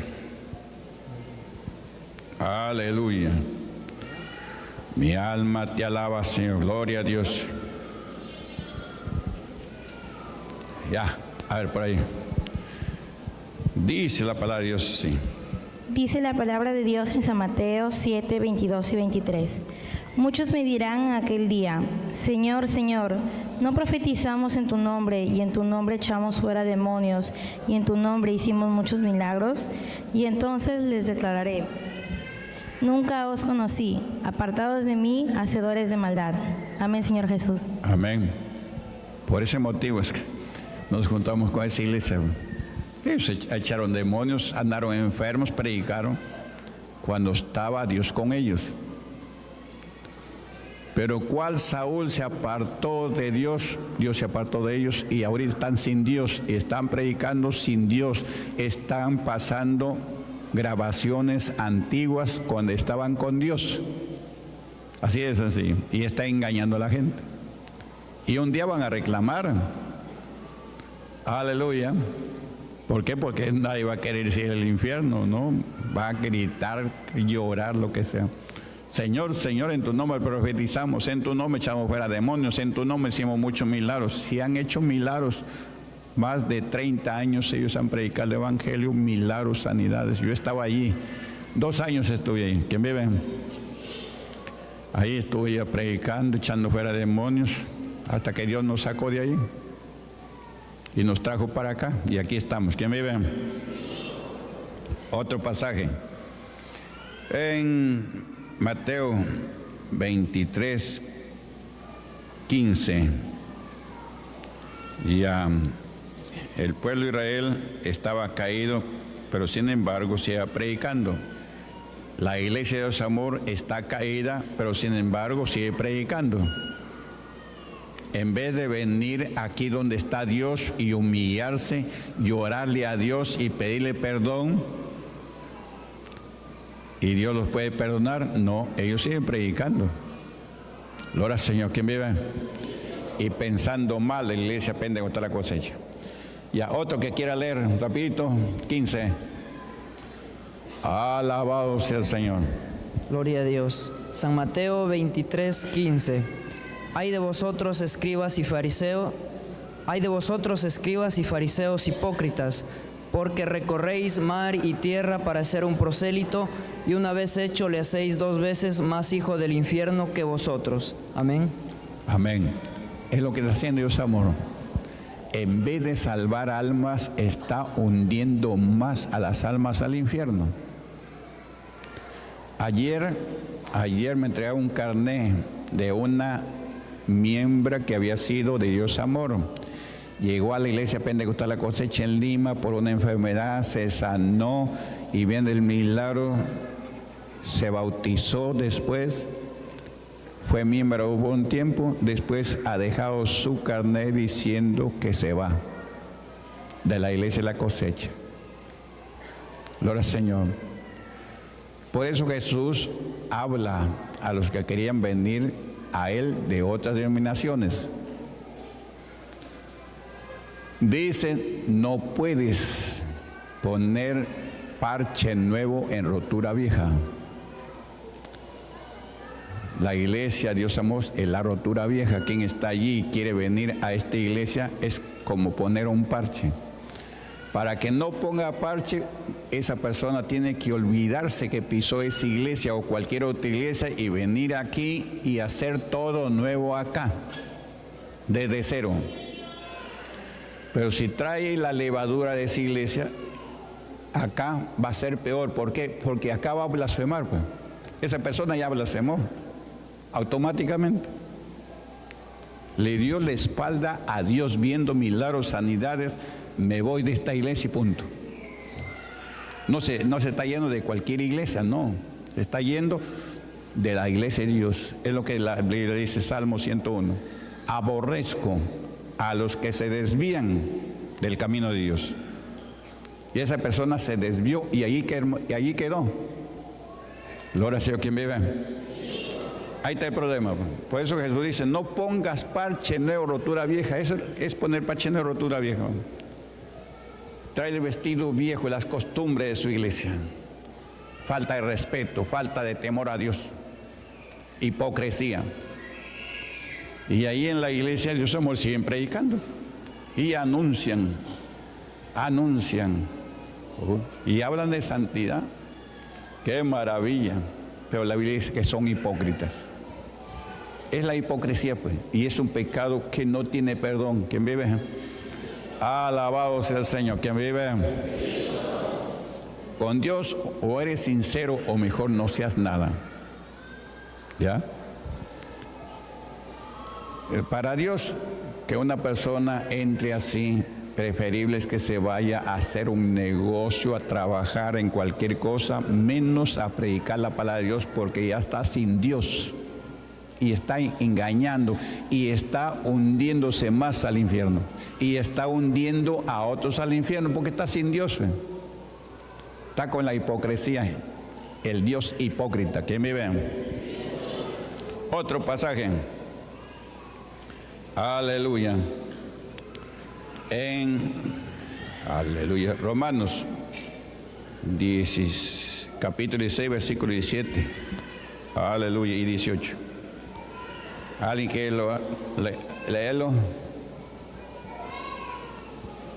Aleluya. Mi alma te alaba, Señor. Gloria a Dios. Ya, a ver por ahí. Dice la palabra de Dios, sí. Dice la palabra de Dios en San Mateo siete, veintidós y veintitrés. Muchos me dirán aquel día, Señor, Señor, ¿no profetizamos en tu nombre y en tu nombre echamos fuera demonios y en tu nombre hicimos muchos milagros? Y entonces les declararé, nunca os conocí, apartados de mí, hacedores de maldad. Amén, Señor Jesús. Amén. Por ese motivo es que nos juntamos con esa iglesia. Ellos echaron demonios, andaron enfermos, predicaron cuando estaba Dios con ellos. Pero cual Saúl se apartó de Dios, Dios se apartó de ellos y ahorita están sin Dios, están predicando sin Dios, están pasando grabaciones antiguas cuando estaban con Dios. Así de sencillo. Y está engañando a la gente. Y un día van a reclamar. Aleluya. ¿Por qué? Porque nadie va a querer ir al infierno, ¿no? Va a gritar, llorar, lo que sea. Señor, Señor, en tu nombre profetizamos, en tu nombre echamos fuera demonios, en tu nombre hicimos muchos milagros. Si han hecho milagros, Más de treinta años ellos han predicado el evangelio, milagros, sanidades. Yo estaba allí, dos años estuve ahí. ¿Quién vive? Ahí estuve ya predicando, echando fuera demonios, hasta que Dios nos sacó de ahí y nos trajo para acá, y aquí estamos. ¿Quién vive? Otro pasaje en Mateo veintitrés, quince. Ya el pueblo de Israel estaba caído, pero sin embargo sigue predicando. La iglesia de Dios Amor está caída, pero sin embargo sigue predicando. En vez de venir aquí donde está Dios y humillarse, llorarle a Dios y pedirle perdón, y Dios los puede perdonar, no, ellos siguen predicando. Gloria al Señor. ¿Quién vive? Y pensando mal, la iglesia pentecostal la cosecha. Ya, otro que quiera leer, rapidito, quince. Alabado sea el Señor. Gloria a Dios. San Mateo veintitrés, quince. Hay de vosotros escribas y fariseos, hay de vosotros escribas y fariseos hipócritas, porque recorréis mar y tierra para ser un prosélito, y una vez hecho le hacéis dos veces más hijo del infierno que vosotros. Amén. Amén. Es lo que está haciendo Dios Amor. En vez de salvar almas, está hundiendo más a las almas al infierno. Ayer, ayer me entregaron un carné de una miembro que había sido de Dios Amor. Llegó a la iglesia pentecostal La Cosecha en Lima por una enfermedad, se sanó y viendo el milagro, se bautizó después, fue miembro hubo un tiempo, después ha dejado su carnet diciendo que se va de la iglesia La Cosecha. Gloria al Señor. Por eso Jesús habla a los que querían venir a Él de otras denominaciones. Dice, no puedes poner parche nuevo en rotura vieja. La iglesia, Dios amor, es la rotura vieja. Quien está allí y quiere venir a esta iglesia es como poner un parche. Para que no ponga parche, esa persona tiene que olvidarse que pisó esa iglesia o cualquier otra iglesia y venir aquí y hacer todo nuevo acá, desde cero. Pero si trae la levadura de esa iglesia, acá va a ser peor. ¿Por qué? Porque acá va a blasfemar, pues. Esa persona ya blasfemó automáticamente. Le dio la espalda a Dios viendo milagros, sanidades. Me voy de esta iglesia y punto. No se, no se está yendo de cualquier iglesia, no. Se está yendo de la iglesia de Dios. Es lo que la Biblia dice, Salmo ciento uno. Aborrezco a los que se desvían del camino de Dios. Y esa persona se desvió y allí quedó. Y allí quedó. Gloria al Señor. ¿Quién vive? Ahí está el problema. Por eso Jesús dice, no pongas parche nuevo, rotura vieja. Eso es poner parche nuevo, rotura vieja. Trae el vestido viejo y las costumbres de su iglesia. Falta de respeto, falta de temor a Dios. Hipocresía. Y ahí en la iglesia de Dios somos siguen predicando. Y anuncian, anuncian. Y hablan de santidad. ¡Qué maravilla! Pero la Biblia dice que son hipócritas. Es la hipocresía, pues. Y es un pecado que no tiene perdón. ¿Quién vive? Alabado sea el Señor. ¿Quién vive? Con Dios o eres sincero o mejor no seas nada. ¿Ya? Para Dios, que una persona entre así, preferible es que se vaya a hacer un negocio, a trabajar en cualquier cosa, menos a predicar la palabra de Dios, porque ya está sin Dios y está engañando y está hundiéndose más al infierno y está hundiendo a otros al infierno porque está sin Dios. Está con la hipocresía, el Dios hipócrita. ¿Quién me ve? Otro pasaje. Aleluya. En aleluya, Romanos diez, capítulo dieciséis, versículo diecisiete. Aleluya, y dieciocho. ¿Alguien quiere lo, le, leerlo?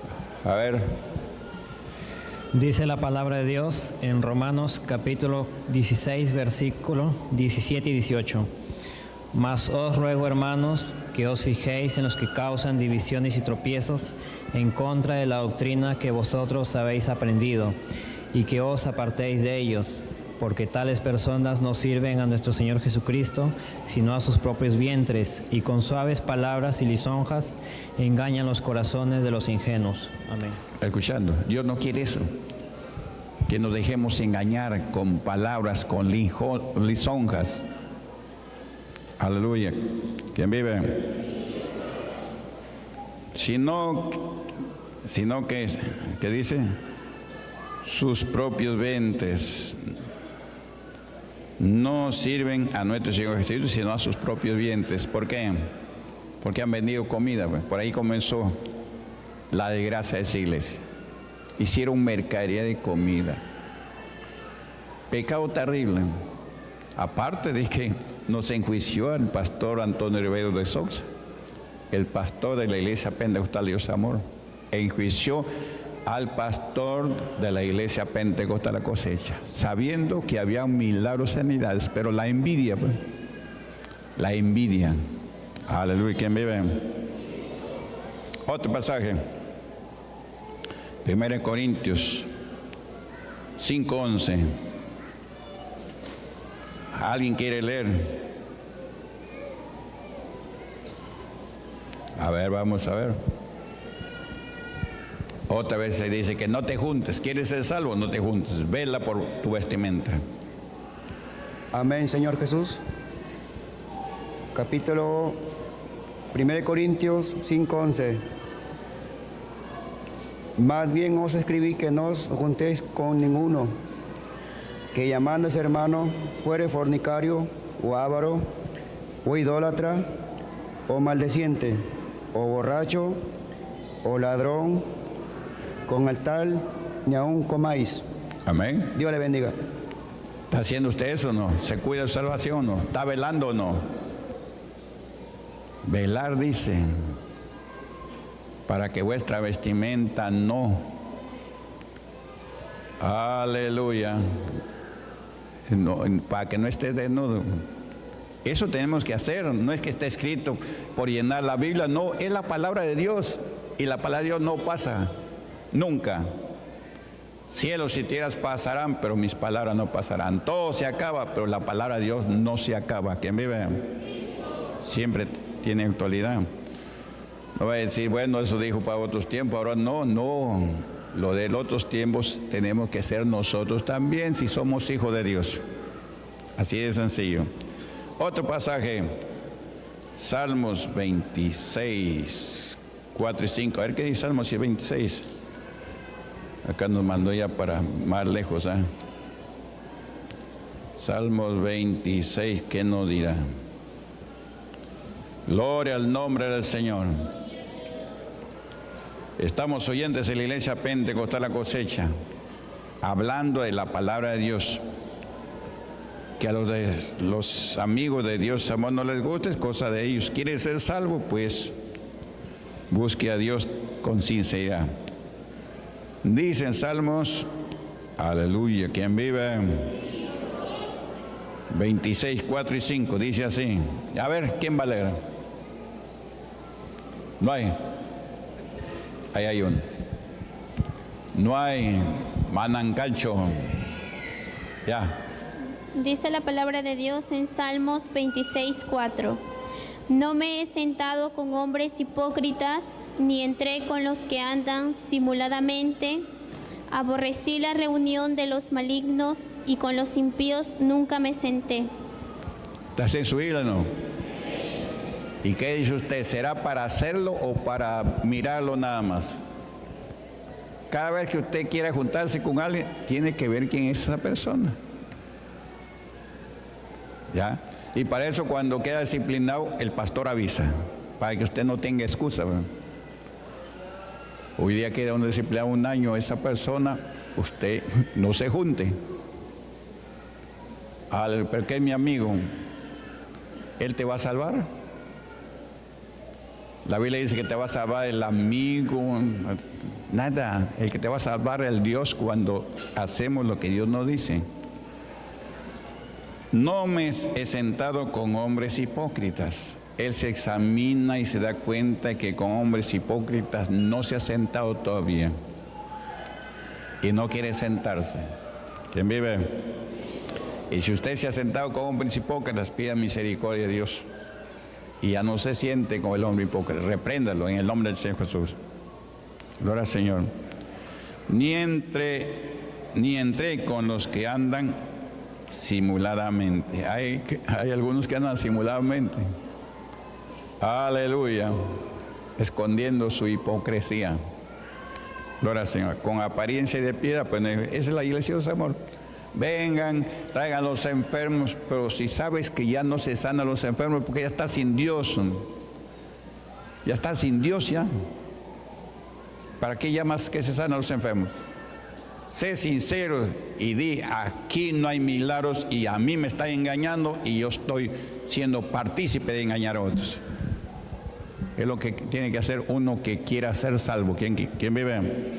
A ver. Dice la palabra de Dios en Romanos capítulo dieciséis, versículo diecisiete y dieciocho. Mas os ruego, hermanos, que os fijéis en los que causan divisiones y tropiezos en contra de la doctrina que vosotros habéis aprendido, y que os apartéis de ellos, porque tales personas no sirven a nuestro Señor Jesucristo, sino a sus propios vientres, y con suaves palabras y lisonjas engañan los corazones de los ingenuos. Amén. Escuchando, Dios no quiere eso, que nos dejemos engañar con palabras, con lijo, lisonjas. Aleluya. ¿Quién vive? Sino, sino que, ¿qué dice? Sus propios vientres no sirven a nuestro Señor Jesucristo, sino a sus propios vientres. ¿Por qué? Porque han vendido comida. Por ahí comenzó la desgracia de esa iglesia. Hicieron mercadería de comida. Pecado terrible. Aparte de que nos enjuició el pastor Antonio Ribeiro de Sousa, el pastor de la iglesia Pentecostal Dios Amor, enjuició al pastor de la iglesia Pentecostal La Cosecha, sabiendo que había milagros, sanidades, pero la envidia, pues, la envidia. Aleluya. ¿Quién vive? Otro pasaje. Primero Corintios cinco once. ¿Alguien quiere leer? A ver, vamos a ver. Otra vez se dice que no te juntes. ¿Quieres ser salvo? No te juntes. Vela por tu vestimenta. Amén, Señor Jesús. Capítulo primero Corintios cinco once. Más bien os escribí que no os juntéis con ninguno, que llamándose hermano fuere fornicario, o avaro, o idólatra, o maldeciente, o borracho, o ladrón, con el tal ni aún comáis. Amén. Dios le bendiga. ¿Está haciendo usted eso o no? ¿Se cuida de salvación o no? ¿Está velando o no? Velar, dice, para que vuestra vestimenta no. Aleluya. No, para que no estés desnudo. Eso tenemos que hacer. No es que esté escrito por llenar la Biblia. No, es la palabra de Dios. Y la palabra de Dios no pasa nunca. Cielos y tierras pasarán, pero mis palabras no pasarán. Todo se acaba, pero la palabra de Dios no se acaba. ¿Quién vive? Siempre tiene actualidad. No va a decir, bueno, eso dijo para otros tiempos. Ahora no, no. Lo de los otros tiempos tenemos que ser nosotros también, si somos hijos de Dios. Así de sencillo. Otro pasaje, Salmos veintiséis, cuatro y cinco. A ver qué dice Salmos veintiséis. Acá nos mandó ya para más lejos. ¿eh? Salmos veintiséis, ¿qué nos dirá? Gloria al nombre del Señor. Estamos oyentes de la iglesia Pentecostal La Cosecha, hablando de la palabra de Dios. Que a los, de, los amigos de Dios amor no les guste, es cosa de ellos. ¿Quiere ser salvo? Pues busque a Dios con sinceridad. Dicen Salmos, aleluya, ¿quién vive? veintiséis, cuatro y cinco, dice así. A ver, ¿quién va a leer? No hay. Ahí hay uno. No hay. Manancacho. Ya. Dice la palabra de Dios en Salmos veintiséis, cuatro. No me he sentado con hombres hipócritas, ni entré con los que andan simuladamente. Aborrecí la reunión de los malignos, y con los impíos nunca me senté. ¿Estás en su isla o no? ¿Y qué dice usted? ¿Será para hacerlo o para mirarlo nada más? Cada vez que usted quiera juntarse con alguien, tiene que ver quién es esa persona. ¿Ya? Y para eso, cuando queda disciplinado, el pastor avisa, para que usted no tenga excusa, ¿verdad? Hoy día queda un disciplinado un año, esa persona, usted no se junte. Al, porque es mi amigo, él te va a salvar. La Biblia dice que te va a salvar el amigo. Nada, el que te va a salvar es el Dios cuando hacemos lo que Dios nos dice. No me he sentado con hombres hipócritas. Él se examina y se da cuenta que con hombres hipócritas no se ha sentado todavía. Y no quiere sentarse. ¿Quién vive? Y si usted se ha sentado con hombres hipócritas, pida misericordia a Dios. Y ya no se siente con el hombre hipócrita. Repréndalo en el nombre del Señor Jesús. Gloria al Señor. Ni entré, ni entré con los que andan simuladamente. Hay, hay algunos que andan simuladamente. Aleluya. Escondiendo su hipocresía. Gloria al Señor. Con apariencia de piedad, pues esa es la iglesia de amor. Vengan, traigan a los enfermos, pero si sabes que ya no se sanan los enfermos, porque ya está sin Dios. Ya está sin Dios ya. ¿Para qué llamas que se sanan los enfermos? Sé sincero y di, aquí no hay milagros y a mí me están engañando y yo estoy siendo partícipe de engañar a otros. Es lo que tiene que hacer uno que quiera ser salvo. ¿Quién, quién vive?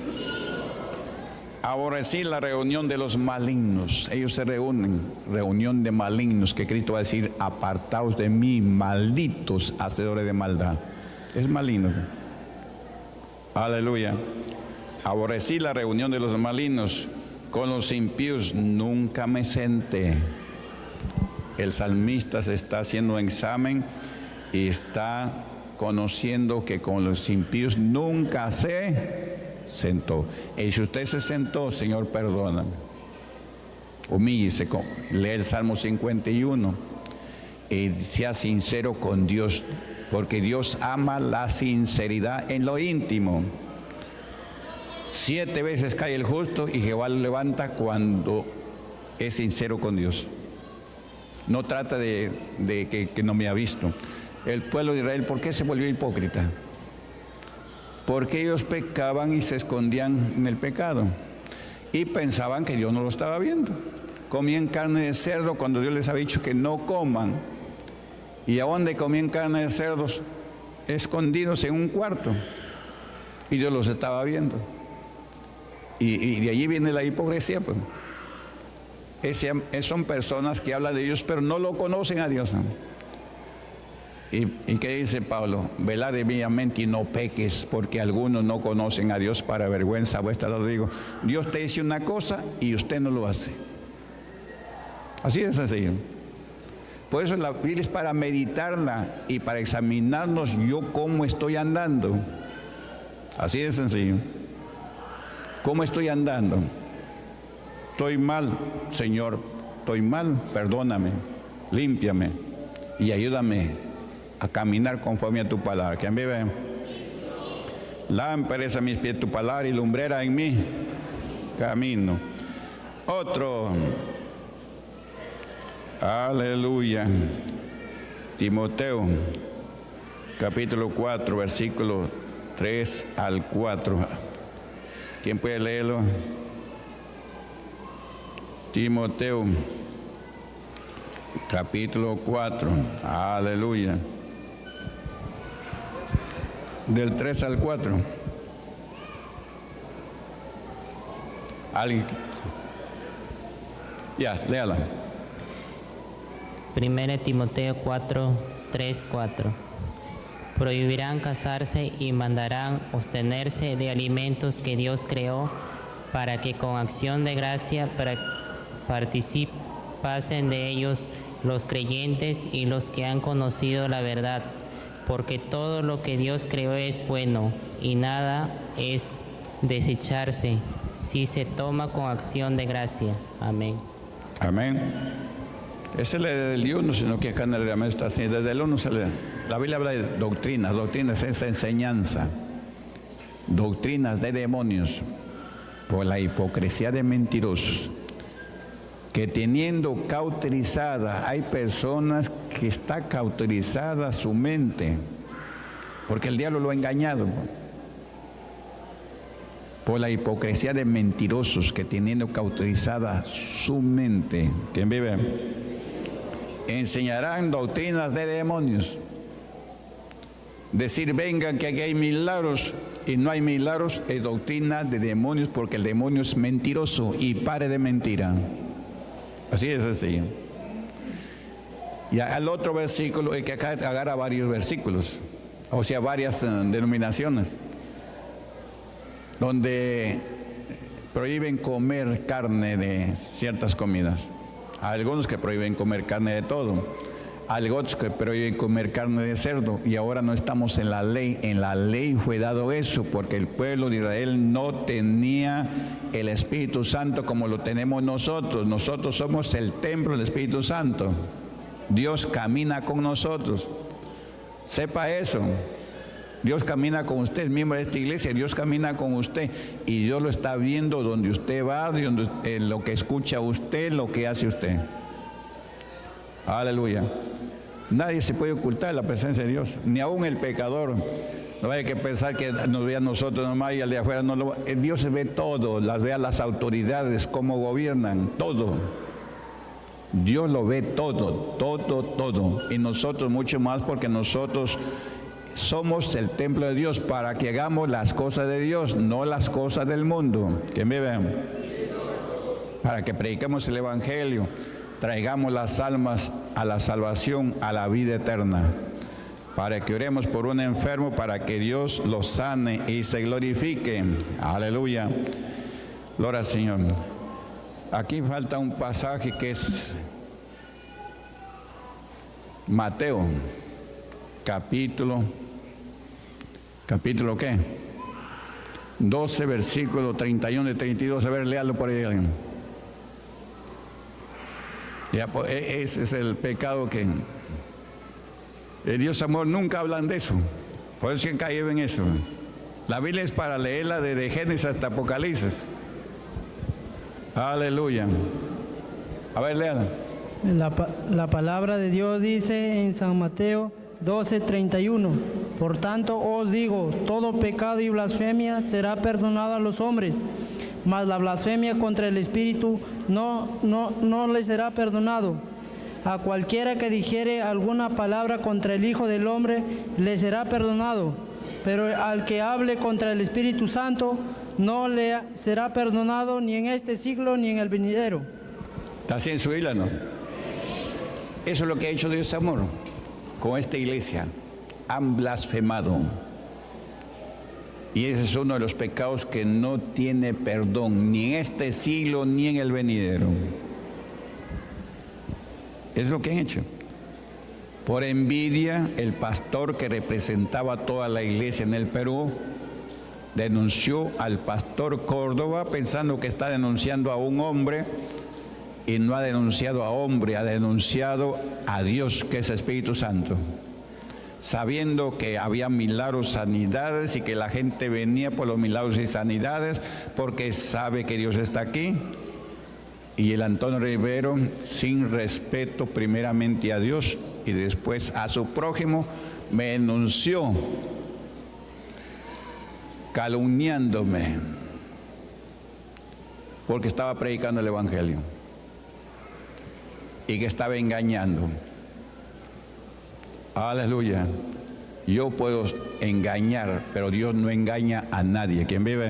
Aborrecí la reunión de los malignos. Ellos se reúnen, reunión de malignos, que Cristo va a decir, apartaos de mí, malditos hacedores de maldad. Es maligno. Aleluya. Aborrecí la reunión de los malignos, con los impíos nunca me senté. El salmista se está haciendo un examen y está conociendo que con los impíos nunca se sentó. Y si usted se sentó, Señor, perdóname. Humíllese, lee el Salmo cincuenta y uno y sea sincero con Dios, porque Dios ama la sinceridad en lo íntimo. Siete veces cae el justo y Jehová lo levanta cuando es sincero con Dios. No trata de, de que, que no me ha visto. El pueblo de Israel, ¿por qué se volvió hipócrita? Porque ellos pecaban y se escondían en el pecado y pensaban que Dios no lo estaba viendo. Comían carne de cerdo cuando Dios les había dicho que no coman. ¿Y a dónde comían carne de cerdos? Escondidos en un cuarto. Y Dios los estaba viendo. Y, y de allí viene la hipocresía, pues. Ese, son personas que hablan de Dios, pero no lo conocen a Dios. ¿Y, y qué dice Pablo? Velad debidamente y no peques, porque algunos no conocen a Dios, para vergüenza vuestra lo digo. Dios te dice una cosa y usted no lo hace. Así de sencillo. Por eso la Biblia es para meditarla y para examinarnos yo cómo estoy andando. Así de sencillo. ¿Cómo estoy andando? Estoy mal, Señor, estoy mal, perdóname, límpiame y ayúdame a caminar conforme a tu palabra. ¿Quién vive? Lámpara es a mis pies tu palabra y lumbrera en mí camino. Otro. Aleluya. Timoteo, capítulo cuatro, versículo tres al cuatro. ¿Quién puede leerlo? Timoteo, capítulo cuatro. Aleluya. Del tres al cuatro. ¿Alguien? Ya, léala. Primera Timoteo cuatro, tres, cuatro. Prohibirán casarse y mandarán abstenerse de alimentos que Dios creó, para que con acción de gracia participasen de ellos los creyentes y los que han conocido la verdad, porque todo lo que Dios creó es bueno y nada es desecharse si se toma con acción de gracia. Amén. Amén. Ese es el uno, sino que acá en el reglamento está así. Desde el uno se le, la Biblia habla de doctrinas. Doctrinas es enseñanza. Doctrinas de demonios. Por la hipocresía de mentirosos. Que teniendo cauterizada, hay personas que está cauterizada su mente. Porque el diablo lo ha engañado. Por la hipocresía de mentirosos que teniendo cauterizada su mente. ¿Quién vive? Enseñarán doctrinas de demonios. Decir, vengan que aquí hay milagros y no hay milagros es doctrina de demonios, porque el demonio es mentiroso y pare de mentira. Así es así. Y al otro versículo, es que acá agarra varios versículos, o sea, varias uh, denominaciones, donde prohíben comer carne de ciertas comidas. Hay algunos que prohíben comer carne de todo, hay otros que prohíben comer carne de cerdo, y ahora no estamos en la ley. En la ley fue dado eso, porque el pueblo de Israel no tenía el Espíritu Santo como lo tenemos nosotros. Nosotros somos el templo del Espíritu Santo. Dios camina con nosotros. Sepa eso. Dios camina con usted, miembro de esta iglesia. Dios camina con usted y Dios lo está viendo donde usted va, donde, en lo que escucha usted, lo que hace usted. Aleluya. Nadie se puede ocultar la presencia de Dios, ni aún el pecador. No hay que pensar que nos ve a nosotros nomás y al de afuera no lo ve. Dios ve todo, las ve a las autoridades, cómo gobiernan, todo. Dios lo ve todo, todo, todo. Y nosotros mucho más, porque nosotros somos el templo de Dios, para que hagamos las cosas de Dios, no las cosas del mundo. ¿Que me vean? Para que prediquemos el Evangelio, traigamos las almas a la salvación, a la vida eterna. Para que oremos por un enfermo, para que Dios lo sane y se glorifique. Aleluya. Gloria al Señor. Aquí falta un pasaje que es Mateo, capítulo, capítulo ¿qué? doce, versículo treinta y uno y treinta y dos. A ver, léalo por ahí. Ya, pues, ese es el pecado que... El Dios amor nunca hablan de eso. Por eso que caen en eso. La Biblia es para leerla desde Génesis hasta Apocalipsis. Aleluya. A ver, léala. La, la palabra de Dios dice en San Mateo doce, treinta y uno. Por tanto os digo, todo pecado y blasfemia será perdonado a los hombres, mas la blasfemia contra el Espíritu no, no, no le será perdonado. A cualquiera que dijere alguna palabra contra el Hijo del Hombre le será perdonado, pero al que hable contra el Espíritu Santo no le será perdonado ni en este siglo ni en el venidero. ¿Está así en su isla, no? Eso es lo que ha hecho Dios amor con esta iglesia. Han blasfemado. Y ese es uno de los pecados que no tiene perdón, ni en este siglo ni en el venidero. Es lo que han hecho. Por envidia, el pastor que representaba a toda la iglesia en el Perú denunció al pastor Córdoba pensando que está denunciando a un hombre, y no ha denunciado a hombre, ha denunciado a Dios, que es Espíritu Santo, sabiendo que había milagros, sanidades, y que la gente venía por los milagros y sanidades porque sabe que Dios está aquí. Y el Antonio Rivero, sin respeto primeramente a Dios y después a su prójimo, me denunció calumniándome porque estaba predicando el Evangelio y que estaba engañando. Aleluya. Yo puedo engañar, pero Dios no engaña a nadie. ¿Quién vive?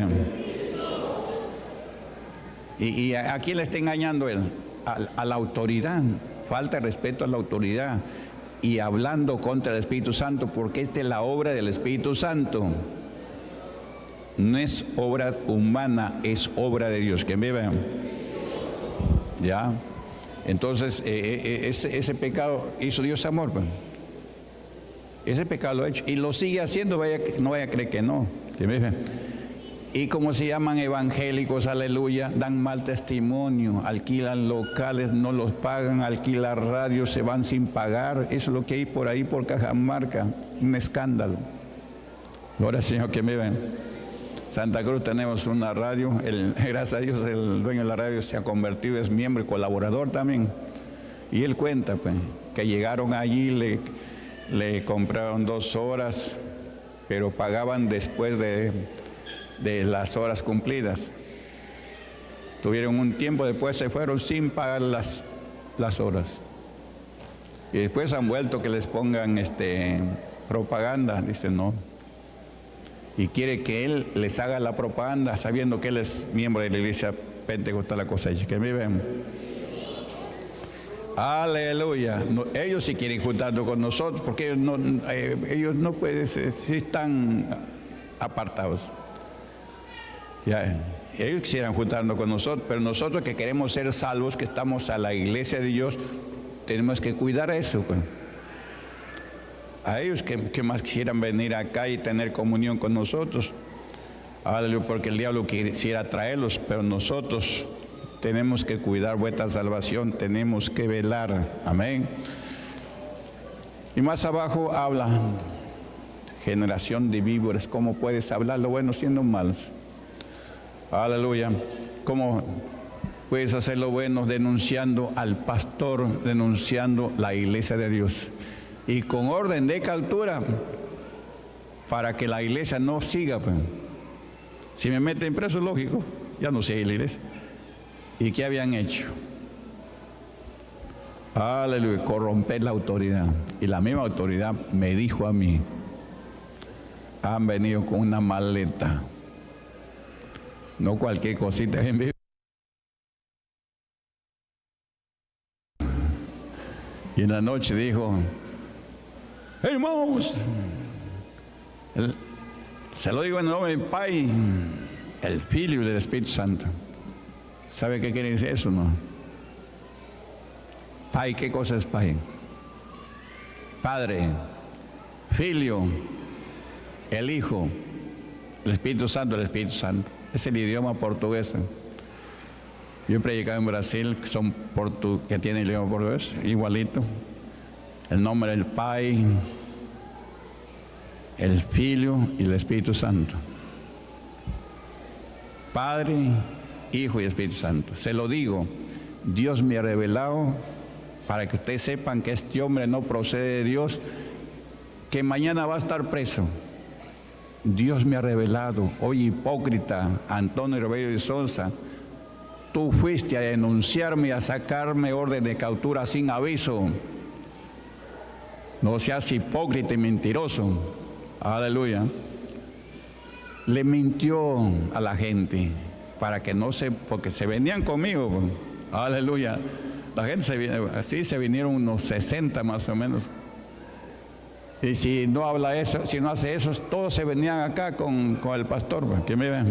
¿Y, y a quién le está engañando él? A, a la autoridad. Falta de respeto a la autoridad y hablando contra el Espíritu Santo, porque esta es la obra del Espíritu Santo. No es obra humana, es obra de Dios. ¿Quién vive? ¿Ya? Entonces, eh, eh, ese, ese pecado hizo Dios amor. Pues. Ese pecado lo ha hecho y lo sigue haciendo, vaya, no vaya a creer que no. ¿Quién vive? Y como se llaman evangélicos, aleluya, dan mal testimonio, alquilan locales, no los pagan, alquilan radios, se van sin pagar. Eso es lo que hay por ahí, por Cajamarca, un escándalo. Ahora, Señor, que me ven. Santa Cruz tenemos una radio, el, gracias a Dios el dueño de la radio se ha convertido, es miembro y colaborador también. Y él cuenta, pues, que llegaron allí, le, le compraron dos horas, pero pagaban después de... de las horas cumplidas. Tuvieron un tiempo, después se fueron sin pagar las, las horas. Y después han vuelto que les pongan este, propaganda. Dice, no. Y quiere que él les haga la propaganda sabiendo que él es miembro de la iglesia pentecostal La Cosecha. Que me ven. Aleluya. No, ellos sí quieren juntarnos con nosotros porque ellos no, eh, ellos no pueden, sí están apartados. Ya, ellos quisieran juntarnos con nosotros, pero nosotros que queremos ser salvos, que estamos a la iglesia de Dios, tenemos que cuidar eso. Pues. A ellos que, que más quisieran venir acá y tener comunión con nosotros, aleluya, porque el diablo quisiera traerlos, pero nosotros tenemos que cuidar vuestra salvación, tenemos que velar, amén. Y más abajo habla, generación de víboras, ¿cómo puedes hablar lo bueno siendo malos? Aleluya, ¿cómo puedes hacer lo bueno denunciando al pastor, denunciando la iglesia de Dios? Y con orden de captura, para que la iglesia no siga. Pues. Si me meten preso, lógico, ya no sigue la iglesia. ¿Y qué habían hecho? Aleluya, corromper la autoridad. Y la misma autoridad me dijo a mí, han venido con una maleta. No cualquier cosita en vivo. Y en la noche dijo, hermanos, el, se lo digo en el nombre del Padre, el Filio y del Espíritu Santo. ¿Sabe qué quiere decir eso, no? Pai, ¿qué cosa es Pai? Padre, Filio, el Hijo, el Espíritu Santo, el Espíritu Santo. Es el idioma portugués. Yo he predicado en Brasil, que son portu que tienen el idioma portugués, igualito. El nombre del Pai, el Filio y el Espíritu Santo. Padre, Hijo y Espíritu Santo. Se lo digo, Dios me ha revelado para que ustedes sepan que este hombre no procede de Dios, que mañana va a estar preso. Dios me ha revelado, oye hipócrita, Antonio Ribeiro de Sousa, tú fuiste a denunciarme, a sacarme orden de captura sin aviso. No seas hipócrita y mentiroso. Aleluya. Le mintió a la gente para que no se, porque se venían conmigo. Aleluya. La gente se, así se vinieron unos sesenta más o menos. Y si no habla eso, si no hace eso, todos se venían acá con, con el pastor, que me ven.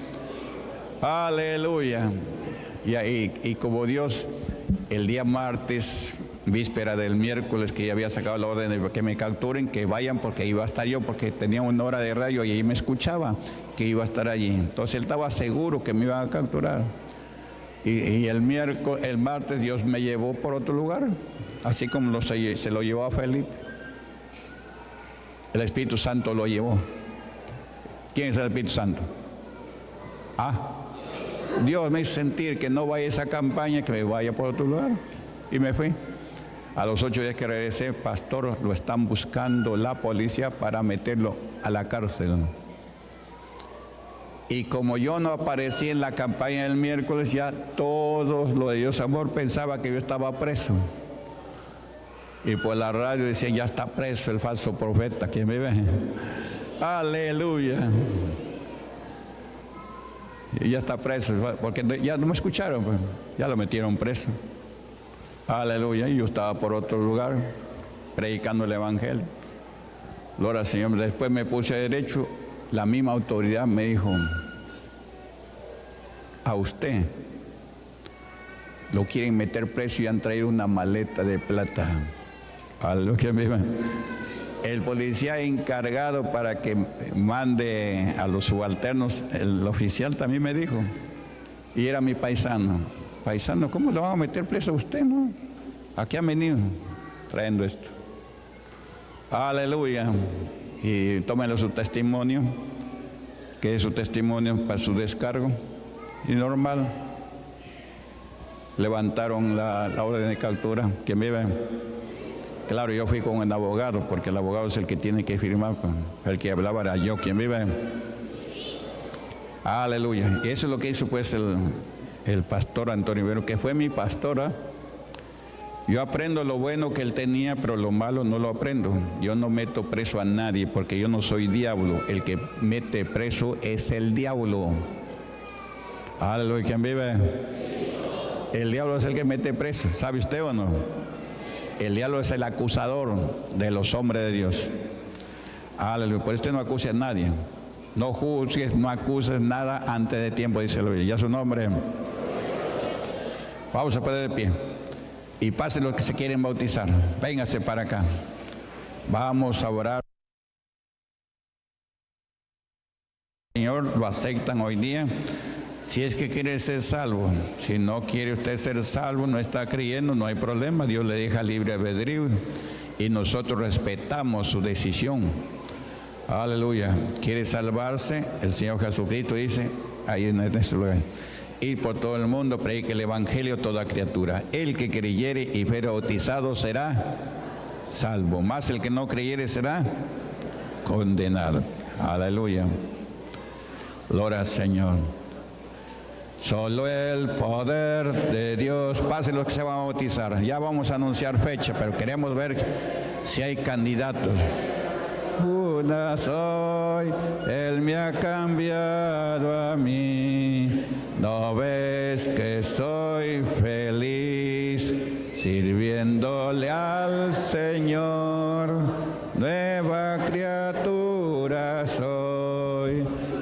Aleluya. Y, y, y como Dios, el día martes, víspera del miércoles, que ya había sacado la orden de que me capturen, que vayan porque iba a estar yo, porque tenía una hora de radio y ahí me escuchaba que iba a estar allí. Entonces él estaba seguro que me iban a capturar. Y, y el miércoles, el martes Dios me llevó por otro lugar, así como lo, se, se lo llevó a Felipe. El Espíritu Santo lo llevó. ¿Quién es el Espíritu Santo? Ah, Dios me hizo sentir que no vaya a esa campaña, que me vaya por otro lugar. Y me fui. A los ocho días que regresé, pastor, lo están buscando la policía para meterlo a la cárcel. Y como yo no aparecí en la campaña del miércoles, ya todos los de Dios Amor pensaban que yo estaba preso. Y por la radio decían, ya está preso el falso profeta. ¿Quién me ve? Aleluya. Y ya está preso, porque ya no me escucharon, pues. Ya lo metieron preso. Aleluya. Y yo estaba por otro lugar, predicando el Evangelio. Gloria al Señor. Después me puse a derecho, la misma autoridad me dijo, a usted lo quieren meter preso y han traído una maleta de plata. Aleluya. El policía encargado para que mande a los subalternos, el oficial también me dijo, y era mi paisano. Paisano, ¿cómo lo van a meter preso a usted, no? Aquí han venido trayendo esto. Aleluya. Y tómenlo su testimonio, que es su testimonio para su descargo. Y normal, levantaron la, la orden de captura, que me ven. Claro, yo fui con el abogado, porque el abogado es el que tiene que firmar, el que hablaba era yo, quien vive. Aleluya. Y eso es lo que hizo pues el, el pastor Antonio Rivero, que fue mi pastora, Yo aprendo lo bueno que él tenía, pero lo malo no lo aprendo. Yo no meto preso a nadie porque yo no soy diablo. El que mete preso es el diablo. Aleluya, ¿quién vive? El diablo es el que mete preso. ¿Sabe usted o no? El diablo es el acusador de los hombres de Dios. Aleluya, por eso usted no acuse a nadie. No juzgues, no acuses nada antes de tiempo, dice el Biblia. Ya su nombre. Vamos a poner de pie. Y pasen los que se quieren bautizar. Véngase para acá. Vamos a orar. Señor, lo aceptan hoy día. Si es que quiere ser salvo. Si no quiere usted ser salvo, no está creyendo, no hay problema. Dios le deja libre albedrío. Y nosotros respetamos su decisión. Aleluya. ¿Quiere salvarse? El Señor Jesucristo dice, ahí en este lugar, ir por todo el mundo, predique el evangelio a toda criatura. El que creyere y fuere bautizado será salvo, más el que no creyere será condenado. Aleluya. Gloria al Señor. Solo el poder de Dios. Pase los que se van a bautizar. Ya vamos a anunciar fecha, pero queremos ver si hay candidatos. Una soy, Él me ha cambiado a mí. ¿No ves que soy feliz sirviéndole al Señor? Nueva criatura soy,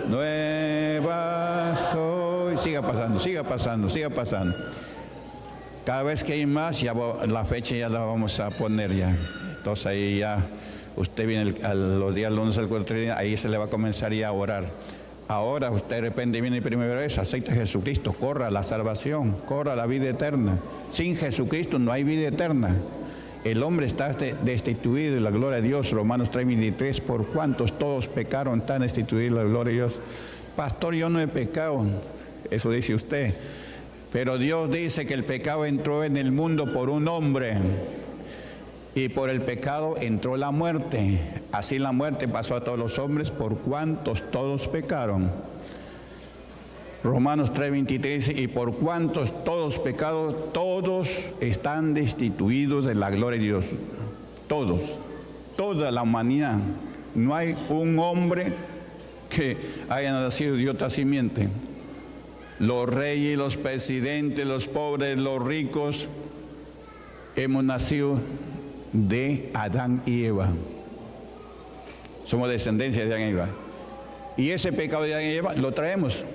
nueva soy. Siga pasando, siga pasando, siga pasando. Cada vez que hay más, ya la fecha ya la vamos a poner ya. Entonces ahí ya, usted viene el, a los días lunes al cuarto día, ahí se le va a comenzar ya a orar. Ahora usted de repente viene y primera vez, acepta a Jesucristo, corra la salvación, corra la vida eterna. Sin Jesucristo no hay vida eterna. El hombre está destituido de la gloria de Dios. Romanos tres veintitrés, por cuantos todos pecaron, están destituidos de la gloria de Dios. Pastor, yo no he pecado, eso dice usted. Pero Dios dice que el pecado entró en el mundo por un hombre. Y por el pecado entró la muerte. Así la muerte pasó a todos los hombres por cuantos todos pecaron. Romanos tres veintitrés, y por cuantos todos pecados, todos están destituidos de la gloria de Dios. Todos, toda la humanidad. No hay un hombre que haya nacido de otra simiente. Los reyes, los presidentes, los pobres, los ricos, hemos nacido de Adán y Eva. Somos descendencia de Adán y Eva. Y ese pecado de Adán y Eva lo traemos.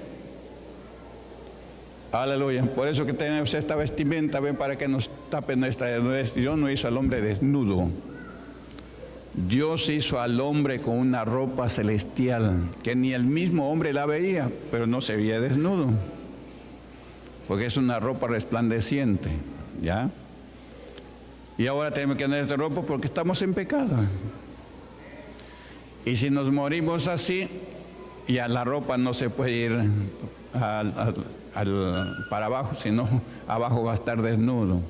Aleluya. Por eso que tenemos esta vestimenta, ven, para que nos tape nuestra desnudez. Dios no hizo al hombre desnudo. Dios hizo al hombre con una ropa celestial que ni el mismo hombre la veía, pero no se veía desnudo, porque es una ropa resplandeciente, ¿ya? Y ahora tenemos que andar esta ropa porque estamos en pecado. Y si nos morimos así, ya la ropa no se puede ir al, al, al, para abajo, sino abajo va a estar desnudo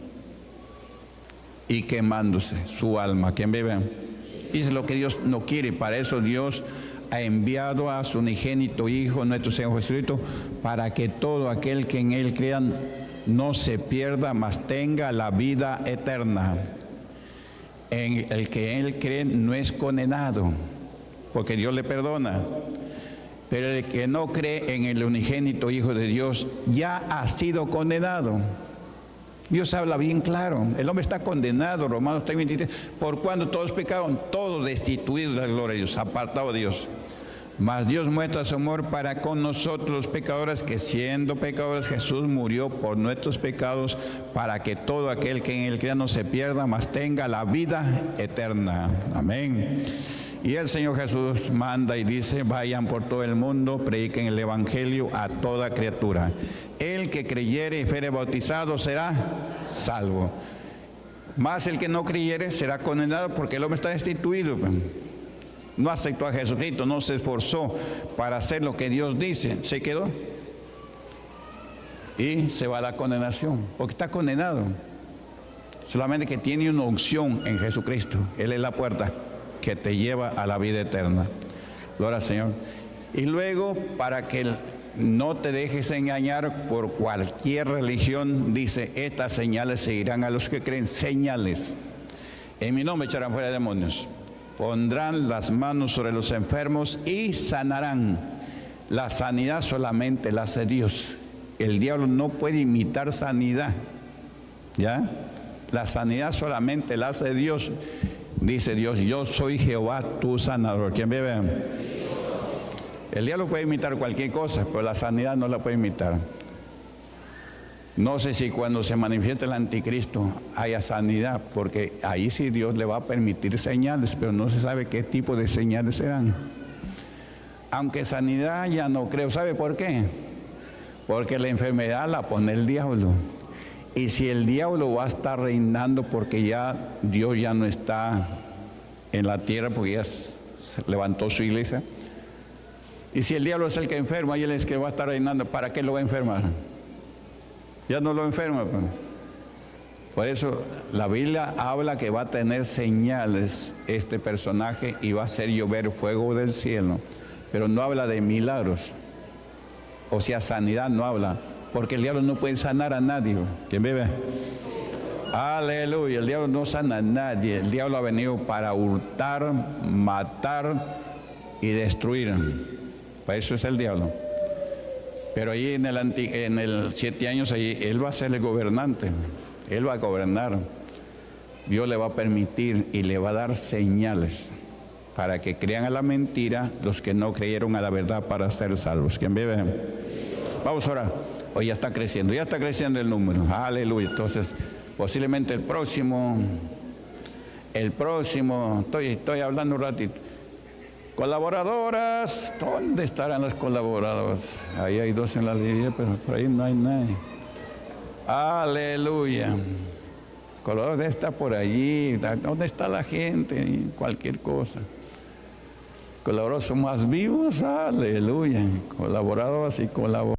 y quemándose su alma. ¿Quién vive? Y es lo que Dios no quiere. Para eso Dios ha enviado a su unigénito Hijo, nuestro Señor Jesucristo, para que todo aquel que en Él crea no se pierda, mas tenga la vida eterna. En el que en Él cree no es condenado, porque Dios le perdona. Pero el que no cree en el unigénito Hijo de Dios ya ha sido condenado. Dios habla bien claro. El hombre está condenado, Romanos tres veintitrés, por cuando todos pecaron, todos destituidos de la gloria de Dios, apartados de Dios. Mas Dios muestra su amor para con nosotros los pecadores, que siendo pecadores Jesús murió por nuestros pecados, para que todo aquel que en él crea no se pierda, mas tenga la vida eterna. Amén. Y el Señor Jesús manda y dice, vayan por todo el mundo, prediquen el evangelio a toda criatura. El que creyere y fuere bautizado será salvo. Mas el que no creyere será condenado, porque el hombre está destituido. No aceptó a Jesucristo, no se esforzó para hacer lo que Dios dice, se quedó. Y se va a la condenación, porque está condenado. Solamente que tiene una unción en Jesucristo. Él es la puerta que te lleva a la vida eterna. Gloria al Señor. Y luego, para que no te dejes engañar por cualquier religión. Dice, estas señales seguirán a los que creen. Señales. En mi nombre echarán fuera demonios. Pondrán las manos sobre los enfermos y sanarán. La sanidad solamente la hace Dios. El diablo no puede imitar sanidad. ¿Ya? La sanidad solamente la hace Dios. Dice Dios, yo soy Jehová tu sanador. ¿Quién vive? El diablo puede imitar cualquier cosa, pero la sanidad no la puede imitar. No sé si cuando se manifieste el anticristo haya sanidad, porque ahí sí Dios le va a permitir señales, pero no se sabe qué tipo de señales serán. Aunque sanidad ya no creo. ¿Sabe por qué? Porque la enfermedad la pone el diablo. Y si el diablo va a estar reinando porque ya Dios ya no está en la tierra, porque ya levantó su iglesia. Y si el diablo es el que enferma y él es el que va a estar reinando, ¿para qué lo va a enfermar? Ya no lo enferma. Pues. Por eso la Biblia habla que va a tener señales este personaje y va a hacer llover fuego del cielo. Pero no habla de milagros. O sea, sanidad no habla. Porque el diablo no puede sanar a nadie. ¿Quién vive? Aleluya. El diablo no sana a nadie. El diablo ha venido para hurtar, matar y destruir. Para eso es el diablo. Pero ahí en el, anti, en el siete años, ahí, él va a ser el gobernante. Él va a gobernar. Dios le va a permitir y le va a dar señales para que crean a la mentira los que no creyeron a la verdad para ser salvos. ¿Quién vive? Vamos a orar. Hoy ya está creciendo, ya está creciendo el número. Aleluya. Entonces, posiblemente el próximo, el próximo, estoy, estoy hablando un ratito. Colaboradoras, ¿dónde estarán las colaboradoras? Ahí hay dos en la línea, pero por ahí no hay nadie. Aleluya. Colaboradores está por allí. ¿Dónde está la gente? Cualquier cosa. Colaboradores son más vivos. Aleluya. Colaboradoras y colaboradores.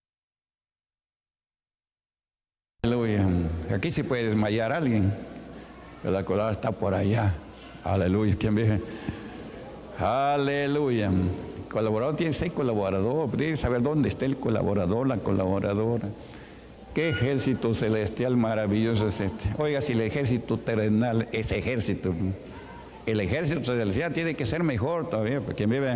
Aleluya. Aquí se puede desmayar alguien. Pero la colaboradora está por allá. Aleluya. ¿Quién vive? Aleluya. El colaborador tiene seis colaboradores. Tiene que saber dónde está el colaborador, la colaboradora. Qué ejército celestial maravilloso es este. Oiga, si el ejército terrenal es ejército, el ejército celestial tiene que ser mejor todavía, porque vive.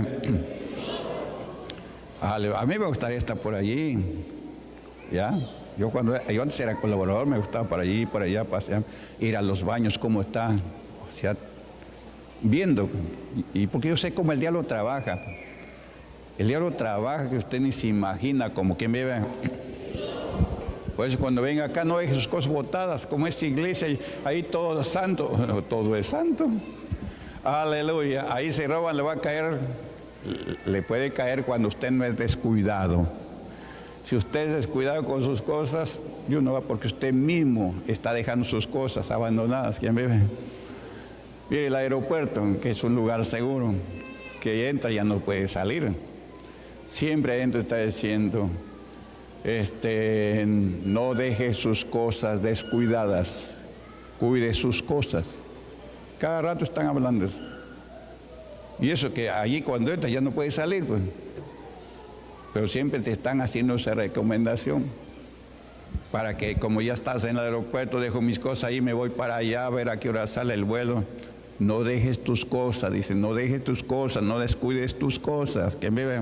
A mí me gustaría estar por allí. ¿Ya? Yo cuando yo antes era colaborador me gustaba por allí, por allá, pasear, ir a los baños, cómo está. O sea, viendo, y porque yo sé cómo el diablo trabaja. El diablo trabaja que usted ni se imagina, como quien vive. Por eso cuando venga acá no deje sus cosas botadas, como esta iglesia, ahí todo es santo, todo es santo. Aleluya, ahí se roban, le va a caer, le puede caer cuando usted no es descuidado. Si usted es descuidado con sus cosas, yo no va porque usted mismo está dejando sus cosas abandonadas. ¿Quién vive? Mire el aeropuerto, que es un lugar seguro, que entra y ya no puede salir. Siempre adentro está diciendo, este, no deje sus cosas descuidadas, cuide sus cosas. Cada rato están hablando eso. Y eso que allí cuando entra ya no puede salir, pues. Pero siempre te están haciendo esa recomendación. Para que como ya estás en el aeropuerto, dejo mis cosas ahí, me voy para allá a ver a qué hora sale el vuelo. No dejes tus cosas, dice, no dejes tus cosas, no descuides tus cosas. ¿Quién vive?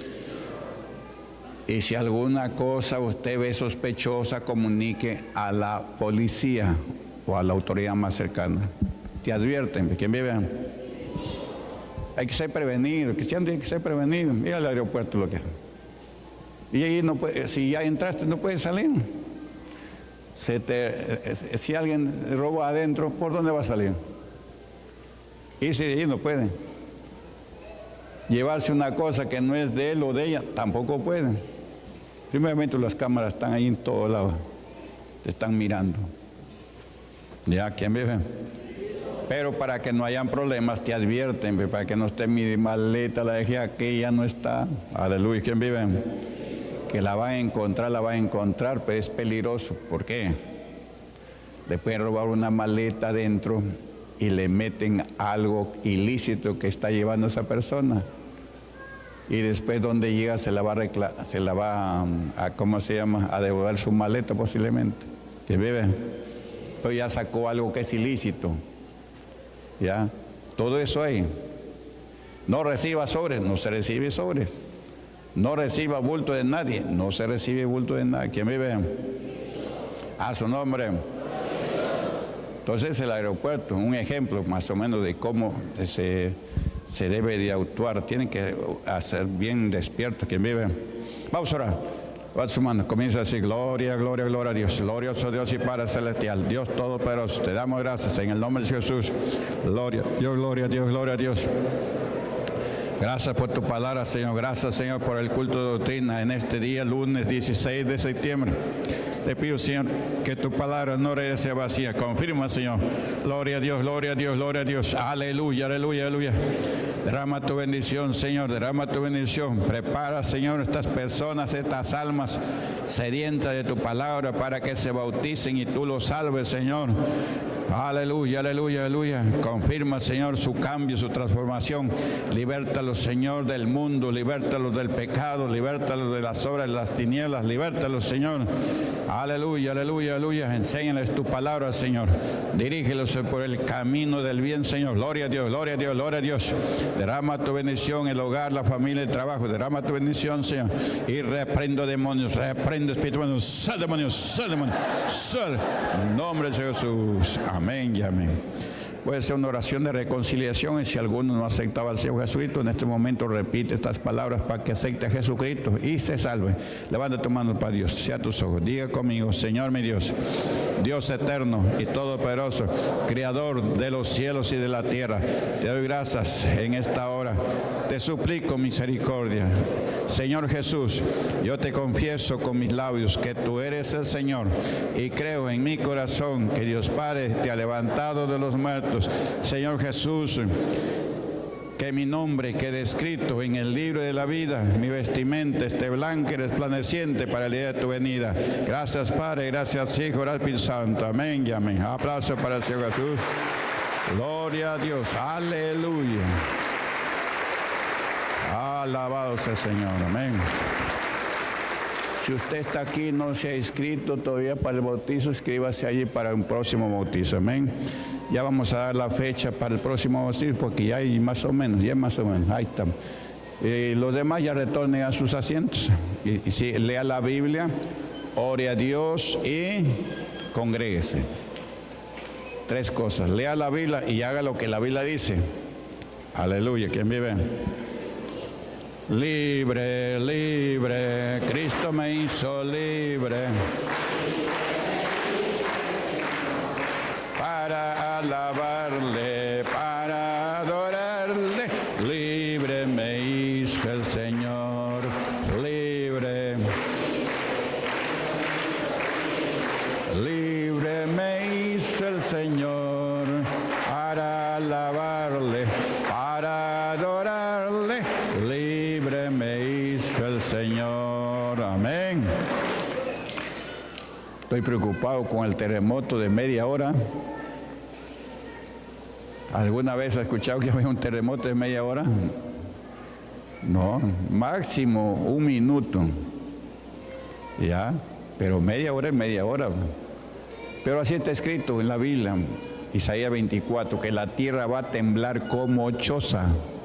Y si alguna cosa usted ve sospechosa, comunique a la policía o a la autoridad más cercana. Te advierten. ¿Quién vive? Hay que ser prevenido, el cristiano tiene que ser prevenido. Mira el aeropuerto lo que es. Y ahí no puede, si ya entraste no puedes salir. Se te, si alguien roba adentro, ¿por dónde va a salir? Y si ahí no puede. Llevarse una cosa que no es de él o de ella, tampoco puede. Primeramente las cámaras están ahí en todos lados. Te están mirando. ¿Ya? ¿Quién vive? Pero para que no hayan problemas te advierten, para que no esté mi maleta, la dejé aquí, ya no está. Aleluya. ¿Quién vive? Que la va a encontrar, la va a encontrar, pero es peligroso. ¿Por qué? Le pueden robar una maleta adentro y le meten algo ilícito que está llevando esa persona. y después donde llega se la va a, recla se la va a, a, ¿cómo se llama?, a devolver su maleta posiblemente. ¿Se vive? Entonces ya sacó algo que es ilícito. ¿Ya? Todo eso hay. No reciba sobres, no se recibe sobres. No reciba bulto de nadie, no se recibe bulto de nadie. ¿Quién vive? A su nombre. Entonces el aeropuerto, un ejemplo más o menos de cómo se, se debe de actuar. Tienen que hacer bien despierto. ¿Quién vive? Vamos a orar. Va su mano, comienza así: gloria, gloria, gloria a Dios, glorioso Dios y Padre celestial, Dios todopoderoso, te damos gracias en el nombre de Jesús. Gloria, Dios, gloria a Dios, gloria a Dios. Gracias por tu palabra, Señor. Gracias, Señor, por el culto de doctrina en este día, lunes dieciséis de septiembre. Te pido, Señor, que tu palabra no regrese vacía. Confirma, Señor. Gloria a Dios, gloria a Dios, gloria a Dios. Aleluya, aleluya, aleluya. Derrama tu bendición, Señor, derrama tu bendición. Prepara, Señor, estas personas, estas almas sedientas de tu palabra para que se bauticen y tú los salves, Señor. Aleluya, aleluya, aleluya. Confirma, Señor, su cambio, su transformación. Libértalos, Señor, del mundo. Libértalos del pecado. Libértalos de las obras de las tinieblas. Libértalos, Señor. Aleluya, aleluya, aleluya. Enséñales tu palabra, Señor. Dirígelos por el camino del bien, Señor. Gloria a Dios, gloria a Dios, gloria a Dios. Derrama tu bendición en el hogar, la familia, el trabajo. Derrama tu bendición, Señor. Y reprendo demonios, reprendo espíritus. Sal demonios, sal demonios, sal. En nombre de Jesús. Amén y amén. Puede ser una oración de reconciliación, y si alguno no aceptaba al Señor Jesucristo, en este momento repite estas palabras para que acepte a Jesucristo y se salve. Levanta tu mano para Dios, sea tus ojos, diga conmigo: Señor mi Dios, Dios eterno y todopoderoso, Creador de los cielos y de la tierra, te doy gracias en esta hora, te suplico misericordia. Señor Jesús, yo te confieso con mis labios que tú eres el Señor, y creo en mi corazón que Dios Padre te ha levantado de los muertos. Señor Jesús, que mi nombre quede escrito en el libro de la vida, mi vestimenta esté blanca y resplandeciente para el día de tu venida. Gracias, Padre, gracias, Hijo, gracias, Espíritu Santo. Amén y amén. Aplauso para el Señor Jesús. Gloria a Dios. Aleluya. Alabado sea el Señor. Amén. Si usted está aquí y no se ha inscrito todavía para el bautizo, inscríbase allí para un próximo bautizo. Amén. Ya vamos a dar la fecha para el próximo bautizo, porque ya hay más o menos, ya más o menos, ahí estamos. Eh, los demás ya retornen a sus asientos. Y, y si lea la Biblia, ore a Dios y congréguese. Tres cosas: lea la Biblia y haga lo que la Biblia dice. Aleluya. ¿Quién vive? Libre, libre, Cristo me hizo libre para alabarle, para adorarle. Libre me hizo el Señor, libre. Libre me hizo el Señor para alabarle, para adorarle. Libre me hizo el Señor. Amén. Estoy preocupado con el terremoto de media hora. ¿Alguna vez ha escuchado que había un terremoto de media hora? No, máximo un minuto. Ya, pero media hora es media hora. Pero así está escrito en la Biblia, Isaías veinticuatro, que la tierra va a temblar como choza.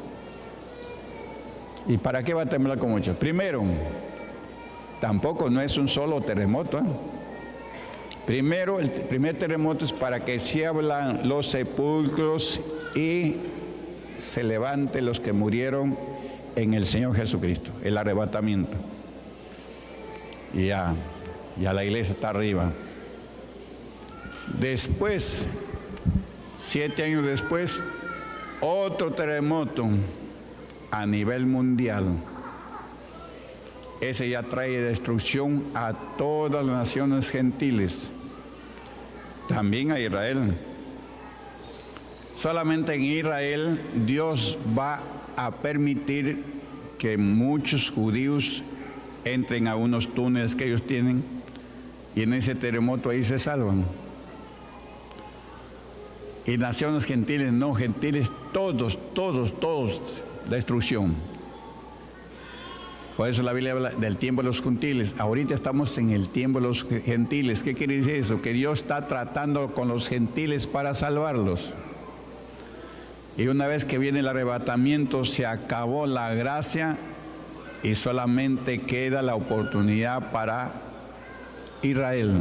¿Y para qué va a temblar como choza? Primero, tampoco no es un solo terremoto, ¿eh? Primero, el primer terremoto es para que se abran los sepulcros y se levanten los que murieron en el Señor Jesucristo, el arrebatamiento. Y ya, ya la iglesia está arriba. Después, siete años después, otro terremoto a nivel mundial. Ese ya trae destrucción a todas las naciones gentiles, también a Israel. Solamente en Israel Dios va a permitir que muchos judíos entren a unos túneles que ellos tienen, y en ese terremoto ahí se salvan. Y naciones gentiles, no gentiles, todos, todos, todos, destrucción. Por eso la Biblia habla del tiempo de los gentiles. Ahorita estamos en el tiempo de los gentiles. ¿Qué quiere decir eso? Que Dios está tratando con los gentiles para salvarlos. Y una vez que viene el arrebatamiento, se acabó la gracia y solamente queda la oportunidad para Israel.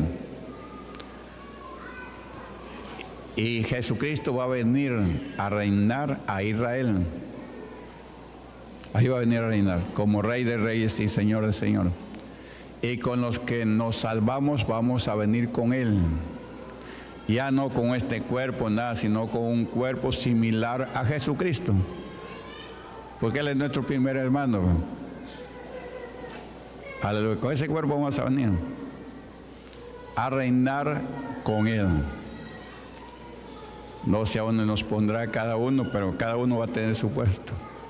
Y Jesucristo va a venir a reinar a Israel. Ahí va a venir a reinar como Rey de Reyes y Señor de Señores. Y con los que nos salvamos vamos a venir con Él. Ya no con este cuerpo, nada, sino con un cuerpo similar a Jesucristo. Porque Él es nuestro primer hermano. Aleluya. Con ese cuerpo vamos a venir a reinar con Él. No sé a dónde nos pondrá cada uno, pero cada uno va a tener su puesto.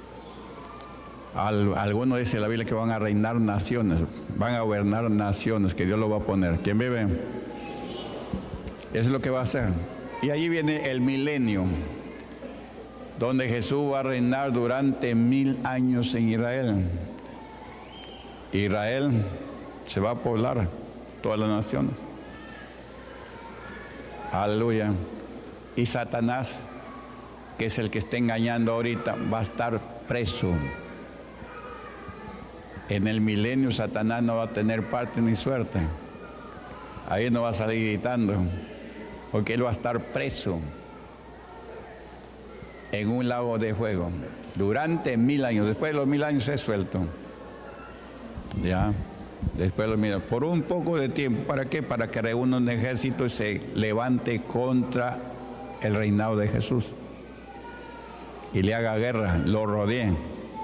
Al, algunos dice la Biblia que van a reinar naciones, van a gobernar naciones, que Dios lo va a poner. ¿Quién vive? Eso es lo que va a hacer. Y allí viene el milenio, donde Jesús va a reinar durante mil años en Israel. Israel se va a poblar todas las naciones. Aleluya. Y Satanás, que es el que está engañando ahorita, va a estar preso. En el milenio Satanás no va a tener parte ni suerte. Ahí no va a salir gritando, porque él va a estar preso en un lago de fuego durante mil años. Después de los mil años es suelto. Ya, después de los mil años. Por un poco de tiempo. ¿Para qué? Para que reúna un ejército y se levante contra el reinado de Jesús y le haga guerra, lo rodeen.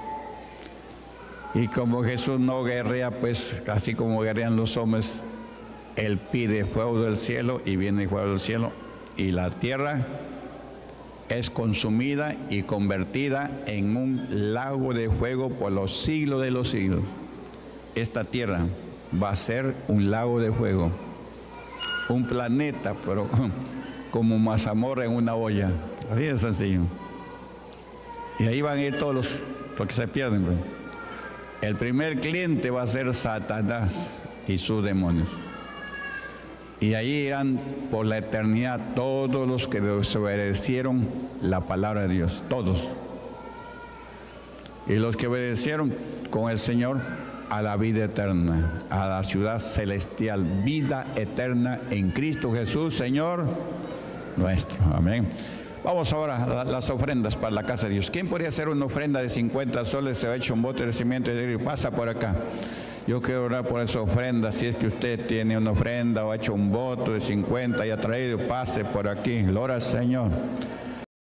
Y como Jesús no guerrea, pues así como guerrean los hombres, Él pide fuego del cielo y viene fuego del cielo y la tierra es consumida y convertida en un lago de fuego por los siglos de los siglos. Esta tierra va a ser un lago de fuego, un planeta, pero como mazamorra en una olla, así de sencillo. Y ahí van a ir todos los, los que se pierden, pues. El primer cliente va a ser Satanás y sus demonios. Y allí irán por la eternidad todos los que desobedecieron la palabra de Dios, todos. Y los que obedecieron con el Señor a la vida eterna, a la ciudad celestial, vida eterna en Cristo Jesús, Señor nuestro. Amén. Vamos ahora a las ofrendas para la casa de Dios. ¿Quién podría hacer una ofrenda de cincuenta soles? Se ha hecho un bote de cimiento y pasa por acá. Yo quiero orar por esa ofrenda. Si es que usted tiene una ofrenda o ha hecho un voto de cincuenta y ha traído, pase por aquí. Gloria al Señor.